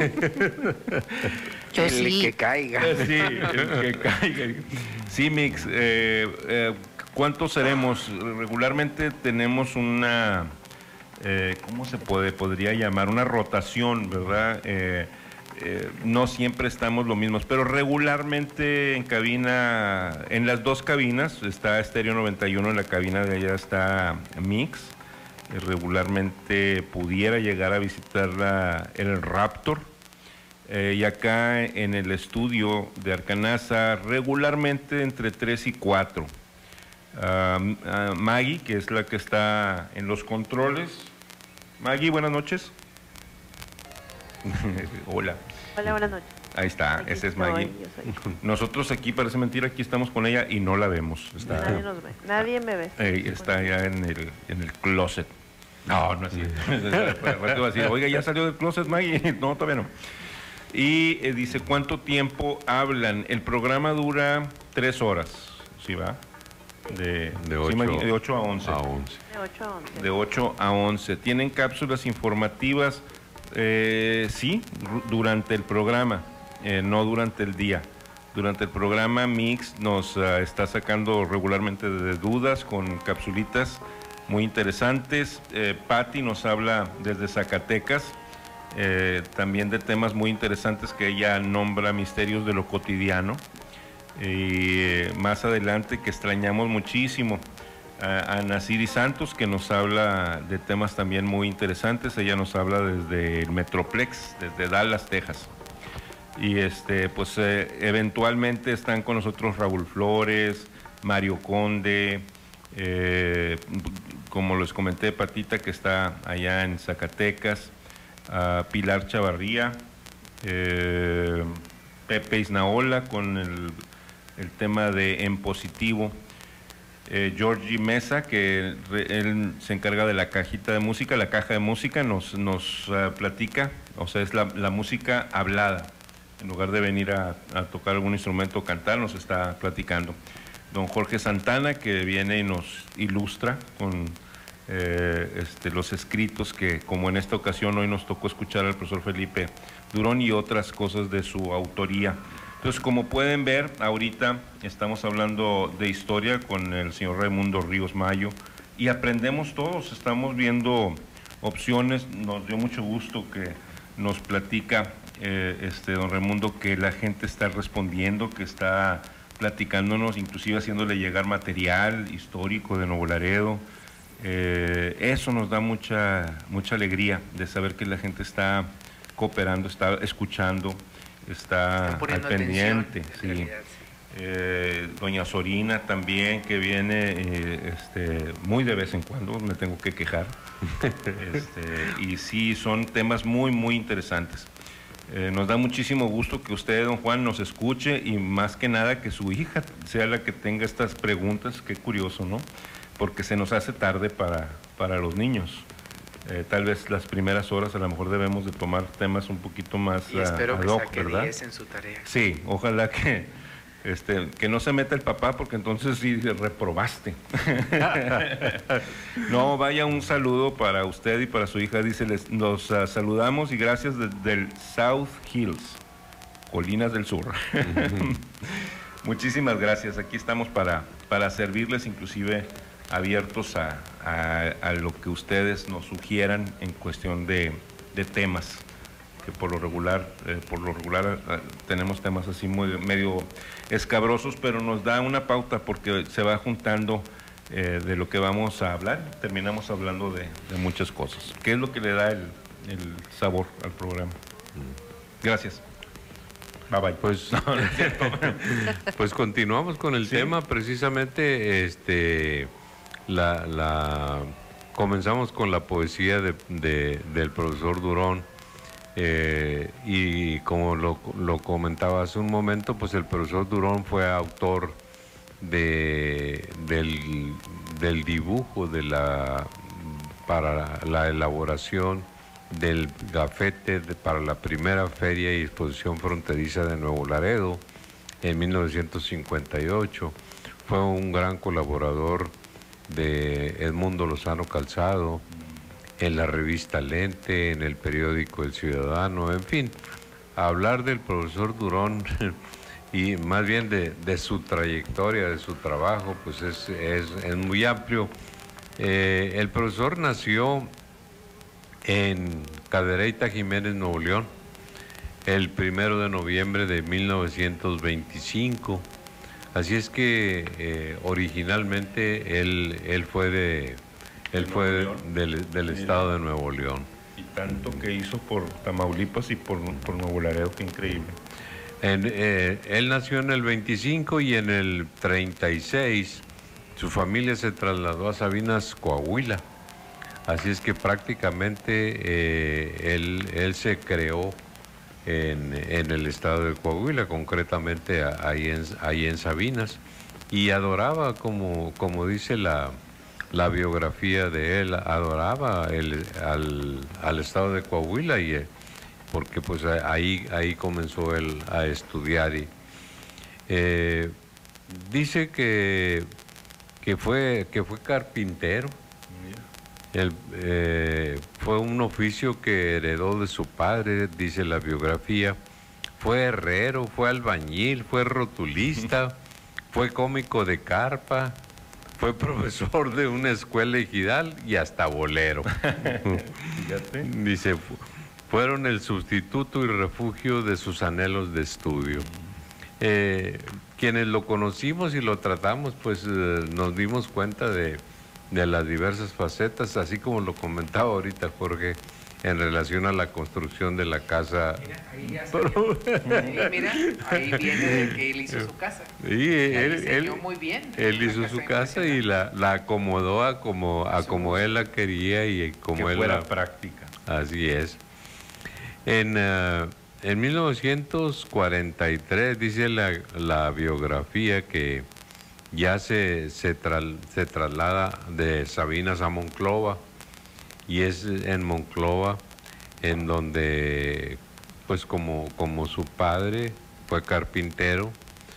Yo el sí. que caiga. Sí, el que caiga. Sí, Mix, eh, eh, ¿cuántos seremos? Regularmente tenemos una, eh, ¿cómo se puede, podría llamar? Una rotación, ¿verdad? Eh, eh, no siempre estamos lo mismos, pero regularmente en cabina, en las dos cabinas, está Estéreo noventa y uno, en la cabina de allá está Mix. Eh, regularmente pudiera llegar a visitar la, el Raptor. Eh, y acá en el estudio de Arcanaza, regularmente entre tres y cuatro. Uh, uh, Maggie, que es la que está en los controles. Maggie, buenas noches. Hola. Hola, buenas noches. Ahí está, Aquí esa es estoy, Maggie. yo soy. Nosotros aquí, parece mentira, aquí estamos con ella y no la vemos. Está, Nadie nos ve, nadie me ve. Eh, está allá en el, en el closet. No, no es así. Va a decir, oiga, ¿ya salió del closet, Maggie? No, todavía no. Y eh, dice, ¿cuánto tiempo hablan? El programa dura tres horas, ¿sí va? De, de, ocho, sí, de ocho a once. A once. De ocho a once. De ocho a once. ¿Tienen cápsulas informativas? Eh, sí, durante el programa, eh, no durante el día. Durante el programa Mix nos uh, está sacando regularmente de dudas con capsulitas muy interesantes. Eh, Patti nos habla desde Zacatecas. Eh, también de temas muy interesantes que ella nombra misterios de lo cotidiano. Y eh, más adelante, que extrañamos muchísimo, a, a Naciri Santos, que nos habla de temas también muy interesantes. Ella nos habla desde el Metroplex, desde Dallas, Texas. Y este, pues eh, eventualmente están con nosotros Raúl Flores, Mario Conde, eh, como les comenté, Patita, que está allá en Zacatecas, a Pilar Chavarría, eh, Pepe Isnaola con el, el tema de En Positivo, eh, Georgie Mesa, que re, él se encarga de la cajita de música, la caja de música, nos, nos uh, platica, o sea, es la, la música hablada, en lugar de venir a, a tocar algún instrumento o cantar, nos está platicando. Don Jorge Santana, que viene y nos ilustra con Eh, este, los escritos que, como en esta ocasión hoy nos tocó escuchar al profesor Felipe Durón y otras cosas de su autoría. Entonces, como pueden ver, ahorita estamos hablando de historia con el señor Raimundo Ríos Mayo y aprendemos todos, estamos viendo opciones. Nos dio mucho gusto que nos platica eh, este, don Raimundo, que la gente está respondiendo, que está platicándonos, inclusive haciéndole llegar material histórico de Nuevo Laredo. Eh, eso nos da mucha mucha alegría de saber que la gente está cooperando, está escuchando, está al pendiente. Sí. Eh, doña Sorina también, que viene eh, este, muy de vez en cuando, me tengo que quejar. este, y sí, son temas muy, muy interesantes. Eh, nos da muchísimo gusto que usted, don Juan, nos escuche y más que nada que su hija sea la que tenga estas preguntas. Qué curioso, ¿no? Porque se nos hace tarde para, para los niños. Eh, tal vez las primeras horas a lo mejor debemos de tomar temas un poquito más y espero ad que hoc, saque ¿verdad? diez en su tarea. Sí, ojalá que, este, que no se meta el papá, porque entonces sí reprobaste. No, vaya un saludo para usted y para su hija. Dice, les, los uh, saludamos y gracias desde el South Hills, Colinas del Sur. Uh-huh. Muchísimas gracias. Aquí estamos para, para servirles, inclusive abiertos a, a, a lo que ustedes nos sugieran en cuestión de, de temas que por lo regular, eh, por lo regular eh, tenemos temas así muy medio escabrosos, pero nos da una pauta porque se va juntando eh, de lo que vamos a hablar, terminamos hablando de, de muchas cosas. ¿Qué es lo que le da el, el sabor al programa? Gracias. Bye bye. Pues, no, no es cierto. Pues continuamos con el ¿Sí? tema, precisamente este la, la comenzamos con la poesía de, de, del profesor Durón, eh, y como lo, lo comentaba hace un momento, pues el profesor Durón fue autor de del, del dibujo de la para la elaboración del gafete de, para la primera feria y exposición fronteriza de Nuevo Laredo en mil novecientos cincuenta y ocho. Fue un gran colaborador de Edmundo Lozano Calzado, en la revista Lente, en el periódico El Ciudadano, en fin. Hablar del profesor Durón y más bien de, de su trayectoria, de su trabajo, pues es, es, es muy amplio. Eh, el profesor nació en Cadereyta Jiménez, Nuevo León, el primero de noviembre de mil novecientos veinticinco. Así es que eh, originalmente él, él fue, de, él fue de, del, del estado de Nuevo León. Y tanto que hizo por Tamaulipas y por, por Nuevo Laredo, qué increíble. En, eh, él nació en el veinticinco y en el treinta y seis su familia se trasladó a Sabinas, Coahuila. Así es que prácticamente eh, él, él se creó en, en el estado de Coahuila, concretamente ahí en, ahí en Sabinas, y adoraba, como, como dice la, la biografía de él, adoraba el, al, al estado de Coahuila, y, porque pues ahí, ahí comenzó él a estudiar. Y, eh, dice que, que, fue, que fue carpintero. El, eh, fue un oficio que heredó de su padre, dice la biografía. Fue herrero, fue albañil, fue rotulista, fue cómico de carpa, fue profesor de una escuela ejidal y hasta bolero. Dice, fueron el sustituto y refugio de sus anhelos de estudio. Eh, quienes lo conocimos y lo tratamos, pues eh, nos dimos cuenta de... de las diversas facetas, así como lo comentaba ahorita Jorge, en relación a la construcción de la casa. Mira, ahí ya salió. Sí, mira, ahí viene de que él hizo su casa. Sí, él, él, muy bien. Él hizo su casa y la, la acomodó a como, a como él la quería y como que él fuera la práctica. Así es. En, uh, en mil novecientos cuarenta y tres dice la, la biografía que ya se, se, tra, se traslada de Sabinas a Monclova, y es en Monclova en donde, pues como, como su padre fue carpintero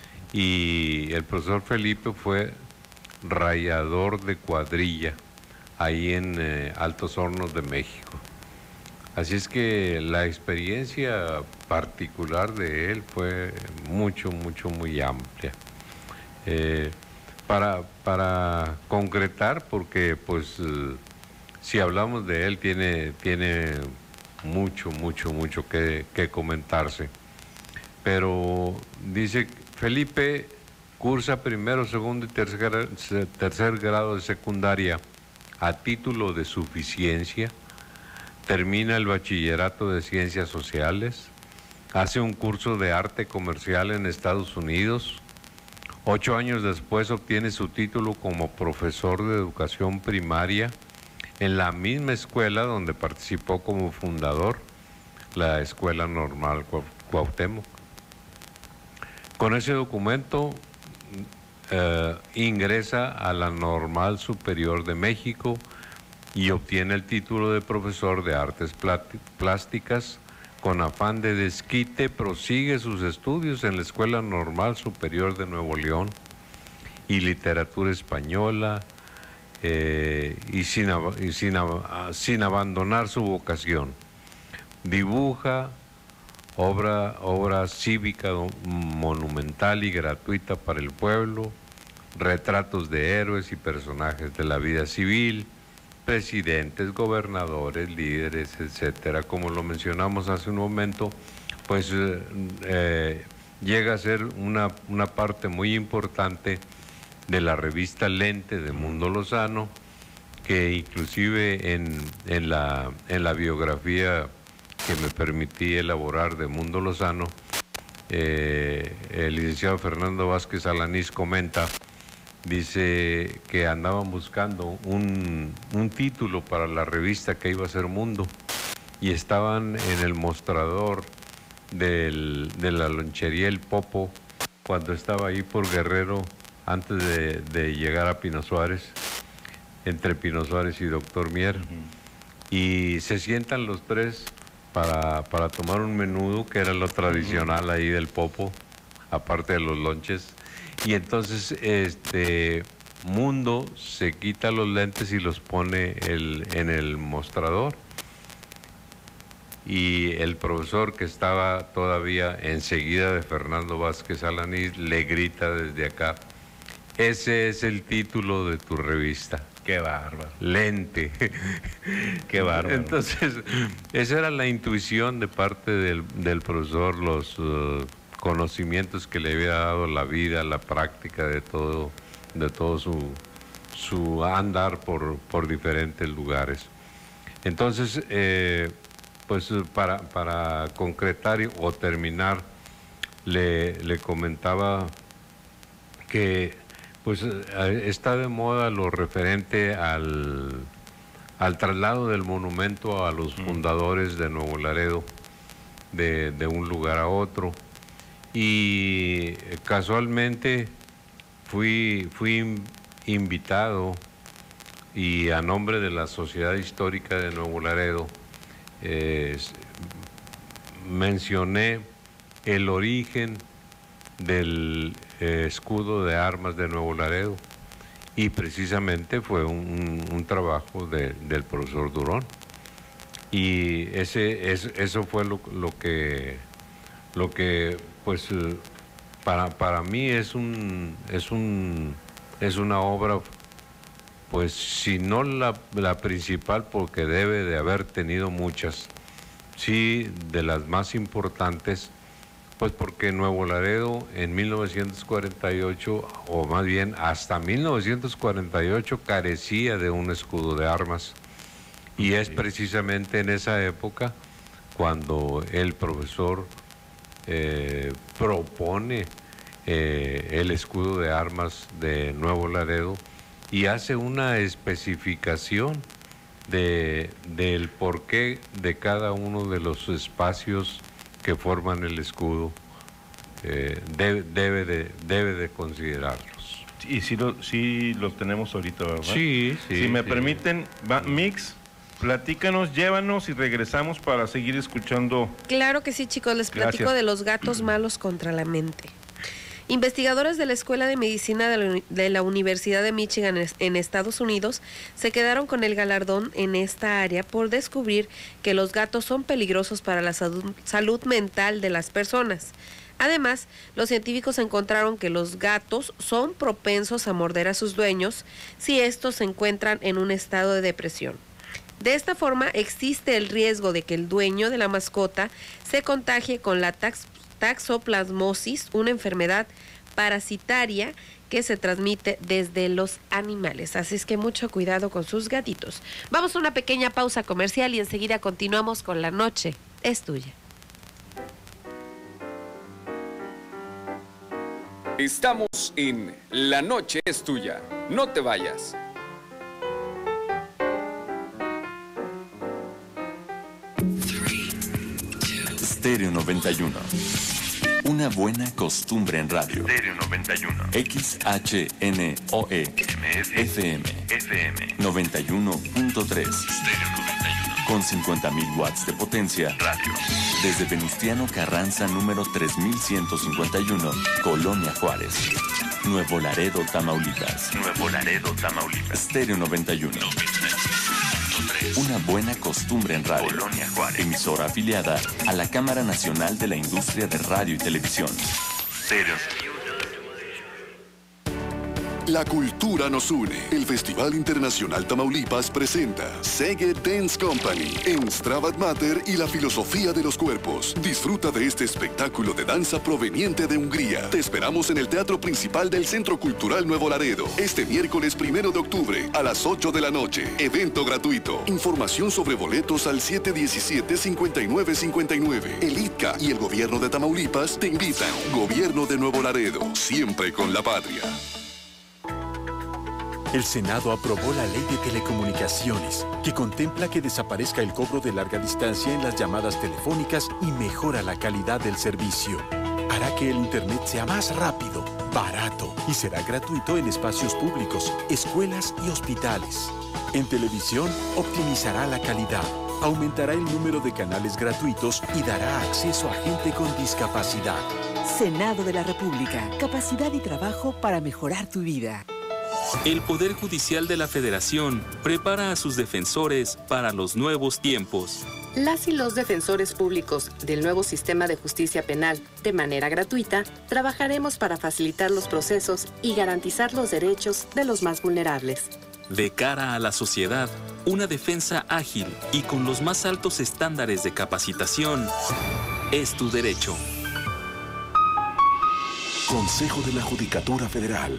y el profesor Felipe fue rayador de cuadrilla ahí en eh, Altos Hornos de México. Así es que la experiencia particular de él fue mucho, mucho, muy amplia. Eh, para, para concretar, porque pues eh, si hablamos de él tiene, tiene mucho, mucho, mucho que, que comentarse. Pero dice, Felipe cursa primero, segundo y tercer, tercer grado de secundaria a título de suficiencia, termina el bachillerato de Ciencias Sociales, hace un curso de arte comercial en Estados Unidos. Ocho años después obtiene su título como profesor de educación primaria en la misma escuela donde participó como fundador, la Escuela Normal Cuauhtémoc. Con ese documento eh, ingresa a la Normal Superior de México y obtiene el título de profesor de artes plásticas. Con afán de desquite prosigue sus estudios en la Escuela Normal Superior de Nuevo León y literatura española, eh, y, sin, y sin, sin abandonar su vocación. Dibuja obra, obra cívica monumental y gratuita para el pueblo, retratos de héroes y personajes de la vida civil, presidentes, gobernadores, líderes, etcétera. Como lo mencionamos hace un momento, pues eh, eh, llega a ser una, una parte muy importante de la revista Lente de Mundo Lozano, que inclusive en, en, la, en la biografía que me permití elaborar de Mundo Lozano, eh, el licenciado Fernando Vázquez Alanís comenta, dice que andaban buscando un, un título para la revista que iba a ser Mundo y estaban en el mostrador del, de la lonchería El Popo cuando estaba ahí por Guerrero antes de, de llegar a Pino Suárez, entre Pino Suárez y Doctor Mier, uh-huh. y se sientan los tres para, para tomar un menudo que era lo tradicional ahí del Popo, aparte de los lonches. Y entonces este Mundo se quita los lentes y los pone el, en el mostrador. Y el profesor, que estaba todavía enseguida de Fernando Vázquez Alanís, le grita desde acá: ese es el título de tu revista. Qué bárbaro. Lente. Qué bárbaro. Entonces, esa era la intuición de parte del, del profesor, los uh, conocimientos que le había dado la vida, la práctica de todo, de todo su, su andar por, por diferentes lugares. Entonces, eh, pues para, para concretar o terminar, le, le comentaba que pues está de moda lo referente al, al traslado del monumento a los fundadores de Nuevo Laredo, de, de un lugar a otro. Y casualmente fui, fui invitado, y a nombre de la Sociedad Histórica de Nuevo Laredo eh, mencioné el origen del eh, escudo de armas de Nuevo Laredo, y precisamente fue un, un trabajo de, del profesor Durón, y ese es, eso fue lo, lo que lo que pues para, para mí es un es un es una obra, pues si no la, la principal, porque debe de haber tenido muchas, sí de las más importantes. Pues porque Nuevo Laredo en mil novecientos cuarenta y ocho, o más bien hasta mil novecientos cuarenta y ocho, carecía de un escudo de armas. Y es precisamente en esa época cuando el profesor eh, propone eh, el escudo de armas de Nuevo Laredo y hace una especificación de, del porqué de cada uno de los espacios que forman el escudo. eh, debe, debe, de, debe de considerarlos. Y sí lo, sí lo tenemos ahorita, ¿verdad? Sí, sí. Si me sí. permiten, va, Mix, platícanos, llévanos y regresamos para seguir escuchando. Claro que sí, chicos, les platico Gracias. de los gatos malos contra la mente. Investigadores de la Escuela de Medicina de la, de la Universidad de Michigan en Estados Unidos se quedaron con el galardón en esta área por descubrir que los gatos son peligrosos para la salud, salud mental de las personas. Además, los científicos encontraron que los gatos son propensos a morder a sus dueños si estos se encuentran en un estado de depresión. De esta forma, existe el riesgo de que el dueño de la mascota se contagie con la tax Taxoplasmosis, una enfermedad parasitaria que se transmite desde los animales. Así es que mucho cuidado con sus gatitos. Vamos a una pequeña pausa comercial y enseguida continuamos con La Noche es Tuya. Estamos en La Noche es Tuya. No te vayas. Estéreo noventa y uno. Una buena costumbre en radio. Estéreo noventa y uno. X H N O E F M F M noventa y uno punto tres. Estéreo noventa y uno. Con cincuenta mil watts de potencia. Radio. Desde Venustiano Carranza número tres mil ciento cincuenta y uno, Colonia Juárez. Nuevo Laredo, Tamaulipas. Nuevo Laredo, Tamaulipas. Estéreo noventa y uno. Una buena costumbre en radio. Colonia Juárez. Emisora afiliada a la Cámara Nacional de la Industria de Radio y Televisión. Estéreo. La cultura nos une. El Festival Internacional Tamaulipas presenta Szeged Dance Company en Stabat Mater y la filosofía de los cuerpos. Disfruta de este espectáculo de danza proveniente de Hungría. Te esperamos en el Teatro Principal del Centro Cultural Nuevo Laredo este miércoles primero de octubre a las ocho de la noche. Evento gratuito. Información sobre boletos al siete diecisiete, cincuenta y nueve cincuenta y nueve. El I T C A y el Gobierno de Tamaulipas te invitan. Gobierno de Nuevo Laredo, siempre con la patria. El Senado aprobó la Ley de Telecomunicaciones, que contempla que desaparezca el cobro de larga distancia en las llamadas telefónicas y mejora la calidad del servicio. Hará que el Internet sea más rápido, barato y será gratuito en espacios públicos, escuelas y hospitales. En televisión, optimizará la calidad, aumentará el número de canales gratuitos y dará acceso a gente con discapacidad. Senado de la República. Capacidad y trabajo para mejorar tu vida. El Poder Judicial de la Federación prepara a sus defensores para los nuevos tiempos. Las y los defensores públicos del nuevo sistema de justicia penal, de manera gratuita, trabajaremos para facilitar los procesos y garantizar los derechos de los más vulnerables. De cara a la sociedad, una defensa ágil y con los más altos estándares de capacitación es tu derecho. Consejo de la Judicatura Federal.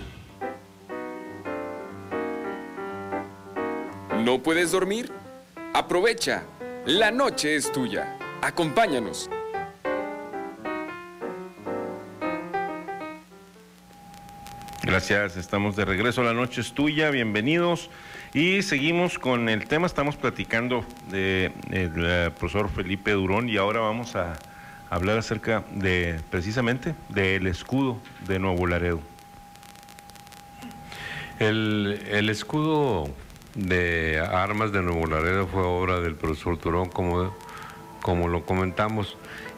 ¿No puedes dormir? Aprovecha. La noche es tuya. Acompáñanos. Gracias, estamos de regreso. La noche es tuya, bienvenidos. Y seguimos con el tema, estamos platicando del de, profesor Felipe Durón y ahora vamos a hablar acerca de, precisamente, del escudo de Nuevo Laredo. El, el escudo de armas de Nuevo Laredo fue obra del profesor Durón, como, como lo comentamos,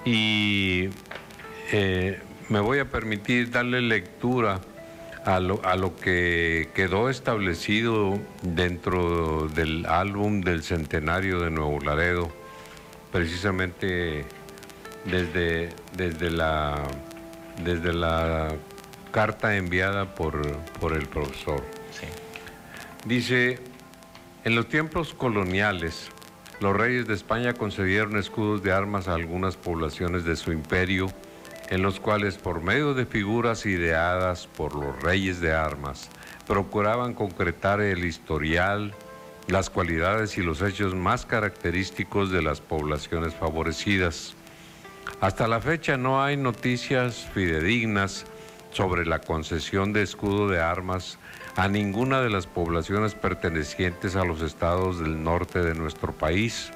y eh, me voy a permitir darle lectura a lo, a lo que quedó establecido dentro del álbum del centenario de Nuevo Laredo, precisamente desde, desde, la, desde la carta enviada por, por el profesor. Sí. Dice: en los tiempos coloniales, los reyes de España concedieron escudos de armas a algunas poblaciones de su imperio, en los cuales, por medio de figuras ideadas por los reyes de armas, procuraban concretar el historial, las cualidades y los hechos más característicos de las poblaciones favorecidas. Hasta la fecha no hay noticias fidedignas sobre la concesión de escudo de armas a ninguna de las poblaciones pertenecientes a los estados del norte de nuestro país,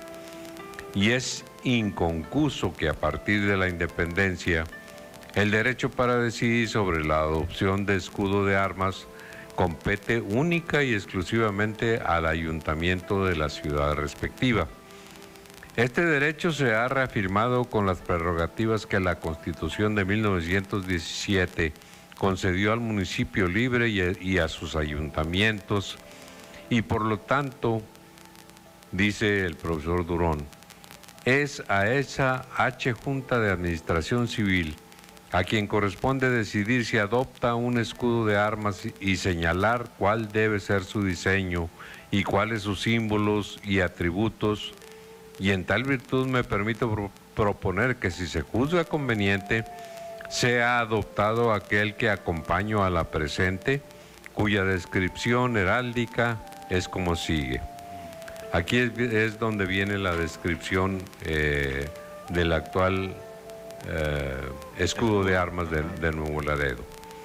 y es inconcuso que a partir de la independencia el derecho para decidir sobre la adopción de escudo de armas compete única y exclusivamente al ayuntamiento de la ciudad respectiva. Este derecho se ha reafirmado con las prerrogativas que la Constitución de mil novecientos diecisiete concedió al municipio libre y a, y a sus ayuntamientos, y por lo tanto, dice el profesor Durón, es a esa H Junta de Administración Civil a quien corresponde decidir si adopta un escudo de armas y señalar cuál debe ser su diseño y cuáles sus símbolos y atributos, y en tal virtud me permito pro proponer que si se juzga conveniente, sea adoptado aquel que acompaño a la presente, cuya descripción heráldica es como sigue. Aquí es, es donde viene la descripción eh, del actual eh, escudo de armas de, de Nuevo Laredo.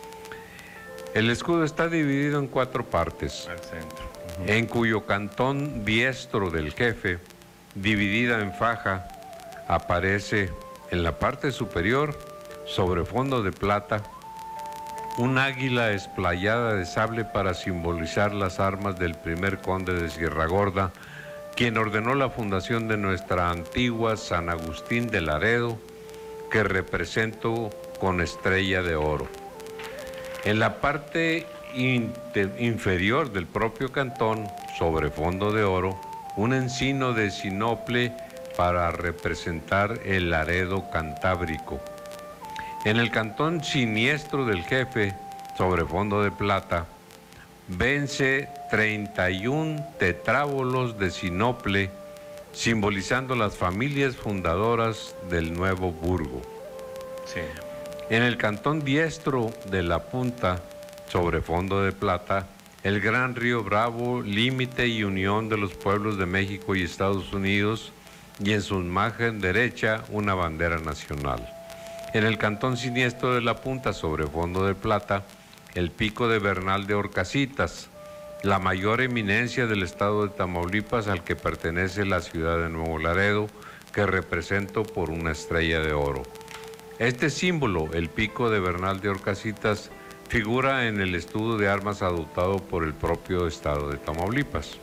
El escudo está dividido en cuatro partes, al centro, uh-huh. en cuyo cantón diestro del jefe, dividida en faja, aparece en la parte superior, sobre fondo de plata, un águila esplayada de sable para simbolizar las armas del primer conde de Sierra Gorda, quien ordenó la fundación de nuestra antigua San Agustín de Laredo, que represento con estrella de oro. En la parte inferior del propio cantón, sobre fondo de oro, un encino de sinople para representar el Laredo cantábrico. En el cantón siniestro del jefe, sobre fondo de plata, vence treinta y un tetrábolos de sinople, simbolizando las familias fundadoras del nuevo burgo. Sí. En el cantón diestro de La Punta, sobre fondo de plata, el gran río Bravo, límite y unión de los pueblos de México y Estados Unidos, y en su margen derecha una bandera nacional. En el cantón siniestro de La Punta, sobre fondo de plata, el pico de Bernal de Horcasitas, la mayor eminencia del estado de Tamaulipas al que pertenece la ciudad de Nuevo Laredo, que represento por una estrella de oro. Este símbolo, el pico de Bernal de Horcasitas, figura en el escudo de armas adoptado por el propio estado de Tamaulipas.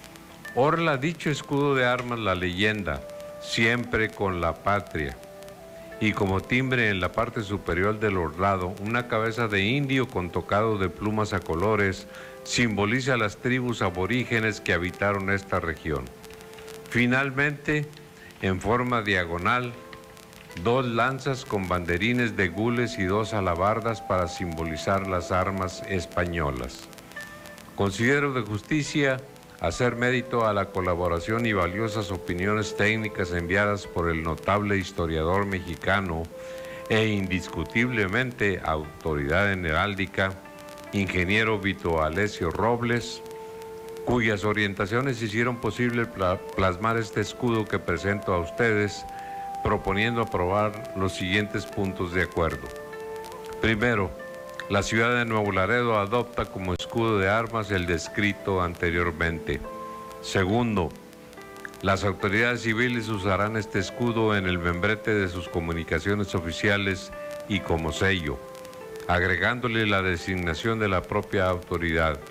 Orla dicho escudo de armas la leyenda, siempre con la patria, y como timbre en la parte superior del orlado, una cabeza de indio con tocado de plumas a colores, simboliza las tribus aborígenes que habitaron esta región. Finalmente, en forma diagonal, dos lanzas con banderines de gules y dos alabardas para simbolizar las armas españolas. Considero de justicia hacer mérito a la colaboración y valiosas opiniones técnicas enviadas por el notable historiador mexicano e indiscutiblemente autoridad en heráldica, ingeniero Vito Alessio Robles, cuyas orientaciones hicieron posible plasmar este escudo que presento a ustedes, proponiendo aprobar los siguientes puntos de acuerdo. Primero, la ciudad de Nuevo Laredo adopta como escudo de armas el descrito anteriormente. Segundo, las autoridades civiles usarán este escudo en el membrete de sus comunicaciones oficiales y como sello, agregándole la designación de la propia autoridad.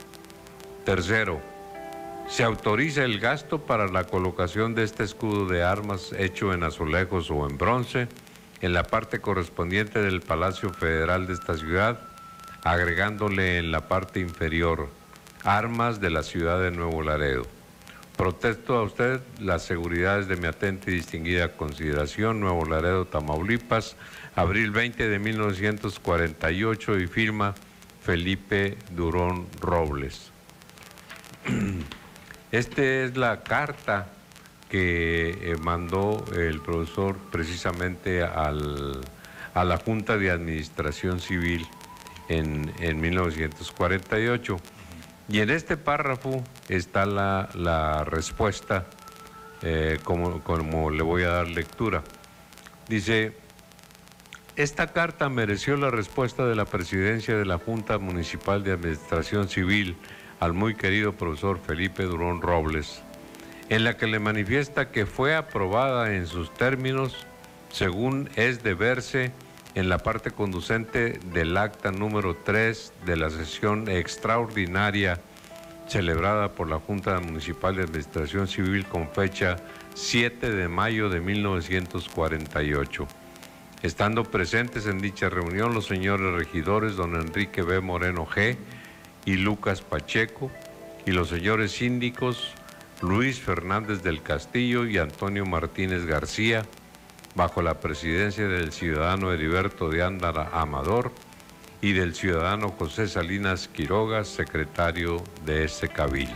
Tercero, se autoriza el gasto para la colocación de este escudo de armas hecho en azulejos o en bronce en la parte correspondiente del Palacio Federal de esta ciudad, agregándole en la parte inferior armas de la ciudad de Nuevo Laredo. Protesto a usted las seguridades de mi atenta y distinguida consideración, Nuevo Laredo, Tamaulipas, abril veinte de mil novecientos cuarenta y ocho, y firma Felipe Durón Robles. Esta es la carta que mandó el profesor precisamente al, a la Junta de Administración Civil en, en mil novecientos cuarenta y ocho. Y en este párrafo está la, la respuesta, eh, como, como le voy a dar lectura. Dice: esta carta mereció la respuesta de la presidencia de la Junta Municipal de Administración Civil al muy querido profesor Felipe Durón Robles, en la que le manifiesta que fue aprobada en sus términos, según es de verse en la parte conducente del acta número tres de la sesión extraordinaria celebrada por la Junta Municipal de Administración Civil con fecha siete de mayo de mil novecientos cuarenta y ocho. Estando presentes en dicha reunión los señores regidores don Enrique B. Moreno G. y Lucas Pacheco, y los señores síndicos Luis Fernández del Castillo y Antonio Martínez García, bajo la presidencia del ciudadano Heriberto de Ándara Amador y del ciudadano José Salinas Quiroga, secretario de este cabildo.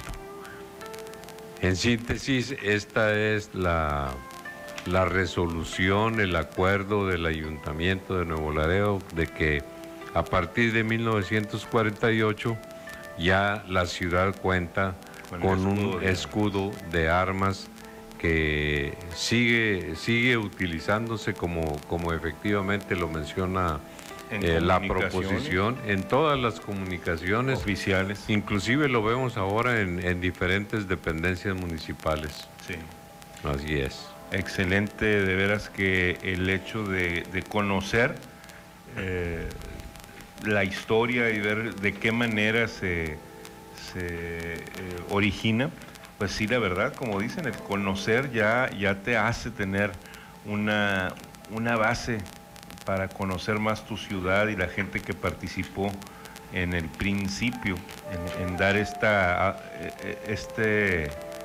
En síntesis, esta es la, la resolución, el acuerdo del Ayuntamiento de Nuevo Laredo de que a partir de mil novecientos cuarenta y ocho ya la ciudad cuenta con, con un escudo de armas que sigue, sigue utilizándose como, como efectivamente lo menciona eh, la proposición en todas las comunicaciones oficiales. Inclusive lo vemos ahora en, en diferentes dependencias municipales. Sí. Así es. Excelente, de veras que el hecho de, de conocer eh, la historia y ver de qué manera se, se eh, origina, pues sí, la verdad, como dicen, el conocer ya, ya te hace tener una, una base para conocer más tu ciudad y la gente que participó en el principio, en, en dar esta, este,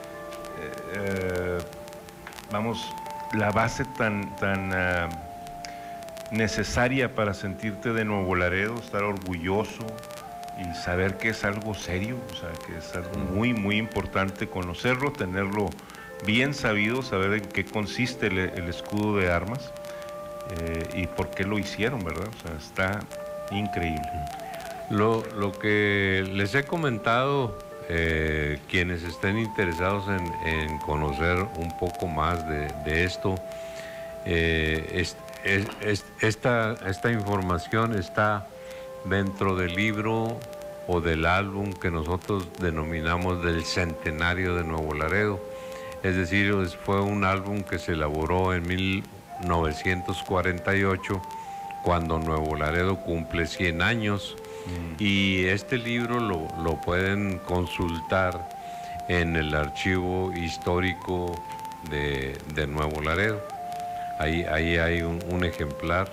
eh, vamos, la base tan, tan uh, necesaria para sentirte de Nuevo Laredo, estar orgulloso y saber que es algo serio, o sea, que es algo muy, muy importante conocerlo, tenerlo bien sabido, saber en qué consiste el, el escudo de armas eh, y por qué lo hicieron, ¿verdad? O sea, está increíble. Lo, lo que les he comentado, eh, quienes estén interesados en, en conocer un poco más de, de esto, eh, es, es, es, esta, esta información está dentro del libro o del álbum que nosotros denominamos del Centenario de Nuevo Laredo. Es decir, fue un álbum que se elaboró en mil novecientos cuarenta y ocho, cuando Nuevo Laredo cumple cien años. Mm. Y este libro lo, lo pueden consultar en el archivo histórico de, de Nuevo Laredo. Ahí, ahí hay un, un ejemplar,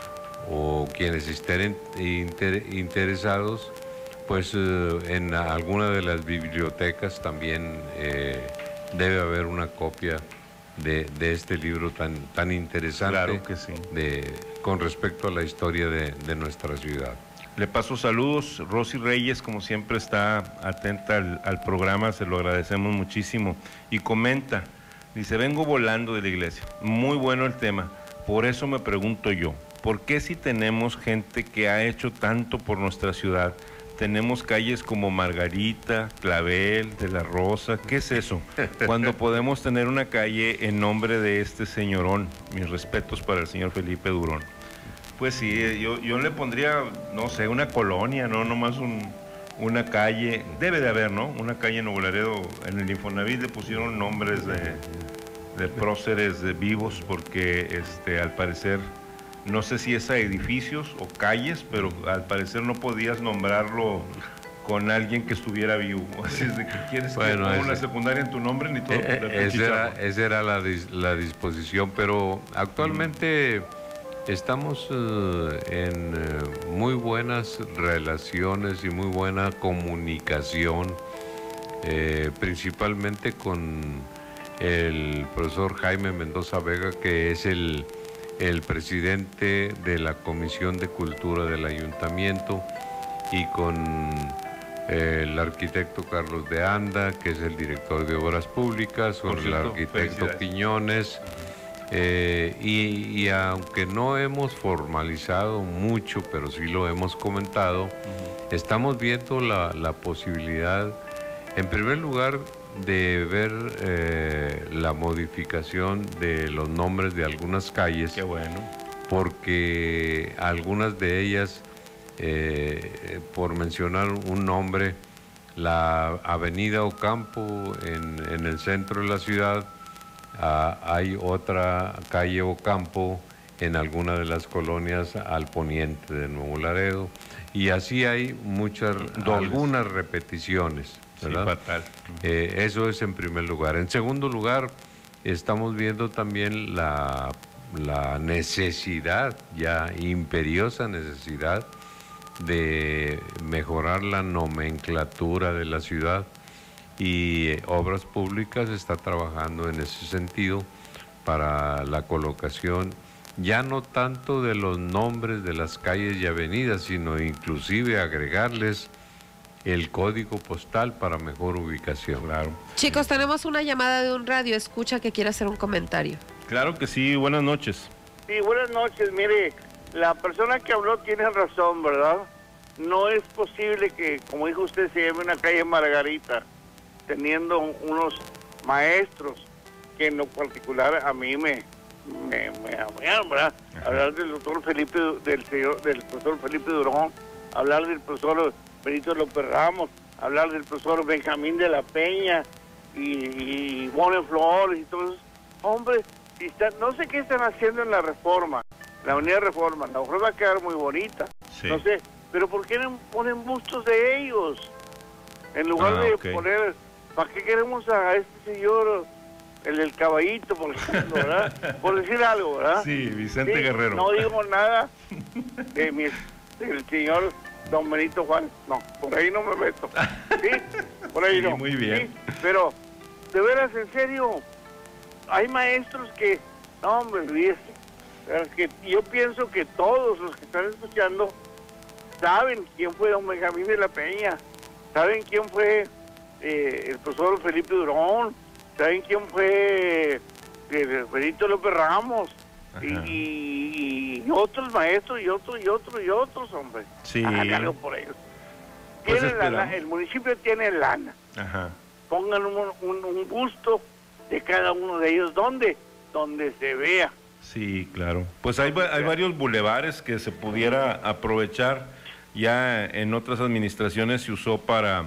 o quienes estén inter, interesados, pues eh, en alguna de las bibliotecas también eh, debe haber una copia de, de este libro tan, tan interesante. Claro que sí. de, con respecto a la historia de, de nuestra ciudad. Le paso saludos. Rosy Reyes, como siempre, está atenta al, al programa, se lo agradecemos muchísimo. Y comenta, dice, vengo volando de la iglesia. Muy bueno el tema. Por eso me pregunto yo, ¿por qué si tenemos gente que ha hecho tanto por nuestra ciudad, tenemos calles como Margarita, Clavel, de la Rosa? ¿Qué es eso? Cuando podemos tener una calle en nombre de este señorón. Mis respetos para el señor Felipe Durón. Pues sí, yo, yo le pondría, no sé, una colonia, no nomás un, una calle. Debe de haber, ¿no? Una calle en Nuevo Laredo. En el Infonavit le pusieron nombres de, de próceres de vivos porque este, al parecer, no sé si es a edificios o calles, pero al parecer no podías nombrarlo con alguien que estuviera vivo. Así es de que quieres bueno, que ponga una secundaria en tu nombre, ni todo. Eh, esa era, esa era la, la disposición, pero actualmente... Mm. Estamos uh, en uh, muy buenas relaciones y muy buena comunicación, eh, principalmente con el profesor Jaime Mendoza Vega, que es el, el presidente de la Comisión de Cultura del Ayuntamiento, y con eh, el arquitecto Carlos de Anda, que es el director de Obras Públicas, con el arquitecto Quiñones. Eh, y, y aunque no hemos formalizado mucho, pero sí lo hemos comentado, uh-huh. estamos viendo la, la posibilidad, en primer lugar, de ver eh, la modificación de los nombres de algunas calles. Qué bueno. Porque algunas de ellas, eh, por mencionar un nombre, la avenida Ocampo en, en el centro de la ciudad, Uh, hay otra calle Ocampo en alguna de las colonias al poniente de Nuevo Laredo, y así hay muchas, algunas repeticiones, ¿verdad? Sí, fatal. Eh, eso es en primer lugar. En segundo lugar, estamos viendo también la, la necesidad, ya imperiosa necesidad, de mejorar la nomenclatura de la ciudad. Y eh, Obras Públicas está trabajando en ese sentido para la colocación ya no tanto de los nombres de las calles y avenidas, sino inclusive agregarles el código postal para mejor ubicación. Claro. Chicos, tenemos una llamada de un radio escucha que quiere hacer un comentario. Claro que sí, buenas noches. Sí, buenas noches. Mire, la persona que habló tiene razón, ¿verdad? No es posible que, como dijo usted, se llame una calle Margarita, teniendo unos maestros que en lo particular a mí me me, me apoyaron, ¿verdad? Ajá. Hablar del doctor Felipe, del señor, del profesor Felipe Durón, hablar del profesor Benito López Ramos, hablar del profesor Benjamín de la Peña y, y Bone Flores y todos esos hombres. Y está, no sé qué están haciendo en la Reforma, la Avenida Reforma. La Reforma va a quedar muy bonita, sí. No sé, pero ¿por qué no ponen bustos de ellos? En lugar ah, de okay. poner... ¿Para qué queremos a este señor, el del caballito, por ejemplo, ¿verdad? Por decir algo, ¿verdad? Sí, Vicente sí, Guerrero. No digo nada de mi, del señor don Benito Juan. No, por ahí no me meto. ¿Sí? Por ahí sí, no. Muy bien. ¿Sí? Pero, de veras, en serio, hay maestros que, no, hombre, olvídese. Que yo pienso que todos los que están escuchando saben quién fue don Benjamín de la Peña, saben quién fue eh, el profesor Felipe Durón, saben quién fue eh, Benito López Ramos, y, y otros maestros, y otros, y otros, y otros, hombre. Sí. Hagan algo por ellos. Pues Tienen la, la, el municipio tiene lana. Ajá. Pongan un, un, un busto de cada uno de ellos. ¿Dónde? Donde se vea. Sí, claro. Pues hay, hay varios bulevares que se pudiera aprovechar. Ya en otras administraciones se usó para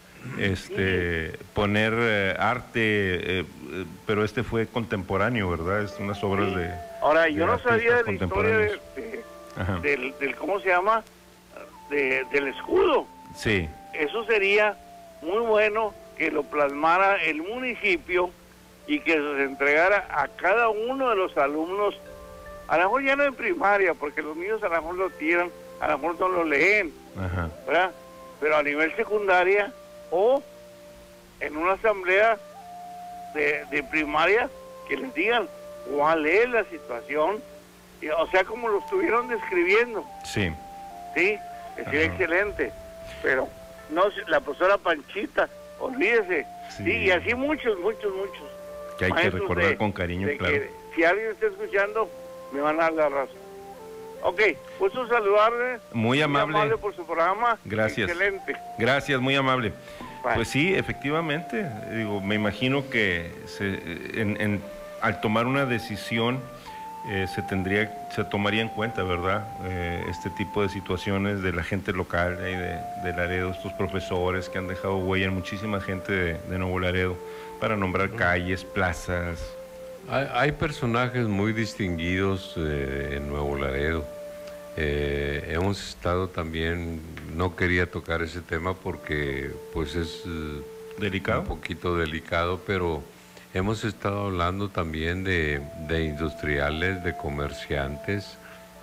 este sí. poner eh, arte, eh, eh, pero este fue contemporáneo, ¿verdad? Es unas obras sí. de Ahora, yo de no sabía de la historia de, de, del, del, ¿cómo se llama? De, del escudo. Sí. Eso sería muy bueno que lo plasmara el municipio y que se entregara a cada uno de los alumnos, a lo mejor ya no en primaria, porque los niños a lo mejor lo tiran, a lo mejor no lo leen, Ajá. ¿verdad? Pero a nivel secundaria o en una asamblea de, de primaria que les digan cuál es la situación, y, o sea, como lo estuvieron describiendo. Sí. Sí, sería excelente, pero no, la profesora Panchita, olvídese, sí. sí, y así muchos, muchos, muchos. Que hay que recordar de, con cariño, claro. Que, si alguien está escuchando, me van a dar la razón. Ok, gusto saludarle. Muy amable. Muy amable por su programa. Gracias. Excelente. Gracias, muy amable. Bye. Pues sí, efectivamente, digo, me imagino que se, en, en, al tomar una decisión eh, se tendría, se tomaría en cuenta, ¿verdad? Eh, este tipo de situaciones de la gente local y de, de Laredo, estos profesores que han dejado huella en muchísima gente de, de Nuevo Laredo, para nombrar calles, plazas. Hay, hay personajes muy distinguidos eh, en Nuevo Laredo. Eh, hemos estado también, no quería tocar ese tema porque pues es eh, delicado, un poquito delicado, pero hemos estado hablando también de, de industriales, de comerciantes,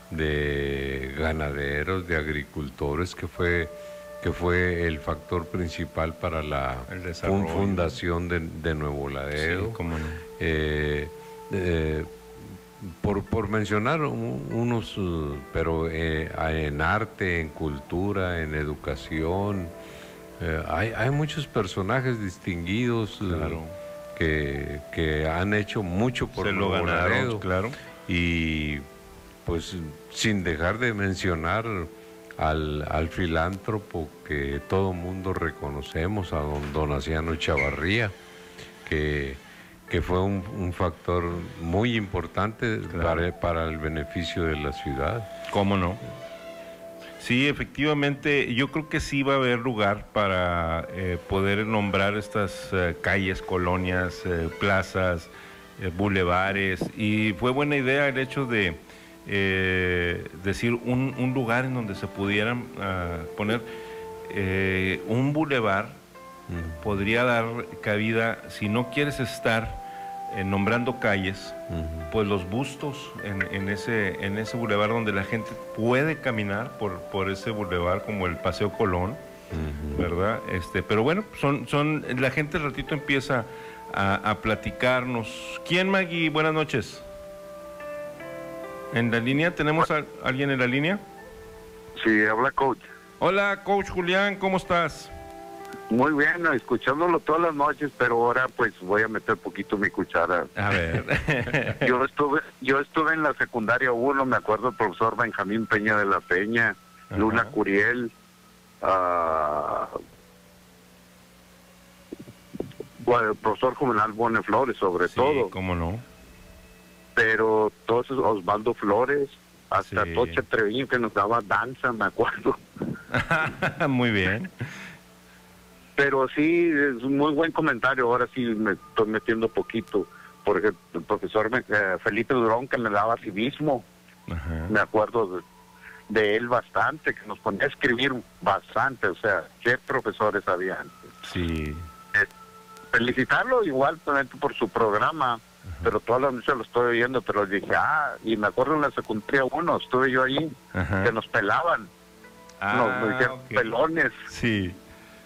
de ganaderos, de agricultores, que fue que fue el factor principal para la fundación de, de Nuevo Laredo. Sí, cómo no. Eh, eh, por, por mencionar un, unos, uh, pero eh, en arte, en cultura, en educación, eh, hay, hay muchos personajes distinguidos claro. uh, que, que han hecho mucho por Se Nuevo lo ganaron, Laredo. Claro. Y pues sin dejar de mencionar Al, al filántropo que todo mundo reconocemos, a don Donaciano Chavarría, que, que fue un, un factor muy importante claro. para, para el beneficio de la ciudad. ¿Cómo no? Sí, efectivamente, yo creo que sí va a haber lugar para eh, poder nombrar estas eh, calles, colonias, eh, plazas, eh, bulevares, y fue buena idea el hecho de Eh, decir un, un lugar en donde se pudieran uh, poner eh, un bulevar. Mm. Podría dar cabida, si no quieres estar eh, nombrando calles, mm. pues los bustos en, en ese en ese bulevar donde la gente puede caminar por, por ese bulevar, como el Paseo Colón, mm. ¿verdad? Este, pero bueno, son, son la gente al ratito empieza a, a platicarnos. ¿Quién, Maggie? Buenas noches. ¿En la línea? ¿Tenemos a alguien en la línea? Sí, habla coach. Hola, coach Julián, ¿cómo estás? Muy bien, escuchándolo todas las noches, pero ahora pues voy a meter poquito mi cuchara. A ver. yo estuve yo estuve en la secundaria uno, me acuerdo del profesor Benjamín Peña de la Peña, Ajá. Luna Curiel, uh, bueno, el profesor Juvenal Bone Flores, sobre sí, todo. cómo no. Pero todos esos, Osvaldo Flores, hasta sí. Toche Treviño, que nos daba danza, me acuerdo. Muy bien. Pero sí, es un muy buen comentario. Ahora sí me estoy metiendo poquito. Por ejemplo, el profesor eh, Felipe Durón, que me daba civismo. Ajá. Me acuerdo de, de él bastante, que nos ponía a escribir bastante. O sea, qué profesores había antes. Sí. Eh, felicitarlo igual por su programa. Ajá. Pero todas las noches lo estoy oyendo, pero dije, ah, y me acuerdo en la secundaria uno, estuve yo ahí, Ajá. que nos pelaban, ah, nos, nos dijeron okay. pelones. Sí.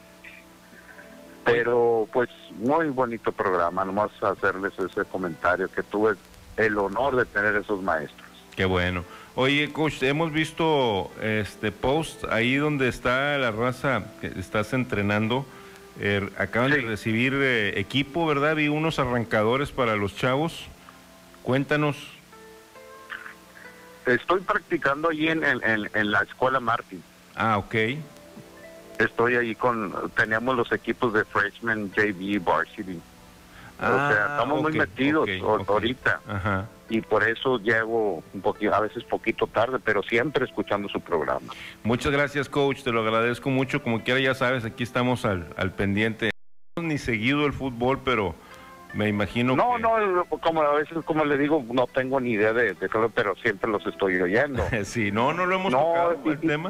Pero pues muy bonito programa, nomás hacerles ese comentario, que tuve el honor de tener esos maestros. Qué bueno. Oye, coach, hemos visto este post ahí donde está la raza que estás entrenando. Eh, acaban sí. de recibir eh, equipo, ¿verdad? Vi unos arrancadores para los chavos. Cuéntanos. Estoy practicando allí en, en, en, en la escuela Martin. Ah, ok. Estoy ahí con, teníamos los equipos de freshman, J V, varsity. Ah, o sea, estamos okay, muy metidos okay, o, okay. ahorita. Ajá. Y por eso llego un poquito, a veces poquito tarde, pero siempre escuchando su programa. Muchas gracias, coach, te lo agradezco mucho. Como quiera, ya sabes, aquí estamos al, al pendiente. No ni seguido el fútbol, pero me imagino no, que... No, como a veces, como le digo, no tengo ni idea de, de todo, pero siempre los estoy oyendo. Sí, no, no lo hemos no, tocado y, el tema.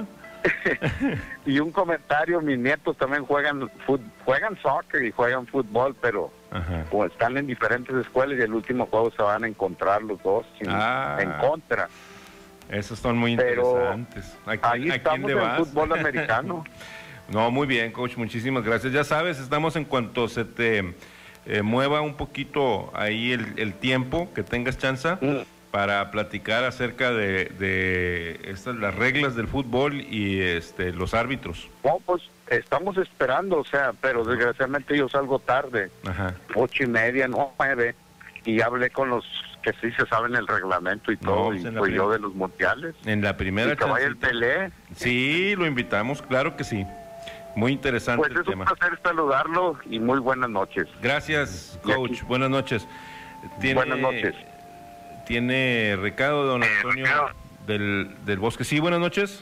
Y un comentario, mis nietos también juegan fut, juegan soccer y juegan fútbol, pero pues, están en diferentes escuelas y el último juego se van a encontrar los dos en, ah, en contra. Esos son muy pero interesantes. ¿A quién, ahí ¿a estamos en vas? Fútbol americano. No, muy bien, coach, muchísimas gracias. Ya sabes, estamos en cuanto se te eh, mueva un poquito ahí el, el tiempo, que tengas chance. Mm. para platicar acerca de, de estas las reglas del fútbol y este los árbitros. No, pues estamos esperando, o sea, pero desgraciadamente yo salgo tarde, Ajá. ocho y media, no, nueve, y hablé con los que sí se saben el reglamento y todo, no, y pues yo de los mundiales. En la primera y que vaya el Pelé. Sí, lo invitamos, claro que sí. Muy interesante pues el es tema. Un placer saludarlo y muy buenas noches. Gracias, coach. Buenas noches. ¿Tiene... Buenas noches. Tiene recado don Antonio eh, del, del Bosque. Sí, buenas noches.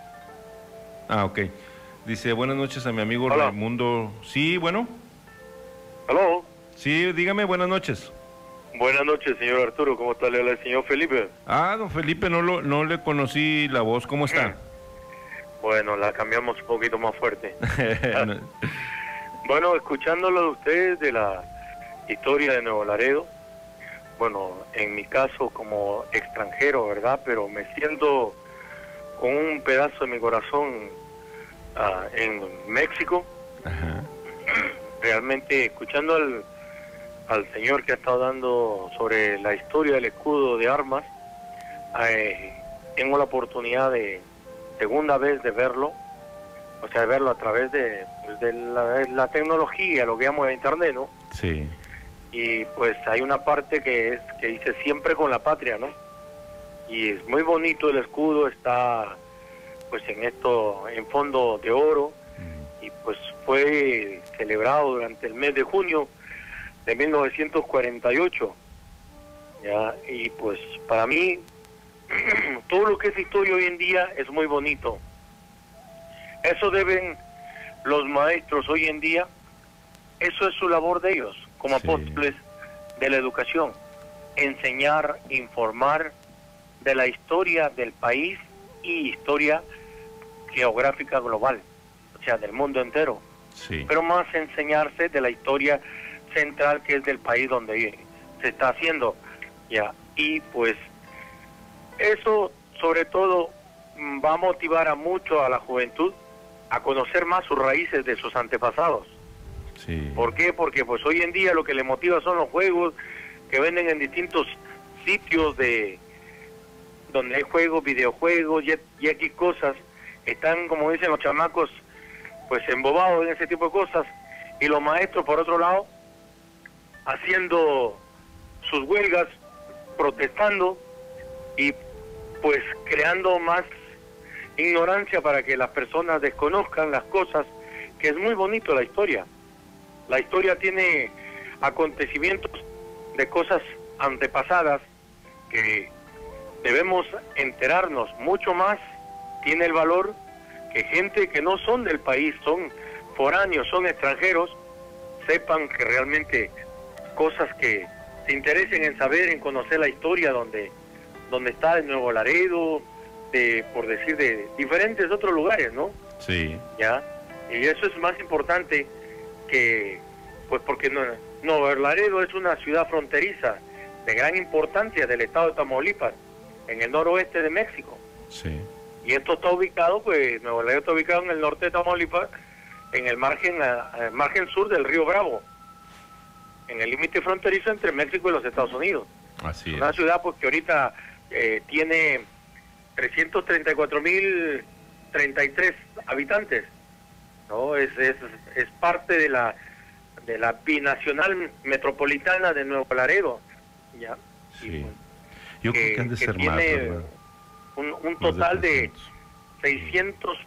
Ah, ok. Dice, buenas noches a mi amigo Hola. Raimundo. Sí, bueno. ¿Aló? Sí, dígame, buenas noches. Buenas noches, señor Arturo. ¿Cómo está? Le habla el señor Felipe. Ah, don Felipe, no, lo, no le conocí la voz. ¿Cómo está? Bueno, la cambiamos un poquito más fuerte. Bueno, escuchándolo de ustedes de la historia de Nuevo Laredo, bueno, en mi caso como extranjero, ¿verdad? Pero me siento con un pedazo de mi corazón uh, en México. Ajá. Realmente escuchando al, al señor que ha estado dando sobre la historia del escudo de armas, eh, tengo la oportunidad de segunda vez de verlo, o sea, de verlo a través de, de la, la tecnología, lo que llamamos de internet, ¿no? Sí. Y pues hay una parte que es que dice siempre con la patria, ¿no? Y es muy bonito el escudo, está pues en esto, en fondo de oro, mm. y pues fue celebrado durante el mes de junio de mil novecientos cuarenta y ocho, ¿ya? Y pues para mí todo lo que es historia hoy en día es muy bonito. Eso deben los maestros hoy en día, eso es su labor de ellos como sí. apóstoles de la educación, enseñar, informar de la historia del país y historia geográfica global, o sea, del mundo entero, sí. pero más enseñarse de la historia central que es del país donde se está haciendo, ya, y pues eso sobre todo va a motivar a mucho a la juventud a conocer más sus raíces de sus antepasados. Sí. ¿Por qué? Porque pues hoy en día lo que le motiva son los juegos que venden en distintos sitios de donde hay juegos, videojuegos y, y X cosas. Están, como dicen los chamacos, pues embobados en ese tipo de cosas, y los maestros por otro lado haciendo sus huelgas, protestando y pues creando más ignorancia para que las personas desconozcan las cosas, que es muy bonito la historia. La historia tiene acontecimientos de cosas antepasadas que debemos enterarnos mucho más. Tiene el valor que gente que no son del país, son foráneos, son extranjeros, sepan que realmente cosas que se interesen en saber, en conocer la historia donde, donde está el Nuevo Laredo, de, por decir, de diferentes otros lugares, ¿no? Sí. ¿Ya? Y eso es más importante que, pues porque no, Nuevo Laredo es una ciudad fronteriza de gran importancia del estado de Tamaulipas, en el noroeste de México. Sí. Y esto está ubicado, pues Nuevo Laredo está ubicado en el norte de Tamaulipas, en el margen, a, a margen sur del río Bravo, en el límite fronterizo entre México y los Estados Unidos. Así es. Una ciudad pues que ahorita eh, tiene trescientos treinta y cuatro mil treinta y tres habitantes, ¿no? Es, es, es parte de la de la binacional metropolitana de Nuevo Laredo, ¿ya? Sí. Yo que, creo que han de que ser tiene más, ¿verdad? Un, un total de, de seiscientos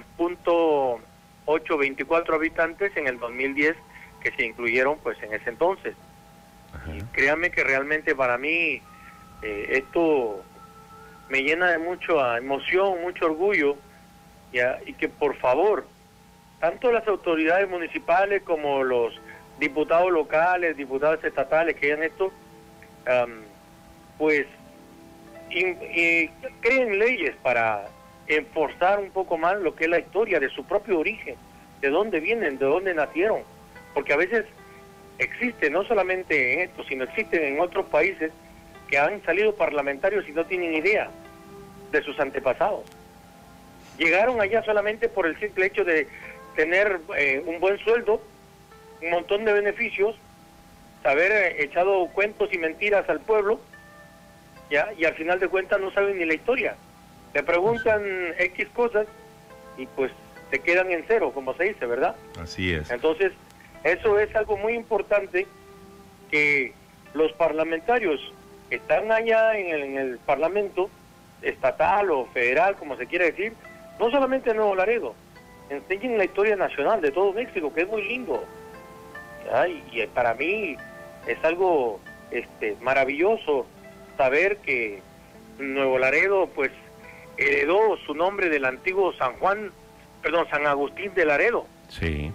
punto ochocientos veinticuatro habitantes en el dos mil diez que se incluyeron pues en ese entonces. Ajá. Y créanme que realmente para mí eh, esto me llena de mucha emoción, mucho orgullo, ¿ya? Y que por favor, tanto las autoridades municipales como los diputados locales, diputados estatales que hayan esto, um, pues y, y creen leyes para enforzar un poco más lo que es la historia de su propio origen, de dónde vienen, de dónde nacieron, porque a veces existe, no solamente en esto, sino existen en otros países que han salido parlamentarios y no tienen idea de sus antepasados. Llegaron allá solamente por el simple hecho de tener eh, un buen sueldo, un montón de beneficios, haber eh, echado cuentos y mentiras al pueblo, ya, y al final de cuentas no saben ni la historia. Le preguntan X cosas y pues se quedan en cero, como se dice, ¿verdad? Así es. Entonces, eso es algo muy importante, que los parlamentarios que están allá en el, en el Parlamento estatal o federal, como se quiere decir, no solamente en Nuevo Laredo, enseñen la historia nacional de todo México, que es muy lindo. ¿Ya? Y, y para mí es algo este, maravilloso saber que Nuevo Laredo pues heredó su nombre del antiguo San Juan, perdón, San Agustín de Laredo. Sí.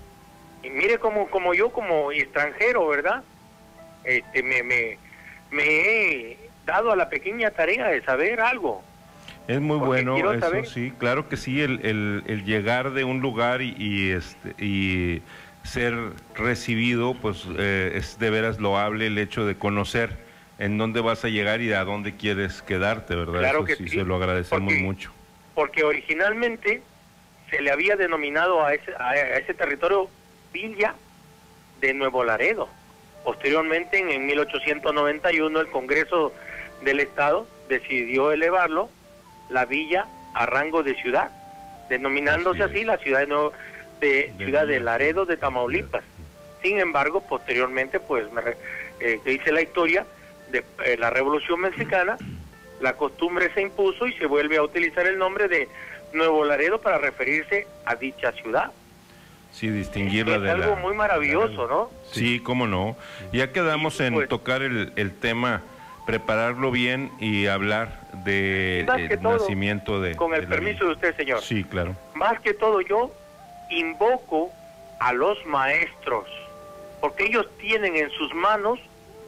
Y mire como, como yo, como extranjero, ¿verdad? Este, me, me, me he dado a la pequeña tarea de saber algo. Es muy bueno, eso saber... sí, claro que sí, el, el, el llegar de un lugar y, y, este, y ser recibido, pues eh, es de veras loable el hecho de conocer en dónde vas a llegar y a dónde quieres quedarte, ¿verdad? Claro eso que sí, sí, se lo agradecemos porque, mucho. Porque originalmente se le había denominado a ese, a ese territorio Villa de Nuevo Laredo. Posteriormente, en, en mil ochocientos noventa y uno, el Congreso del Estado decidió elevarlo, la villa, a rango de ciudad, denominándose así, así la ciudad de, Nuevo, de, de ciudad de Laredo de Tamaulipas. Sin embargo, posteriormente, pues, me, eh, dice la historia de eh, la Revolución Mexicana, la costumbre se impuso y se vuelve a utilizar el nombre de Nuevo Laredo para referirse a dicha ciudad. Sí, distinguirla es de algo la... muy maravilloso, ¿no? Sí, cómo no. Ya quedamos sí, en pues, tocar el, el tema, prepararlo bien y hablar del de nacimiento de... Con el de permiso de usted, señor. Sí, claro. Más que todo yo invoco a los maestros, porque ellos tienen en sus manos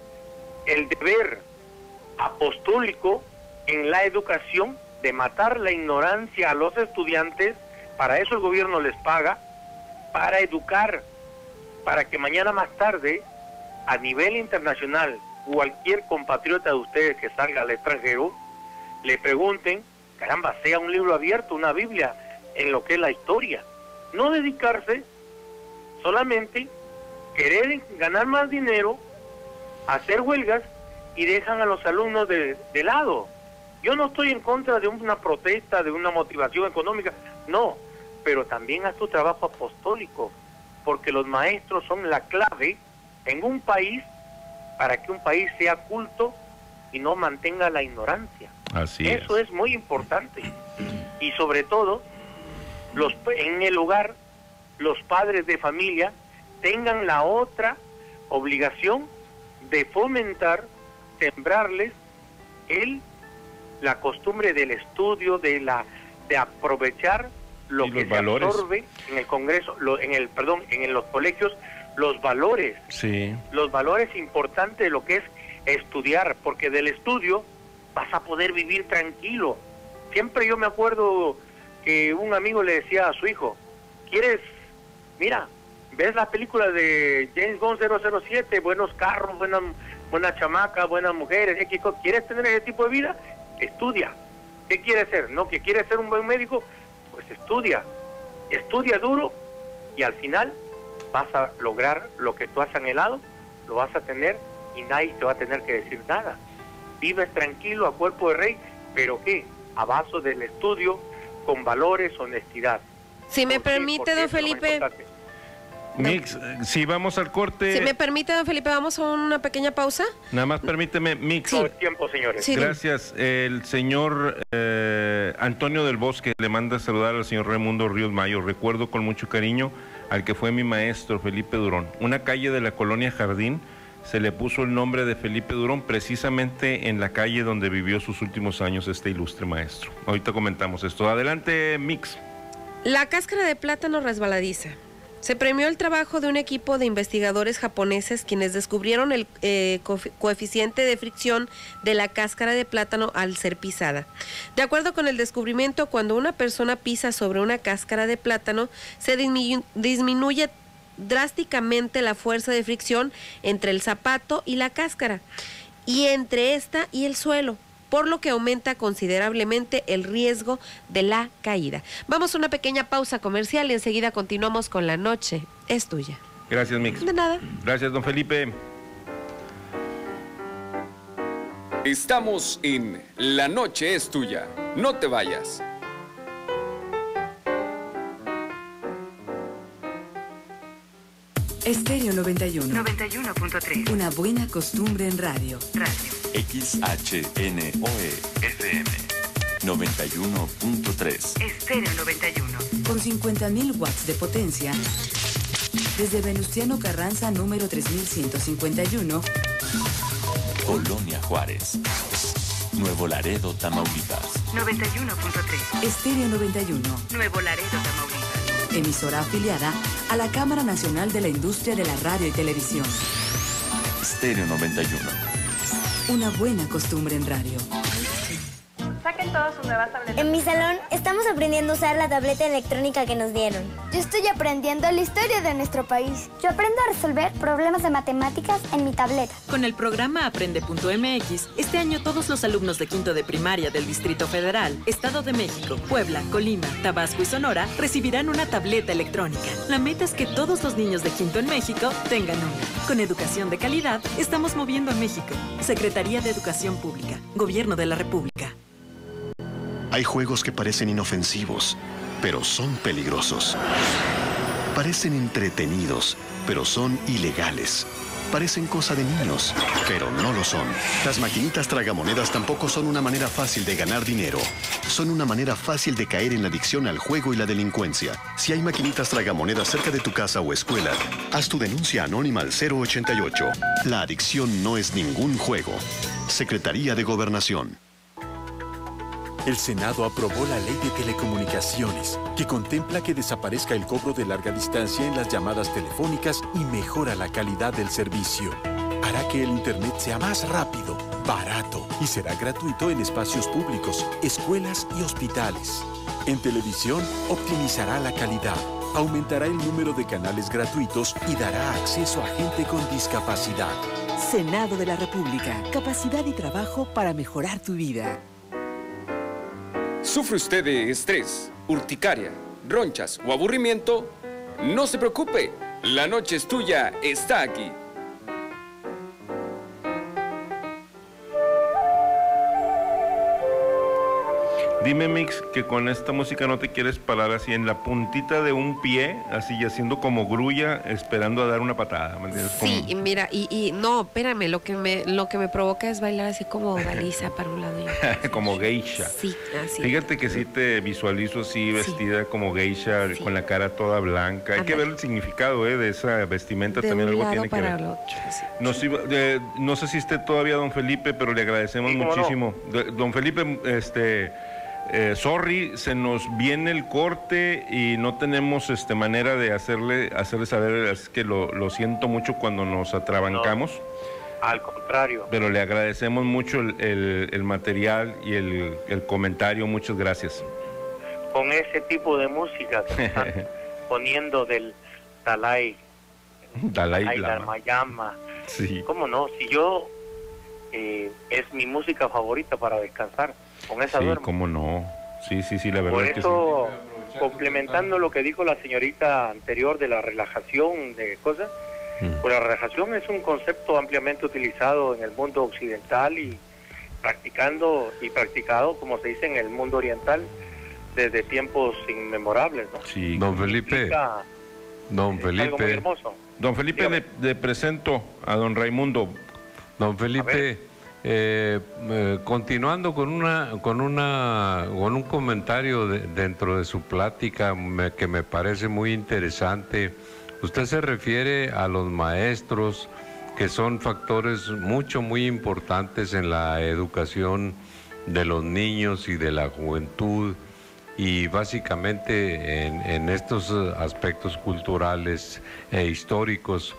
el deber apostólico en la educación de matar la ignorancia a los estudiantes. Para eso el gobierno les paga, para educar, para que mañana más tarde, a nivel internacional, cualquier compatriota de ustedes que salga al extranjero, le pregunten, caramba, sea un libro abierto, una Biblia, en lo que es la historia. No dedicarse solamente querer ganar más dinero, hacer huelgas y dejan a los alumnos de, de lado. Yo no estoy en contra de una protesta, de una motivación económica, no, pero también haz tu trabajo apostólico, porque los maestros son la clave en un país para que un país sea culto y no mantenga la ignorancia. Así Eso es. es muy importante. Y sobre todo, los en el hogar, los padres de familia tengan la otra obligación de fomentar, sembrarles el la costumbre del estudio, de la de aprovechar lo y que los se valores. absorbe en el Congreso, lo, en el perdón, en los colegios, los valores, sí. los valores importantes de lo que es estudiar, porque del estudio vas a poder vivir tranquilo. Siempre yo me acuerdo que un amigo le decía a su hijo, ¿quieres, mira, ves las películas de James Bond cero cero siete, buenos carros, buenas buenas chamacas, buenas mujeres, ¿quieres tener ese tipo de vida? Estudia. ¿Qué quieres ser? ¿No? ¿Que quieres ser un buen médico? Pues estudia. Estudia duro y al final vas a lograr lo que tú has anhelado, lo vas a tener y nadie te va a tener que decir nada. vives tranquilo a cuerpo de rey, pero ¿qué? A base del estudio, con valores, honestidad. Si me permite, don Felipe... Mix, si vamos al corte... Si me permite, don Felipe, vamos a una pequeña pausa. Nada más permíteme, Mix. Todo el tiempo, señores. Sí, Gracias. El señor eh, Antonio del Bosque le manda saludar al señor Raimundo Ríos Mayo. Recuerdo con mucho cariño al que fue mi maestro, Felipe Durón. Una calle de la colonia Jardín se le puso el nombre de Felipe Durón precisamente en la calle donde vivió sus últimos años este ilustre maestro. Ahorita comentamos esto. Adelante, Mix. La cáscara de plátano resbaladiza. Se premió el trabajo de un equipo de investigadores japoneses quienes descubrieron el eh, coeficiente de fricción de la cáscara de plátano al ser pisada. De acuerdo con el descubrimiento, cuando una persona pisa sobre una cáscara de plátano, se disminu- disminuye drásticamente la fuerza de fricción entre el zapato y la cáscara, y entre esta y el suelo, por lo que aumenta considerablemente el riesgo de la caída. Vamos a una pequeña pausa comercial y enseguida continuamos con La Noche es Tuya. Gracias, Mix. De nada. Gracias, don Felipe. Estamos en La Noche es Tuya. No te vayas. Estéreo noventa y uno. noventa y uno punto tres. Una buena costumbre en radio. Radio. X H N O E F M noventa y uno punto tres. Estéreo noventa y uno. Con cincuenta mil watts de potencia. Desde Venustiano Carranza, número tres mil ciento cincuenta y uno. Colonia Juárez. Nuevo Laredo, Tamaulipas. noventa y uno punto tres. Estéreo noventa y uno. Nuevo Laredo, Tamaulipas. Emisora afiliada a la Cámara Nacional de la Industria de la Radio y Televisión. Estéreo noventa y uno. Una buena costumbre en radio. Saquen todas sus nuevas tabletas. En mi salón estamos aprendiendo a usar la tableta electrónica que nos dieron. Yo estoy aprendiendo la historia de nuestro país. Yo aprendo a resolver problemas de matemáticas en mi tableta. Con el programa Aprende punto M X, este año todos los alumnos de quinto de primaria del Distrito Federal, Estado de México, Puebla, Colima, Tabasco y Sonora recibirán una tableta electrónica. La meta es que todos los niños de quinto en México tengan una. Con educación de calidad, estamos moviendo a México. Secretaría de Educación Pública, Gobierno de la República. Hay juegos que parecen inofensivos, pero son peligrosos. Parecen entretenidos, pero son ilegales. Parecen cosa de niños, pero no lo son. Las maquinitas tragamonedas tampoco son una manera fácil de ganar dinero. Son una manera fácil de caer en la adicción al juego y la delincuencia. Si hay maquinitas tragamonedas cerca de tu casa o escuela, haz tu denuncia anónima al cero ochenta y ocho. La adicción no es ningún juego. Secretaría de Gobernación. El Senado aprobó la Ley de Telecomunicaciones, que contempla que desaparezca el cobro de larga distancia en las llamadas telefónicas y mejora la calidad del servicio. Hará que el Internet sea más rápido, barato y será gratuito en espacios públicos, escuelas y hospitales. En televisión, optimizará la calidad, aumentará el número de canales gratuitos y dará acceso a gente con discapacidad. Senado de la República. Capacidad y trabajo para mejorar tu vida. ¿Sufre usted de estrés, urticaria, ronchas o aburrimiento? No se preocupe, La Noche es Tuya está aquí. Dime, Mix, que con esta música no te quieres parar así en la puntita de un pie, así haciendo como grulla, esperando a dar una patada, ¿me entiendes? Sí, Como... y mira, y, y no, espérame, lo que me lo que me provoca es bailar así como baliza para un lado y otro. como geisha. Sí, así. Fíjate que sí te visualizo así vestida sí. como geisha, sí. con la cara toda blanca. Hay Andale. que ver el significado eh, de esa vestimenta, de también un algo lado tiene para que ver. El otro, sí. Nos iba, eh, no sé si esté todavía don Felipe, pero le agradecemos sí, muchísimo. No. Don Felipe, este... Eh, sorry, se nos viene el corte y no tenemos este manera de hacerle hacerle saber, es que lo, lo siento mucho cuando nos atrabancamos. No, al contrario. Pero le agradecemos mucho el, el, el material y el, el comentario, muchas gracias. Con ese tipo de música que están poniendo del Dalai, Dalai, Dalai Lama. Lama. Sí. ¿Cómo no? Si yo, eh, es mi música favorita para descansar. Con esa sí, duermo. cómo no. Sí, sí, sí, la verdad Por es que eso, sí. complementando lo que dijo la señorita anterior de la relajación de cosas, mm. pues la relajación es un concepto ampliamente utilizado en el mundo occidental y, practicando y practicado, como se dice en el mundo oriental, desde tiempos inmemorables, ¿no? Sí. Don Felipe, Implica, don es algo muy Felipe, hermoso. Don Felipe, le, le presento a don Raimundo. don Felipe, eh, eh, continuando con una, con una, con un comentario de- dentro de su plática me- que me parece muy interesante. Usted se refiere a los maestros, que son factores mucho, muy importantes en la educación de los niños y de la juventud, y básicamente en, en estos eh, aspectos culturales e históricos.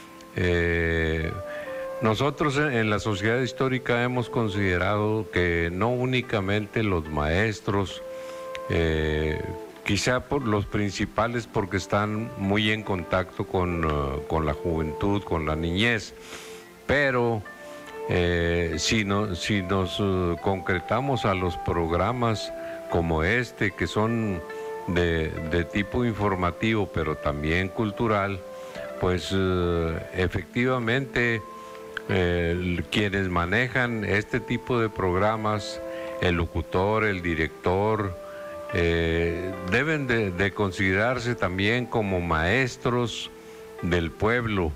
Eh, nosotros en, en la sociedad histórica hemos considerado que no únicamente los maestros, eh, quizá por los principales porque están muy en contacto con, uh, con la juventud, con la niñez, pero eh, si, no, si nos uh, concretamos a los programas como este, que son de, de tipo informativo, pero también cultural, pues uh, efectivamente eh, quienes manejan este tipo de programas, el locutor, el director, eh, deben de, de considerarse también como maestros del pueblo,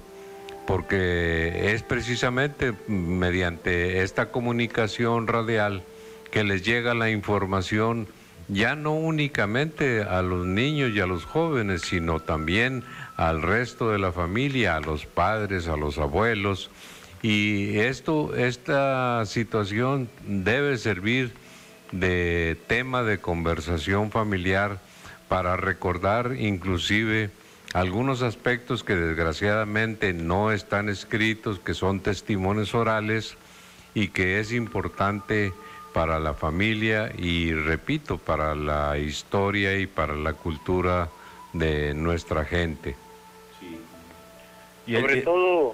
porque es precisamente mediante esta comunicación radial que les llega la información, ya no únicamente a los niños y a los jóvenes, sino también al resto de la familia, a los padres, a los abuelos. Y esto, esta situación debe servir de tema de conversación familiar para recordar inclusive algunos aspectos que desgraciadamente no están escritos, que son testimonios orales y que es importante para la familia y, repito, para la historia y para la cultura de nuestra gente. Y Sobre el- todo,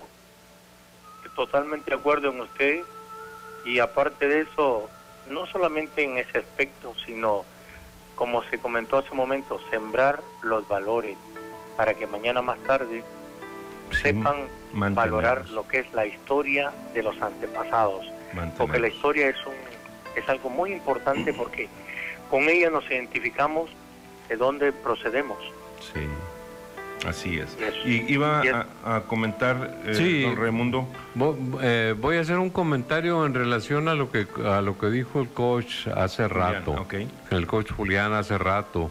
totalmente de acuerdo en usted, y aparte de eso, no solamente en ese aspecto, sino, como se comentó hace un momento, sembrar los valores para que mañana más tarde sepan mantenerlos. valorar lo que es la historia de los antepasados, porque la historia es un es algo muy importante, porque con ella nos identificamos de dónde procedemos. Sí, así es. Y iba a, a comentar, eh, Sí. don Raimundo. Vo- eh, voy a hacer un comentario en relación a lo que a lo que dijo el coach hace rato. ok. El coach Julián hace rato.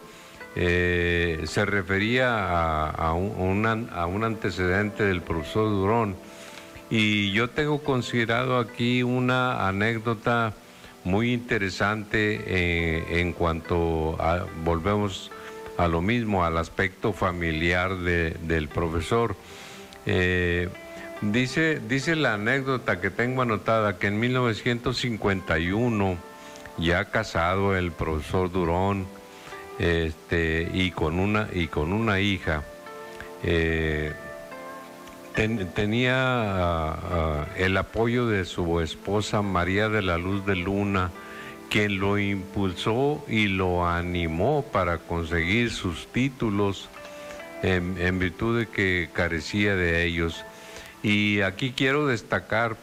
Eh, se refería a, a un, un an- a un antecedente del profesor Durón. Y yo tengo considerado aquí una anécdota muy interesante eh, en cuanto a, volvemos a lo mismo, al aspecto familiar de- del profesor. Eh, dice, dice la anécdota que tengo anotada que en mil novecientos cincuenta y uno, ya casado el profesor Durón, este, y con una, y con una hija, eh, ten- tenía ah, ah, el apoyo de su esposa María de la Luz de Luna, quien lo impulsó y lo animó para conseguir sus títulos en, en virtud de que carecía de ellos. Y aquí quiero destacar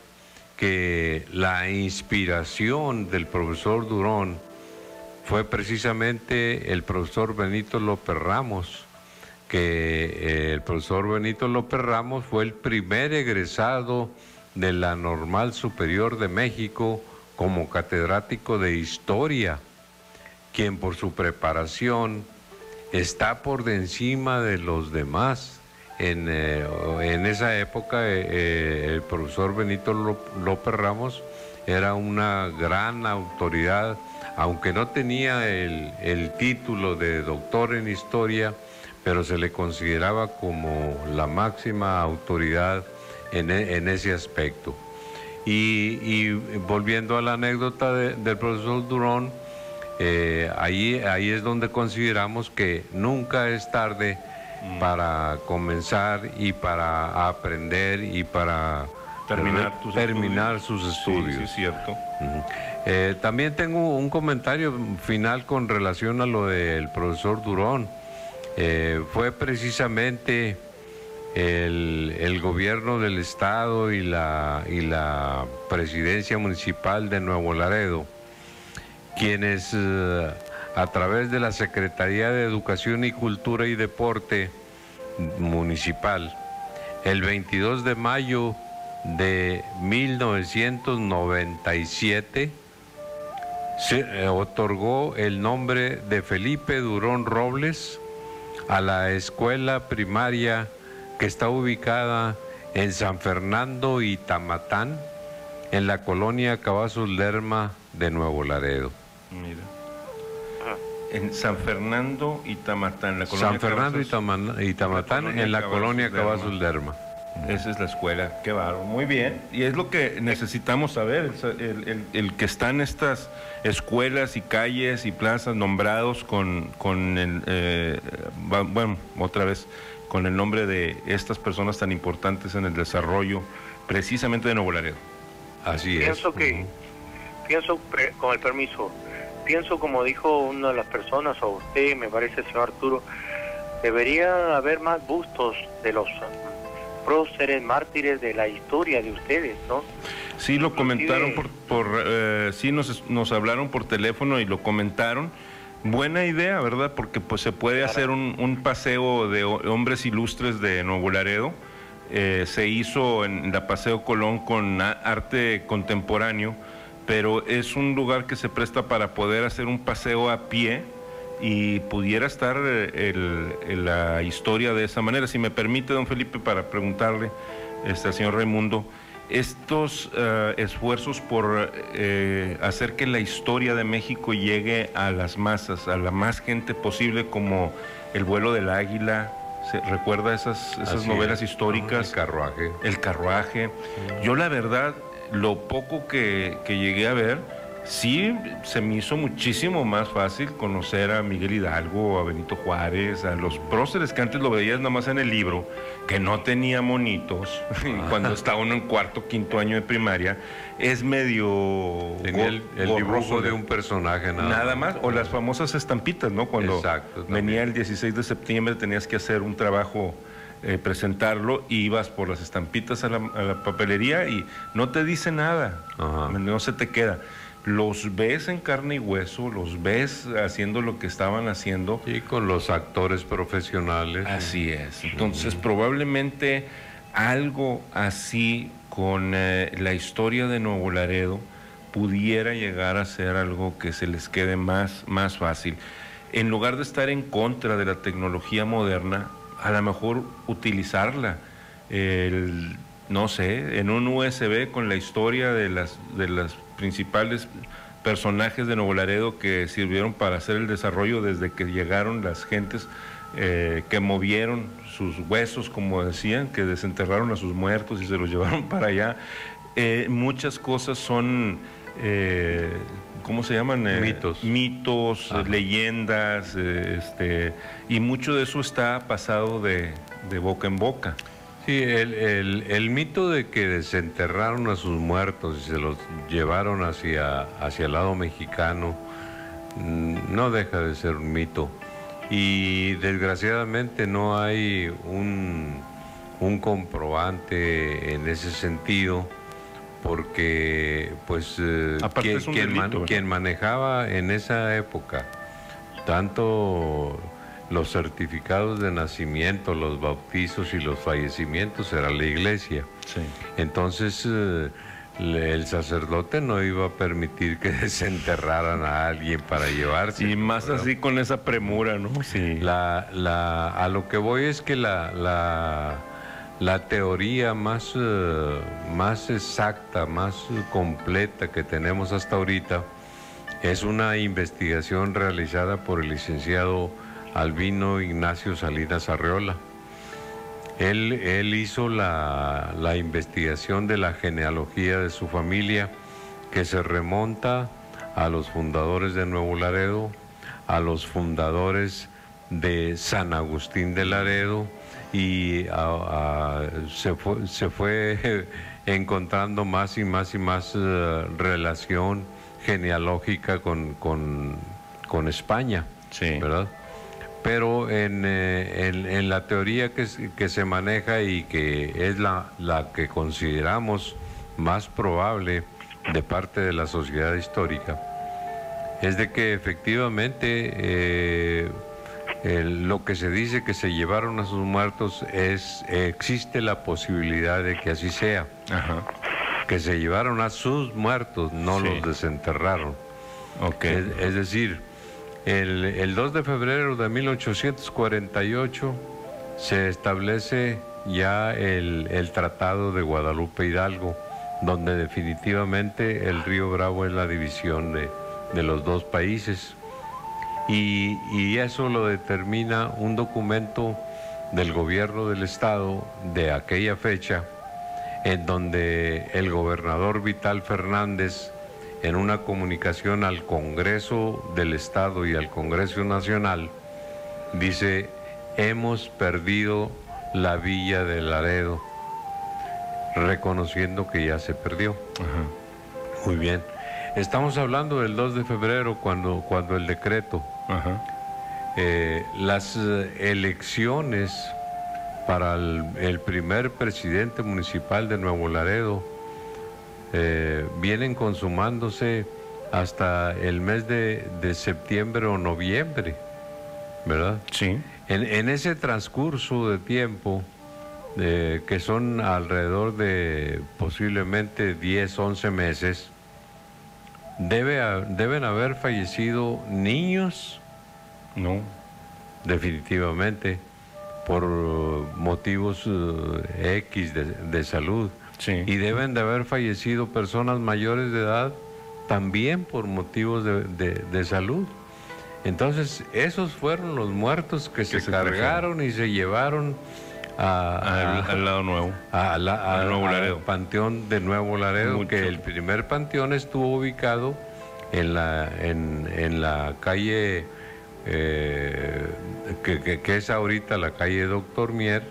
que la inspiración del profesor Durón fue precisamente el profesor Benito López Ramos, que eh, el profesor Benito López Ramos fue el primer egresado de la Normal Superior de México como catedrático de Historia, quien por su preparación está por de encima de los demás. En, eh, en esa época eh, eh, el profesor Benito Ló- López Ramos era una gran autoridad, aunque no tenía el, el título de doctor en historia, pero se le consideraba como la máxima autoridad en, e- en ese aspecto. Y, y volviendo a la anécdota de- del profesor Durón, eh, ahí, ahí es donde consideramos que nunca es tarde para comenzar y para aprender y para Terminar tus terminar estudios. sus Sí, estudios. sí, es cierto. Ujú. Eh, también tengo un comentario final con relación a lo del profesor Durón. Eh, fue precisamente el, el gobierno del estado y la, y la presidencia municipal de Nuevo Laredo, quienes eh, a través de la Secretaría de Educación y Cultura y Deporte municipal, el veintidós de mayo de mil novecientos noventa y siete, se eh, otorgó el nombre de Felipe Durón Robles a la escuela primaria que está ubicada en San Fernando y Tamatán, en la colonia Cavazos Lerma de Nuevo Laredo. Mira. En San Fernando y Tamatán, la colonia San Fernando Cavazos, y, Tama, y Tamatán, la en la Cavazos colonia Lerma. Cavazos Lerma. Esa es la escuela, qué bárbaro, muy bien. Y es lo que necesitamos saber, el, el, el, el que están estas escuelas y calles y plazas nombrados con, con el, eh, bueno, otra vez, con el nombre de estas personas tan importantes en el desarrollo precisamente de Nuevo Laredo. Así es. Pienso que, pienso, con el permiso, pienso como dijo una de las personas, o usted, me parece, señor Arturo, debería haber más bustos de los próceres, mártires de la historia de ustedes, ¿no? Sí, lo comentaron por, por eh, sí nos, nos hablaron por teléfono y lo comentaron. Buena idea, ¿verdad? Porque pues se puede claro. hacer un, un paseo de hombres ilustres de Nuevo Laredo. Eh, se hizo en la Paseo Colón con arte contemporáneo, pero es un lugar que se presta para poder hacer un paseo a pie y pudiera estar el, el, la historia de esa manera. Si me permite, don Felipe, para preguntarle este, al señor Raimundo, estos uh, esfuerzos por uh, hacer que la historia de México llegue a las masas, a la más gente posible, como El vuelo del águila, ¿se recuerda esas, esas novelas es. históricas? El carruaje. El carruaje. Mm. Yo la verdad, lo poco que, que llegué a ver, sí, se me hizo muchísimo más fácil conocer a Miguel Hidalgo, a Benito Juárez, a los próceres que antes lo veías nada más en el libro, que no tenía monitos, ah. cuando está uno en cuarto, quinto año de primaria, es medio... Tenía el, el dibujo de un personaje nada, nada más. O las famosas estampitas, ¿no? Cuando Exacto, venía el dieciséis de septiembre tenías que hacer un trabajo... Eh, presentarlo, y ibas por las estampitas a la, a la papelería y no te dice nada, Ajá. no se te queda. Los ves en carne y hueso, los ves haciendo lo que estaban haciendo. Y con los actores profesionales. Así es. Entonces, uh-huh. probablemente algo así con eh, la historia de Nuevo Laredo pudiera llegar a ser algo que se les quede más, más fácil. En lugar de estar en contra de la tecnología moderna, a lo mejor utilizarla, el, no sé, en un U S B con la historia de las, de las principales personajes de Nuevo Laredo que sirvieron para hacer el desarrollo desde que llegaron las gentes eh, que movieron sus huesos, como decían, que desenterraron a sus muertos y se los llevaron para allá. Eh, muchas cosas son... Eh, ¿cómo se llaman? Eh, mitos. Mitos, eh, leyendas, eh, este, y mucho de eso está pasado de, de boca en boca. Sí, el, el, el mito de que desenterraron a sus muertos y se los llevaron hacia, hacia el lado mexicano no deja de ser un mito. Y desgraciadamente no hay un, un comprobante en ese sentido, porque pues eh, quien, quien, delito, man, quien manejaba en esa época tanto los certificados de nacimiento, los bautizos y los fallecimientos era la iglesia. Sí. Entonces eh, el sacerdote no iba a permitir que desenterraran a alguien para llevarse. Y más ¿no? así con esa premura, ¿no? Sí. La, la, a lo que voy es que la... la La teoría más, uh, más exacta, más uh, completa que tenemos hasta ahorita es una investigación realizada por el licenciado Albino Ignacio Salinas Arreola. Él, él hizo la, la investigación de la genealogía de su familia, que se remonta a los fundadores de Nuevo Laredo, a los fundadores de San Agustín de Laredo, y a, a, se, fue, se fue encontrando más y más y más uh, relación genealógica con, con, con España, sí. ¿verdad? pero en, eh, en, en la teoría que, que se maneja y que es la, la que consideramos más probable de parte de la sociedad histórica, es de que efectivamente eh, el, lo que se dice que se llevaron a sus muertos es, existe la posibilidad de que así sea. Ajá. Que se llevaron a sus muertos, no sí. los desenterraron. Okay. Es, es decir, el, el dos de febrero de mil ochocientos cuarenta y ocho se establece ya el, el Tratado de Guadalupe Hidalgo, donde definitivamente el río Bravo es la división de, de los dos países. Y, y eso lo determina un documento del gobierno del estado de aquella fecha, en donde el gobernador Vital Fernández, en una comunicación al Congreso del Estado y al Congreso Nacional, dice: hemos perdido la villa de Laredo, reconociendo que ya se perdió. Ajá. Muy bien. Estamos hablando del dos de febrero, cuando, cuando el decreto, Ajá. Eh, las elecciones para el, el primer presidente municipal de Nuevo Laredo eh, vienen consumándose hasta el mes de, de septiembre o noviembre, ¿verdad? Sí. En, en ese transcurso de tiempo, eh, que son alrededor de posiblemente diez, once meses, debe, deben haber fallecido niños, no, definitivamente, por motivos uh, X de, de salud. Sí. Y deben de haber fallecido personas mayores de edad también por motivos de, de, de salud. Entonces, esos fueron los muertos que, que se, se cargaron trajeron. y se llevaron a, a, al, al lado nuevo, a, la, a, al Nuevo Laredo. al Panteón de Nuevo Laredo, Mucho. que el primer panteón estuvo ubicado en la, en, en la calle... Eh, que, que, que es ahorita la calle Doctor Mier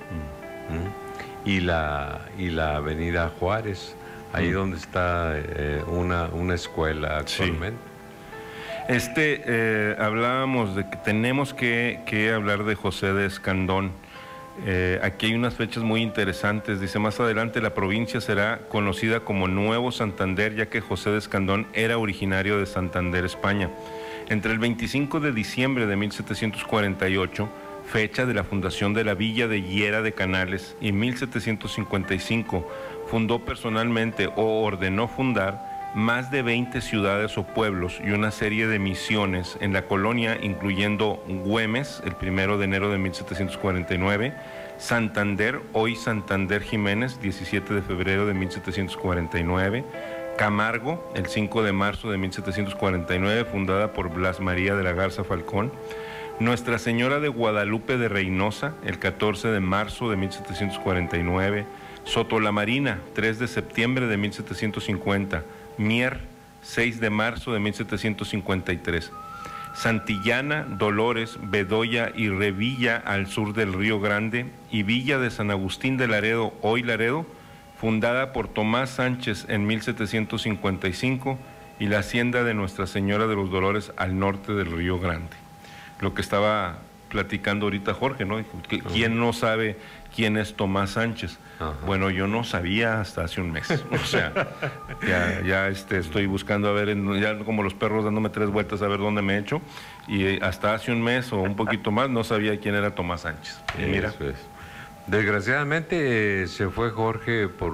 mm. y, la, y la avenida Juárez, ahí mm. donde está eh, una, una escuela actualmente. Sí. Este, eh, hablábamos de que tenemos que, que hablar de José de Escandón. Eh, aquí hay unas fechas muy interesantes. Dice: más adelante la provincia será conocida como Nuevo Santander, ya que José de Escandón era originario de Santander, España. Entre el veinticinco de diciembre de mil setecientos cuarenta y ocho, fecha de la fundación de la villa de Hiera de Canales, y mil setecientos cincuenta y cinco, fundó personalmente o ordenó fundar más de veinte ciudades o pueblos y una serie de misiones en la colonia, incluyendo Güemes, el primero de enero de mil setecientos cuarenta y nueve, Santander, hoy Santander Jiménez, diecisiete de febrero de mil setecientos cuarenta y nueve, Camargo, el cinco de marzo de mil setecientos cuarenta y nueve, fundada por Blas María de la Garza Falcón, Nuestra Señora de Guadalupe de Reynosa, el catorce de marzo de mil setecientos cuarenta y nueve, Sotolamarina, tres de septiembre de mil setecientos cincuenta, Mier, seis de marzo de mil setecientos cincuenta y tres, Santillana, Dolores, Bedoya y Revilla al sur del Río Grande, y Villa de San Agustín de Laredo, hoy Laredo, fundada por Tomás Sánchez en mil setecientos cincuenta y cinco, y la hacienda de Nuestra Señora de los Dolores al norte del Río Grande. Lo que estaba platicando ahorita Jorge, ¿no? ¿Quién no sabe quién es Tomás Sánchez? Ajá. Bueno, yo no sabía hasta hace un mes. O sea, ya, ya este, estoy buscando a ver, ya como los perros dándome tres vueltas a ver dónde me he hecho, y hasta hace un mes o un poquito más no sabía quién era Tomás Sánchez. Y mira. Eso es. Desgraciadamente eh, se fue Jorge por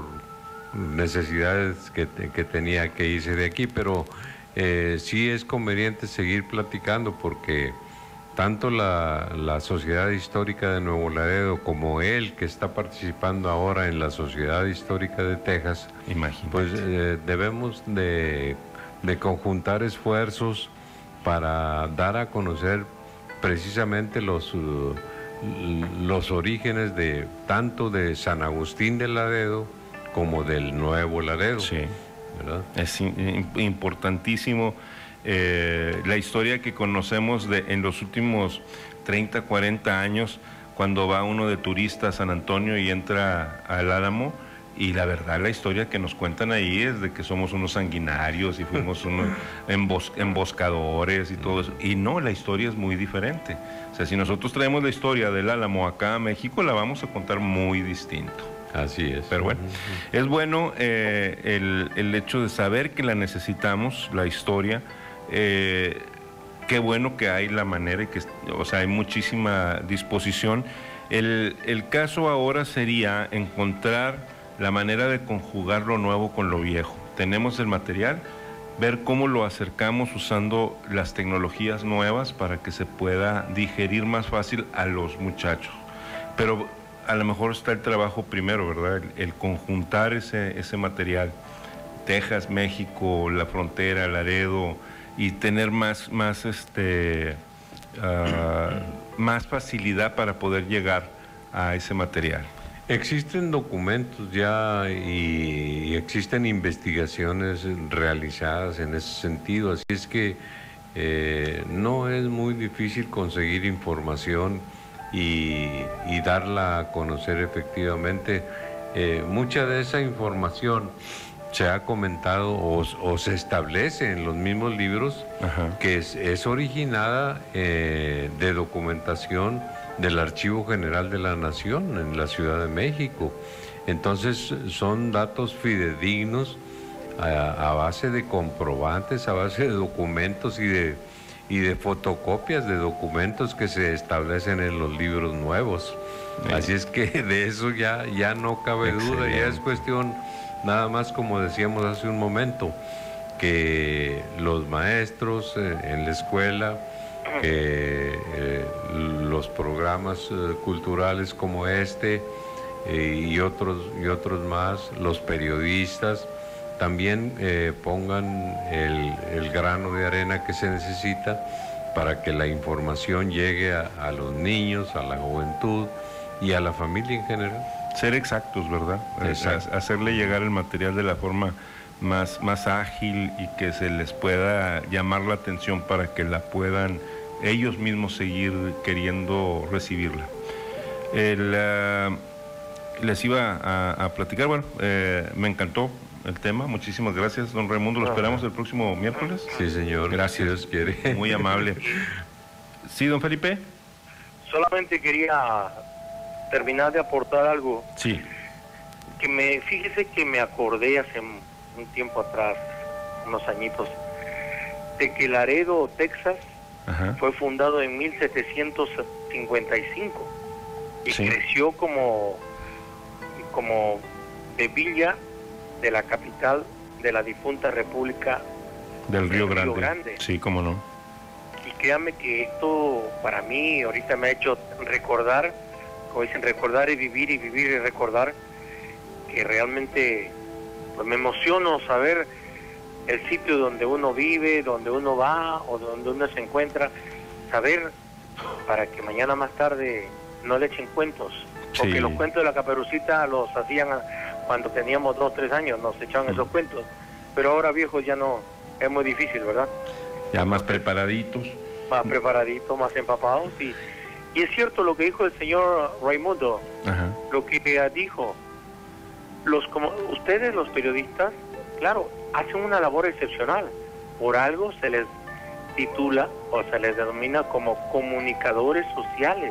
necesidades que, que tenía que irse de aquí, pero eh, sí es conveniente seguir platicando, porque tanto la, la Sociedad Histórica de Nuevo Laredo como él, que está participando ahora en la Sociedad Histórica de Texas, Imagínate. pues eh, debemos de, de conjuntar esfuerzos para dar a conocer precisamente los... Uh, los orígenes de tanto de San Agustín de Laredo como del Nuevo Laredo. Sí, ¿verdad? Es importantísimo eh, la historia que conocemos de, en los últimos treinta, cuarenta años, cuando va uno de turista a San Antonio y entra al Álamo, Y la verdad, la historia que nos cuentan ahí es de que somos unos sanguinarios y fuimos unos embos emboscadores y todo eso. Y no, la historia es muy diferente. O sea, si nosotros traemos la historia del Álamo acá a México, la vamos a contar muy distinto. Así es. Pero bueno, es bueno eh, el, el hecho de saber que la necesitamos, la historia. Eh, qué bueno que hay la manera y que, o sea, hay muchísima disposición. El, el caso ahora sería encontrar la manera de conjugar lo nuevo con lo viejo. Tenemos el material, ver cómo lo acercamos usando las tecnologías nuevas para que se pueda digerir más fácil a los muchachos. Pero a lo mejor está el trabajo primero, ¿verdad? El, el conjuntar ese, ese material. Texas, México, la frontera, Laredo, y tener más, más, este, uh, más facilidad para poder llegar a ese material. Existen documentos ya y, y existen investigaciones realizadas en ese sentido, así es que eh, no es muy difícil conseguir información y, y darla a conocer efectivamente. Eh, mucha de esa información se ha comentado o, o se establece en los mismos libros. Ajá. Que es, es originada eh, de documentación del Archivo General de la Nación en la Ciudad de México. Entonces son datos fidedignos a, a base de comprobantes, a base de documentos y de, y de fotocopias de documentos que se establecen en los libros nuevos. Sí. Así es que de eso ya, ya no cabe Excelente. duda, ya es cuestión nada más, como decíamos hace un momento, que los maestros eh, en la escuela, que eh, los programas eh, culturales como este eh, y otros y otros más, los periodistas también eh, pongan el, el grano de arena que se necesita para que la información llegue a, a los niños, a la juventud y a la familia en general. Ser exactos, ¿verdad? Exacto. Hacerle llegar el material de la forma más, más ágil y que se les pueda llamar la atención para que la puedan ellos mismos seguir queriendo recibirla. El, uh, les iba a, a platicar, bueno, eh, me encantó el tema, muchísimas gracias, don Raimundo, lo esperamos el próximo miércoles. Sí, señor. Gracias. Si Dios quiere. Muy amable. Sí, don Felipe. Solamente quería terminar de aportar algo. Sí. Que me, fíjese que me acordé hace un tiempo atrás, unos añitos, de que Laredo, Texas, Ajá. fue fundado en mil setecientos cincuenta y cinco y sí. creció como, como de villa de la capital de la difunta República del Río, del Río Grande. Grande. Sí, cómo no. Y créame que esto para mí ahorita me ha hecho recordar, como dicen, recordar y vivir y vivir y recordar, que realmente pues me emociono saber el sitio donde uno vive, donde uno va o donde uno se encuentra, saber para que mañana más tarde no le echen cuentos, porque sí. los cuentos de la Caperucita los hacían cuando teníamos dos, tres años, nos echaban mm. esos cuentos, pero ahora viejos ya no, es muy difícil, ¿verdad? Ya más preparaditos. Más preparaditos, más empapados, y, y es cierto lo que dijo el señor Raimundo, Ajá. lo que dijo, los como ustedes los periodistas, claro, hacen una labor excepcional. Por algo se les titula o se les denomina como comunicadores sociales.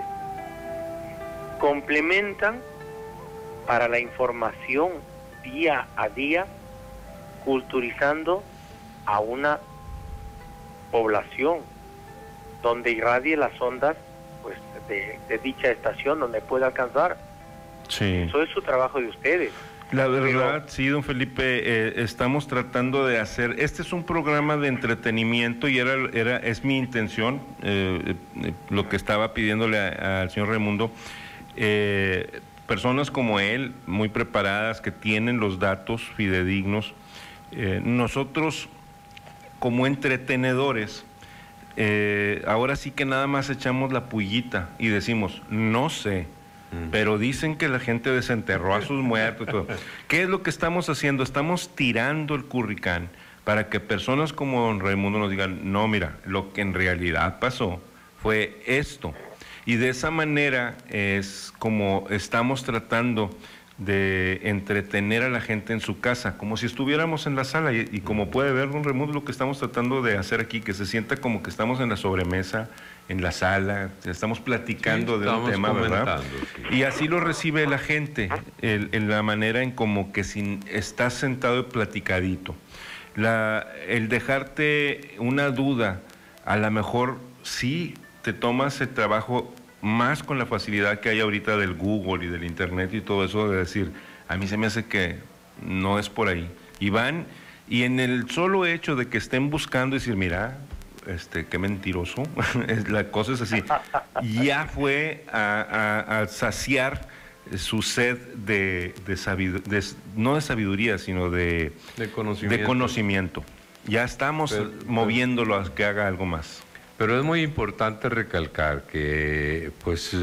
Complementan para la información día a día, culturizando a una población donde irradie las ondas pues de, de dicha estación donde puede alcanzar. Sí. Eso es su trabajo de ustedes. La verdad, Pero, sí, don Felipe, eh, estamos tratando de hacer, este es un programa de entretenimiento y era, era es mi intención, eh, eh, lo que estaba pidiéndole al señor Raimundo, eh, personas como él, muy preparadas, que tienen los datos fidedignos, eh, nosotros como entretenedores, eh, ahora sí que nada más echamos la pullita y decimos, no sé, pero dicen que la gente desenterró a sus muertos. Todo. ¿Qué es lo que estamos haciendo? Estamos tirando el curricán para que personas como don Raimundo nos digan, no, mira, lo que en realidad pasó fue esto. Y de esa manera es como estamos tratando de entretener a la gente en su casa, como si estuviéramos en la sala, y, y como puede ver, don Raimundo, lo que estamos tratando de hacer aquí, que se sienta como que estamos en la sobremesa, en la sala, estamos platicando sí, de un tema, ¿verdad? Sí. Y así lo recibe la gente, el, en la manera en como que si estás sentado y platicadito. La, el dejarte una duda, a lo mejor sí te tomas el trabajo más con la facilidad que hay ahorita del Google y del Internet y todo eso, de decir, a mí se me hace que no es por ahí. Y van, y en el solo hecho de que estén buscando, decir, mira, este, qué mentiroso, la cosa es así, ya fue a, a, a saciar su sed de, de, de, no de sabiduría, sino de, de, conocimiento. de conocimiento. Ya estamos pero, moviéndolo a que haga algo más. Pero es muy importante recalcar que, pues,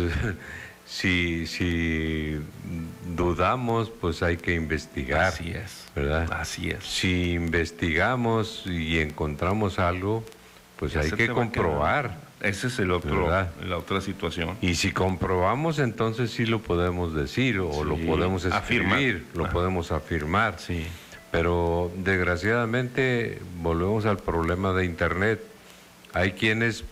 si, si dudamos, pues hay que investigar. Así es. ¿Verdad? Así es. Si investigamos y encontramos algo, pues ya hay que comprobar. Ese es el otro, la otra situación. Y si comprobamos, entonces sí lo podemos decir o sí, lo podemos escribir, afirmar. lo Ajá. podemos afirmar. Sí. Pero desgraciadamente volvemos al problema de Internet. Hay quienes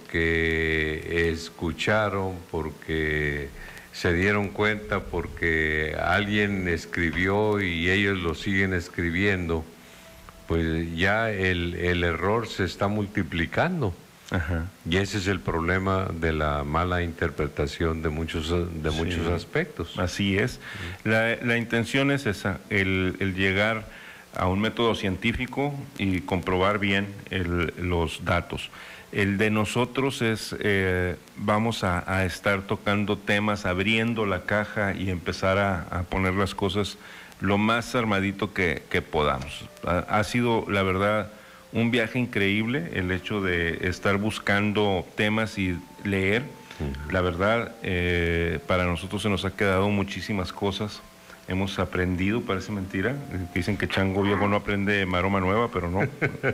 porque escucharon, porque se dieron cuenta, porque alguien escribió y ellos lo siguen escribiendo, pues ya el, el error se está multiplicando. Ajá. Y ese es el problema de la mala interpretación de muchos, de sí. muchos aspectos. Así es. La, la intención es esa, el, el llegar a un método científico y comprobar bien el, los datos. El de nosotros es, eh, vamos a, a estar tocando temas, abriendo la caja y empezar a, a poner las cosas lo más armadito que, que podamos. Ha, ha sido, la verdad, un viaje increíble el hecho de estar buscando temas y leer. Uh-huh. La verdad, eh, para nosotros se nos ha quedado muchísimas cosas. Hemos aprendido, parece mentira. Dicen que chango viejo no aprende maroma nueva, pero no.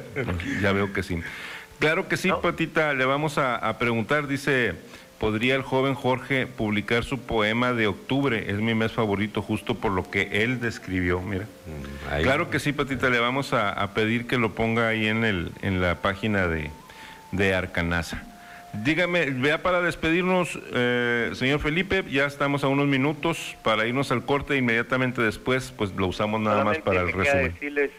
Ya veo que sí. Claro que sí, no. Patita, le vamos a, a preguntar. Dice, ¿podría el joven Jorge publicar su poema de octubre? Es mi mes favorito, justo por lo que él describió, mira. Ahí. Claro que sí, Patita, le vamos a, a pedir que lo ponga ahí en, el, en la página de, de Arcanasa. Dígame, vea, para despedirnos, eh, señor Felipe, ya estamos a unos minutos para irnos al corte. Inmediatamente después, pues lo usamos nada Solamente más para el me queda resumen. Decirles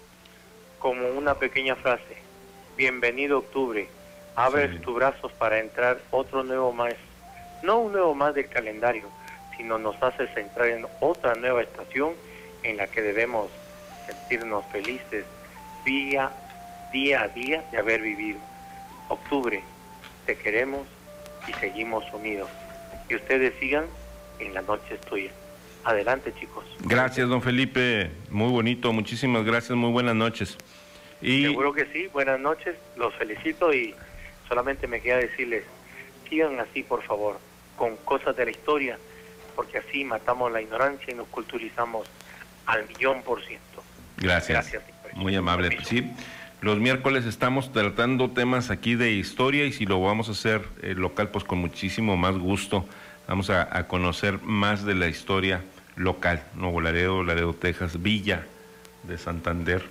como una pequeña frase: bienvenido octubre, abre sí. tus brazos para entrar otro nuevo más, no un nuevo más del calendario, sino nos haces entrar en otra nueva estación en la que debemos sentirnos felices día, día a día de haber vivido. Octubre, te queremos y seguimos unidos. Y ustedes sigan en la noche es tuya. Adelante, chicos. Gracias, don Felipe. Muy bonito. Muchísimas gracias. Muy buenas noches. Y... Seguro que sí. Buenas noches. Los felicito y solamente me queda decirles, sigan así, por favor, con cosas de la historia, porque así matamos la ignorancia y nos culturizamos al millón por ciento. Gracias. Gracias. Muy amable. Sí. Los miércoles estamos tratando temas aquí de historia y si lo vamos a hacer eh, local, pues con muchísimo más gusto. Vamos a, a conocer más de la historia local. Nuevo Laredo, Laredo, Texas, Villa de Santander.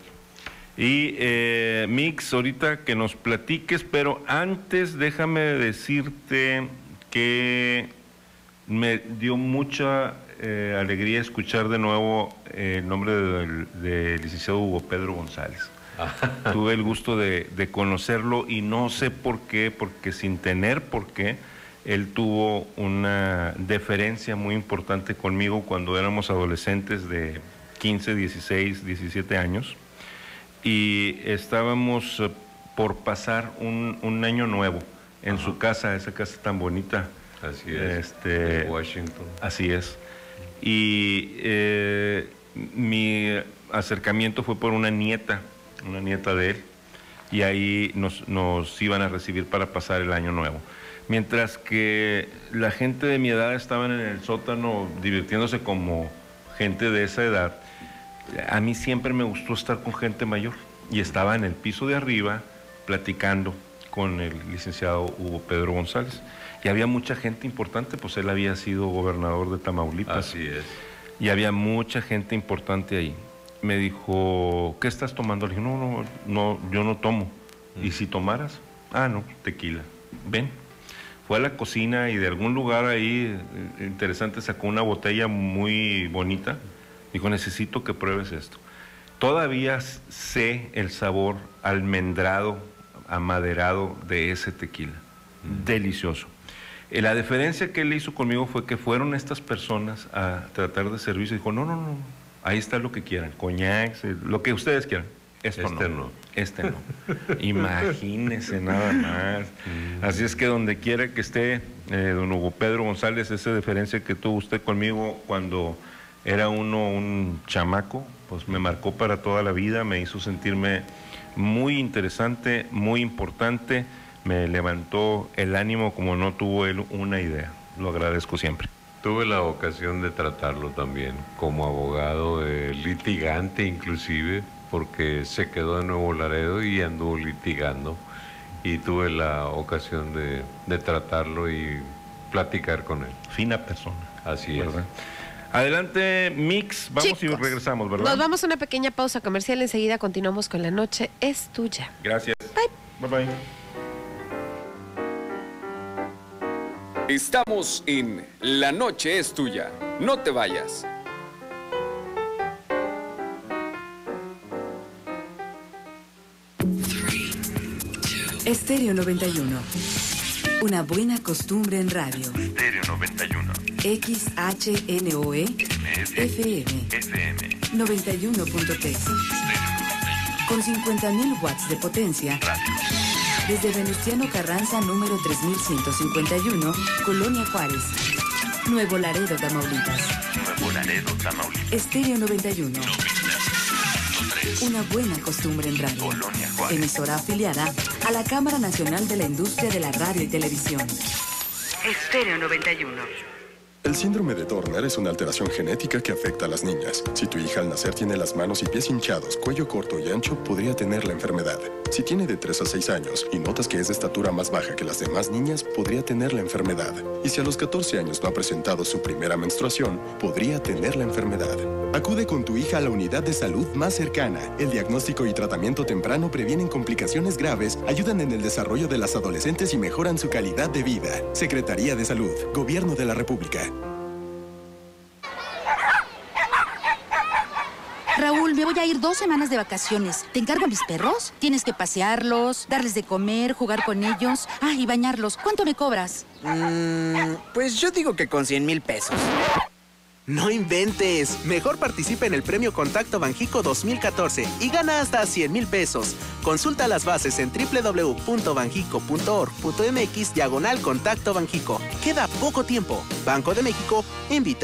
Y eh, Mix, ahorita que nos platiques, pero antes déjame decirte que me dio mucha eh, alegría escuchar de nuevo eh, el nombre del, del licenciado Hugo Pedro González. Tuve el gusto de, de conocerlo y no sé por qué, porque sin tener por qué, él tuvo una deferencia muy importante conmigo cuando éramos adolescentes de quince, dieciséis, diecisiete años y estábamos por pasar un, un año nuevo en Ajá. su casa, esa casa tan bonita. Así es, este, en Washington. Así es. Y eh, mi acercamiento fue por una nieta, una nieta de él, y ahí nos, nos iban a recibir para pasar el año nuevo. Mientras que la gente de mi edad estaban en el sótano divirtiéndose como gente de esa edad, a mí siempre me gustó estar con gente mayor, y estaba en el piso de arriba platicando con el licenciado Hugo Pedro González, y había mucha gente importante, pues él había sido gobernador de Tamaulipas. Así es. y había mucha gente importante ahí. Me dijo, ¿qué estás tomando? Le dije, no, no, no, yo no tomo. Mm. ¿Y si tomaras? Ah, no, tequila. Ven. Fue a la cocina y de algún lugar ahí eh, interesante sacó una botella muy bonita. Dijo, necesito que pruebes esto. Todavía sé el sabor almendrado, amaderado de ese tequila. Mm. Delicioso. Eh, la diferencia que él hizo conmigo fue que fueron estas personas a tratar de servicio y dijo, no, no, no, ahí está lo que quieran, coñac, lo que ustedes quieran. Esto este no. no. Este no. Imagínese nada más. Mm. Así es que donde quiera que esté, eh, don Hugo Pedro González, esa diferencia que tuvo usted conmigo cuando era uno un chamaco, pues me marcó para toda la vida, me hizo sentirme muy interesante, muy importante, me levantó el ánimo como no tuvo él una idea. Lo agradezco siempre. Tuve la ocasión de tratarlo también como abogado, eh, litigante inclusive, porque se quedó en Nuevo Laredo y anduvo litigando, y tuve la ocasión de, de tratarlo y platicar con él. Fina persona. Así ¿verdad? Es. Adelante, Mix, vamos. Chicos, y regresamos, ¿verdad? Nos vamos a una pequeña pausa comercial, enseguida continuamos con La Noche es Tuya. Gracias. Bye. Bye, bye. Estamos en La Noche es Tuya. No te vayas. Estéreo noventa y uno. Una buena costumbre en radio. Estéreo noventa y uno. X H N O E F M. F M. noventa y uno punto tres. Con cincuenta mil watts de potencia. Radio. Desde Venustiano Carranza, número tres mil ciento cincuenta y uno, Colonia Juárez. Nuevo Laredo, Tamaulipas. Nuevo Laredo, Tamaulipas. Estéreo noventa y uno. Una buena costumbre en radio. Colonia Juárez. Emisora afiliada a la Cámara Nacional de la Industria de la Radio y Televisión. Estéreo noventa y uno. El síndrome de Turner es una alteración genética que afecta a las niñas. Si tu hija al nacer tiene las manos y pies hinchados, cuello corto y ancho, podría tener la enfermedad. Si tiene de tres a seis años y notas que es de estatura más baja que las demás niñas, podría tener la enfermedad. Y si a los catorce años no ha presentado su primera menstruación, podría tener la enfermedad. Acude con tu hija a la unidad de salud más cercana. El diagnóstico y tratamiento temprano previenen complicaciones graves, ayudan en el desarrollo de las adolescentes y mejoran su calidad de vida. Secretaría de Salud, Gobierno de la República. Raúl, me voy a ir dos semanas de vacaciones. ¿Te encargo a mis perros? Tienes que pasearlos, darles de comer, jugar con ellos. Ah, y bañarlos. ¿Cuánto me cobras? Mm, pues yo digo que con cien mil pesos. No inventes. Mejor participa en el premio Contacto Banjico dos mil catorce y gana hasta cien mil pesos. Consulta las bases en w w w punto banjico punto org punto m x diagonal Contacto Banjico. Queda poco tiempo. Banco de México invita.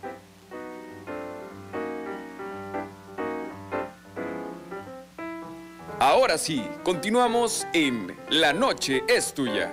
Ahora sí, continuamos en La Noche es Tuya.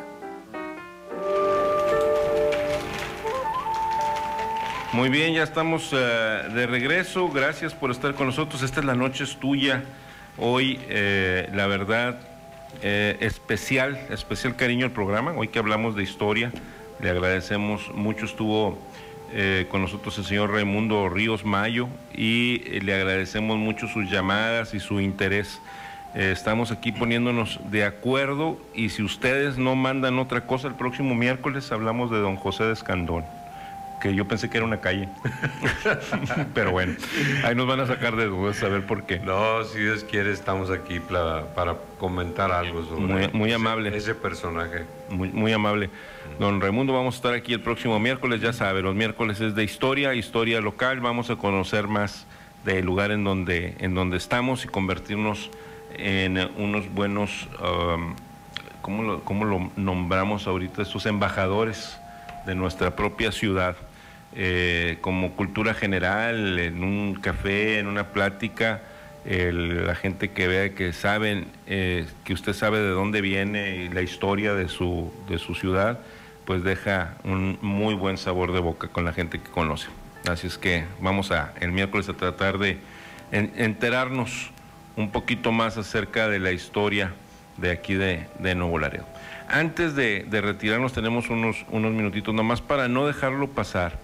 Muy bien, ya estamos uh, de regreso. Gracias por estar con nosotros. Esta es La Noche es Tuya. Hoy, eh, la verdad, eh, especial, especial cariño al programa. Hoy que hablamos de historia, le agradecemos mucho. Estuvo eh, con nosotros el señor Raimundo Ríos Mayo y eh, le agradecemos mucho sus llamadas y su interés. Eh, estamos aquí poniéndonos de acuerdo y si ustedes no mandan otra cosa, el próximo miércoles hablamos de don José de Escandón, que yo pensé que era una calle. Pero bueno, ahí nos van a sacar de dudas, saber por qué. No, si Dios quiere, estamos aquí para, para comentar algo sobre muy, muy ese, amable. ese personaje. Muy, muy amable. Don Raimundo, vamos a estar aquí el próximo miércoles, ya sabe, los miércoles es de historia, historia local, vamos a conocer más del lugar en donde, en donde estamos y convertirnos en unos buenos, um, ¿cómo lo, cómo lo nombramos ahorita? Estos embajadores de nuestra propia ciudad, eh, como cultura general, en un café, en una plática, el, la gente que vea que saben, eh, que usted sabe de dónde viene y la historia de su, de su ciudad, pues deja un muy buen sabor de boca con la gente que conoce. Así es que vamos a, el miércoles a tratar de en, enterarnos un poquito más acerca de la historia de aquí de, de Nuevo Laredo. Antes de, de retirarnos tenemos unos, unos minutitos nomás para no dejarlo pasar.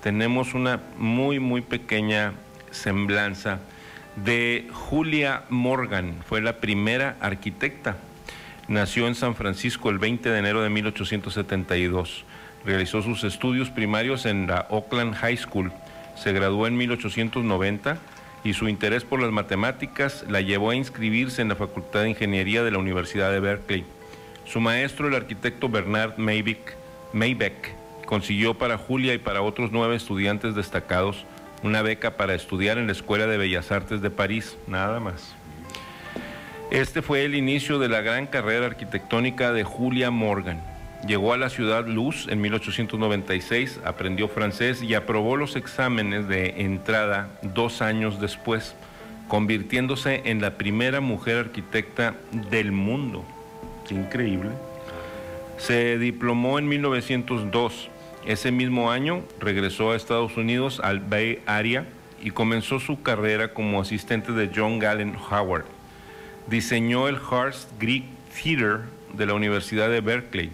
tenemos una muy, muy pequeña semblanza de Julia Morgan. Fue la primera arquitecta. Nació en San Francisco el veinte de enero de mil ochocientos setenta y dos. Realizó sus estudios primarios en la Oakland High School. Se graduó en mil ochocientos noventa y su interés por las matemáticas la llevó a inscribirse en la Facultad de Ingeniería de la Universidad de Berkeley. Su maestro, el arquitecto Bernard Maybeck, Maybeck, consiguió para Julia y para otros nueve estudiantes destacados una beca para estudiar en la Escuela de Bellas Artes de París, nada más. Este fue el inicio de la gran carrera arquitectónica de Julia Morgan. Llegó a la Ciudad Luz en mil ochocientos noventa y seis, aprendió francés y aprobó los exámenes de entrada dos años después, convirtiéndose en la primera mujer arquitecta del mundo. Es increíble. Se diplomó en mil novecientos dos. Ese mismo año regresó a Estados Unidos, al Bay Area, y comenzó su carrera como asistente de John Galen Howard. Diseñó el Hearst Greek Theater de la Universidad de Berkeley.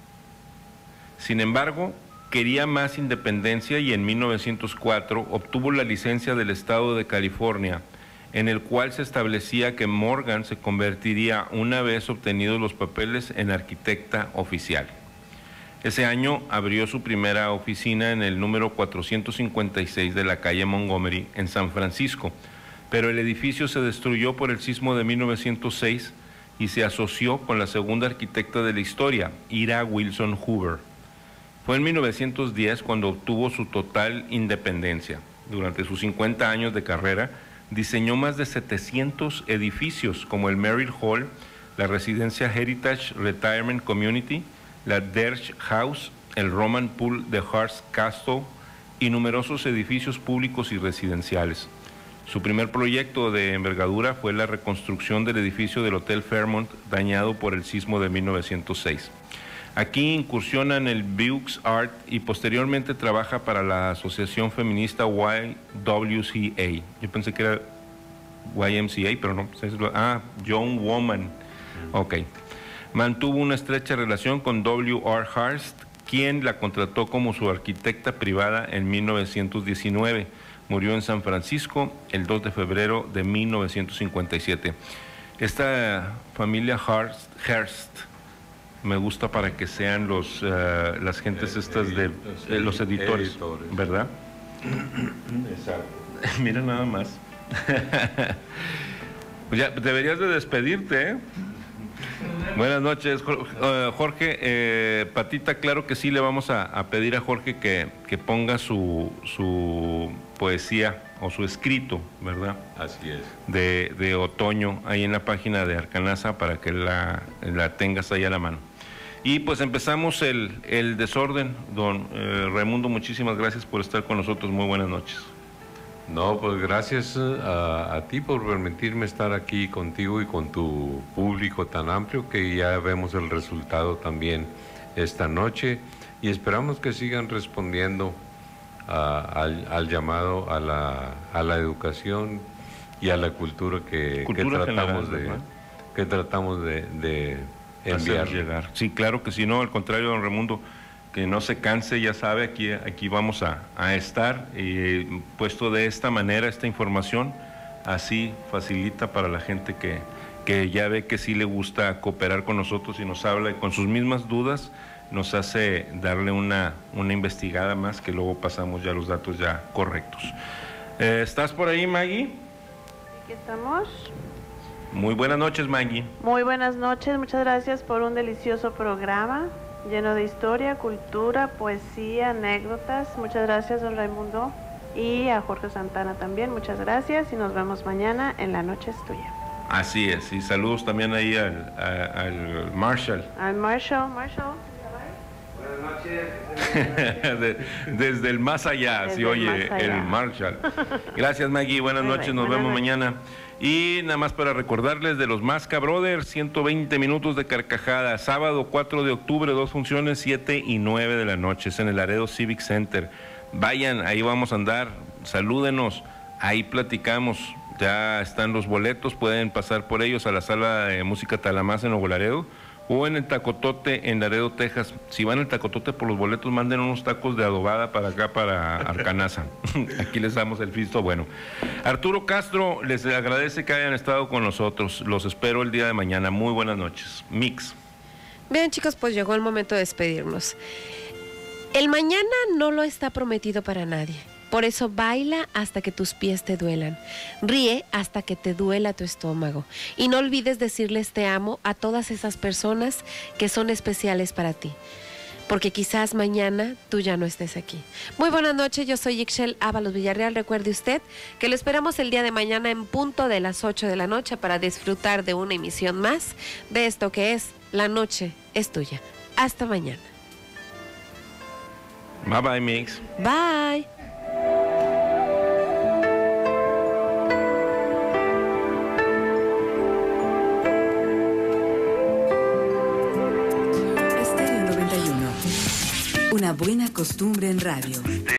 Sin embargo, quería más independencia y en mil novecientos cuatro obtuvo la licencia del Estado de California, en el cual se establecía que Morgan se convertiría, una vez obtenidos los papeles, en arquitecta oficial. Ese año abrió su primera oficina en el número cuatrocientos cincuenta y seis de la calle Montgomery, en San Francisco, pero el edificio se destruyó por el sismo de mil novecientos seis y se asoció con la segunda arquitecta de la historia, Ira Wilson Hoover. Fue en mil novecientos diez cuando obtuvo su total independencia. Durante sus cincuenta años de carrera, diseñó más de setecientos edificios, como el Merrill Hall, la residencia Heritage Retirement Community, la Derch House, el Roman Pool de Hearst Castle y numerosos edificios públicos y residenciales. Su primer proyecto de envergadura fue la reconstrucción del edificio del Hotel Fairmont, dañado por el sismo de mil novecientos seis. Aquí incursiona en el Buick Art y posteriormente trabaja para la asociación feminista Y W C A. Yo pensé que era Y M C A, pero no. Ah, Young Woman. Ok. Mantuvo una estrecha relación con W R Hearst, quien la contrató como su arquitecta privada en mil novecientos diecinueve. Murió en San Francisco el dos de febrero de mil novecientos cincuenta y siete. Esta familia Hearst, Hearst me gusta para que sean los, uh, las gentes estas de eh, los editores, editores, ¿verdad? Exacto. Mira nada más. Pues ya deberías de despedirte, ¿eh? Buenas noches, Jorge. Eh, Patita, claro que sí, le vamos a, a pedir a Jorge que, que ponga su, su poesía o su escrito, ¿verdad? Así es. De, de otoño, ahí en la página de Arcanasa, para que la, la tengas ahí a la mano. Y pues empezamos el, el desorden. Don eh, Raimundo, muchísimas gracias por estar con nosotros. Muy buenas noches. No, pues gracias a, a ti por permitirme estar aquí contigo y con tu público tan amplio, que ya vemos el resultado también esta noche y esperamos que sigan respondiendo a, al, al llamado a la, a la educación y a la cultura que, cultura que tratamos general, de ¿verdad? que tratamos de, de enviar. Llegar. Sí, claro que sí, no, al contrario, don Raimundo, que no se canse, ya sabe, aquí, aquí vamos a, a estar, eh, puesto de esta manera esta información, así facilita para la gente que, que ya ve que sí le gusta cooperar con nosotros y nos habla y con sus mismas dudas nos hace darle una, una investigada más, que luego pasamos ya los datos ya correctos. Eh, ¿Estás por ahí, Maggie? Aquí estamos. Muy buenas noches, Maggie. Muy buenas noches, muchas gracias por un delicioso programa lleno de historia, cultura, poesía, anécdotas. Muchas gracias, don Raimundo, y a Jorge Santana también, muchas gracias y nos vemos mañana en La Noche es Tuya. Así es, y saludos también ahí al, a, al Marshall. Al Marshall, Marshall. Buenas noches. De, desde el más allá, desde se oye el, el Marshall. Gracias, Maggie, buenas Muy noches, bien. nos buenas vemos noches. mañana. Y nada más para recordarles de los Masca Brothers, ciento veinte minutos de carcajada, sábado cuatro de octubre, dos funciones, siete y nueve de la noche, es en el Laredo Civic Center. Vayan, ahí vamos a andar, salúdenos, ahí platicamos, ya están los boletos, pueden pasar por ellos a la sala de música Talamás en Nuevo Laredo, o en el Tacotote en Laredo, Texas. Si van al Tacotote por los boletos, manden unos tacos de adobada para acá, para Arcanaza. Aquí les damos el visto bueno. Arturo Castro les agradece que hayan estado con nosotros. Los espero el día de mañana. Muy buenas noches. Mix. Bien, chicos, pues llegó el momento de despedirnos. El mañana no lo está prometido para nadie. Por eso baila hasta que tus pies te duelan. Ríe hasta que te duela tu estómago. Y no olvides decirles te amo a todas esas personas que son especiales para ti. Porque quizás mañana tú ya no estés aquí. Muy buenas noches, yo soy Ixchel Ábalos Villarreal. Recuerde usted que lo esperamos el día de mañana en punto de las ocho de la noche para disfrutar de una emisión más de esto que es La Noche es Tuya. Hasta mañana. Bye bye, Mix. Bye. Estéreo noventa y uno. Una buena costumbre en radio.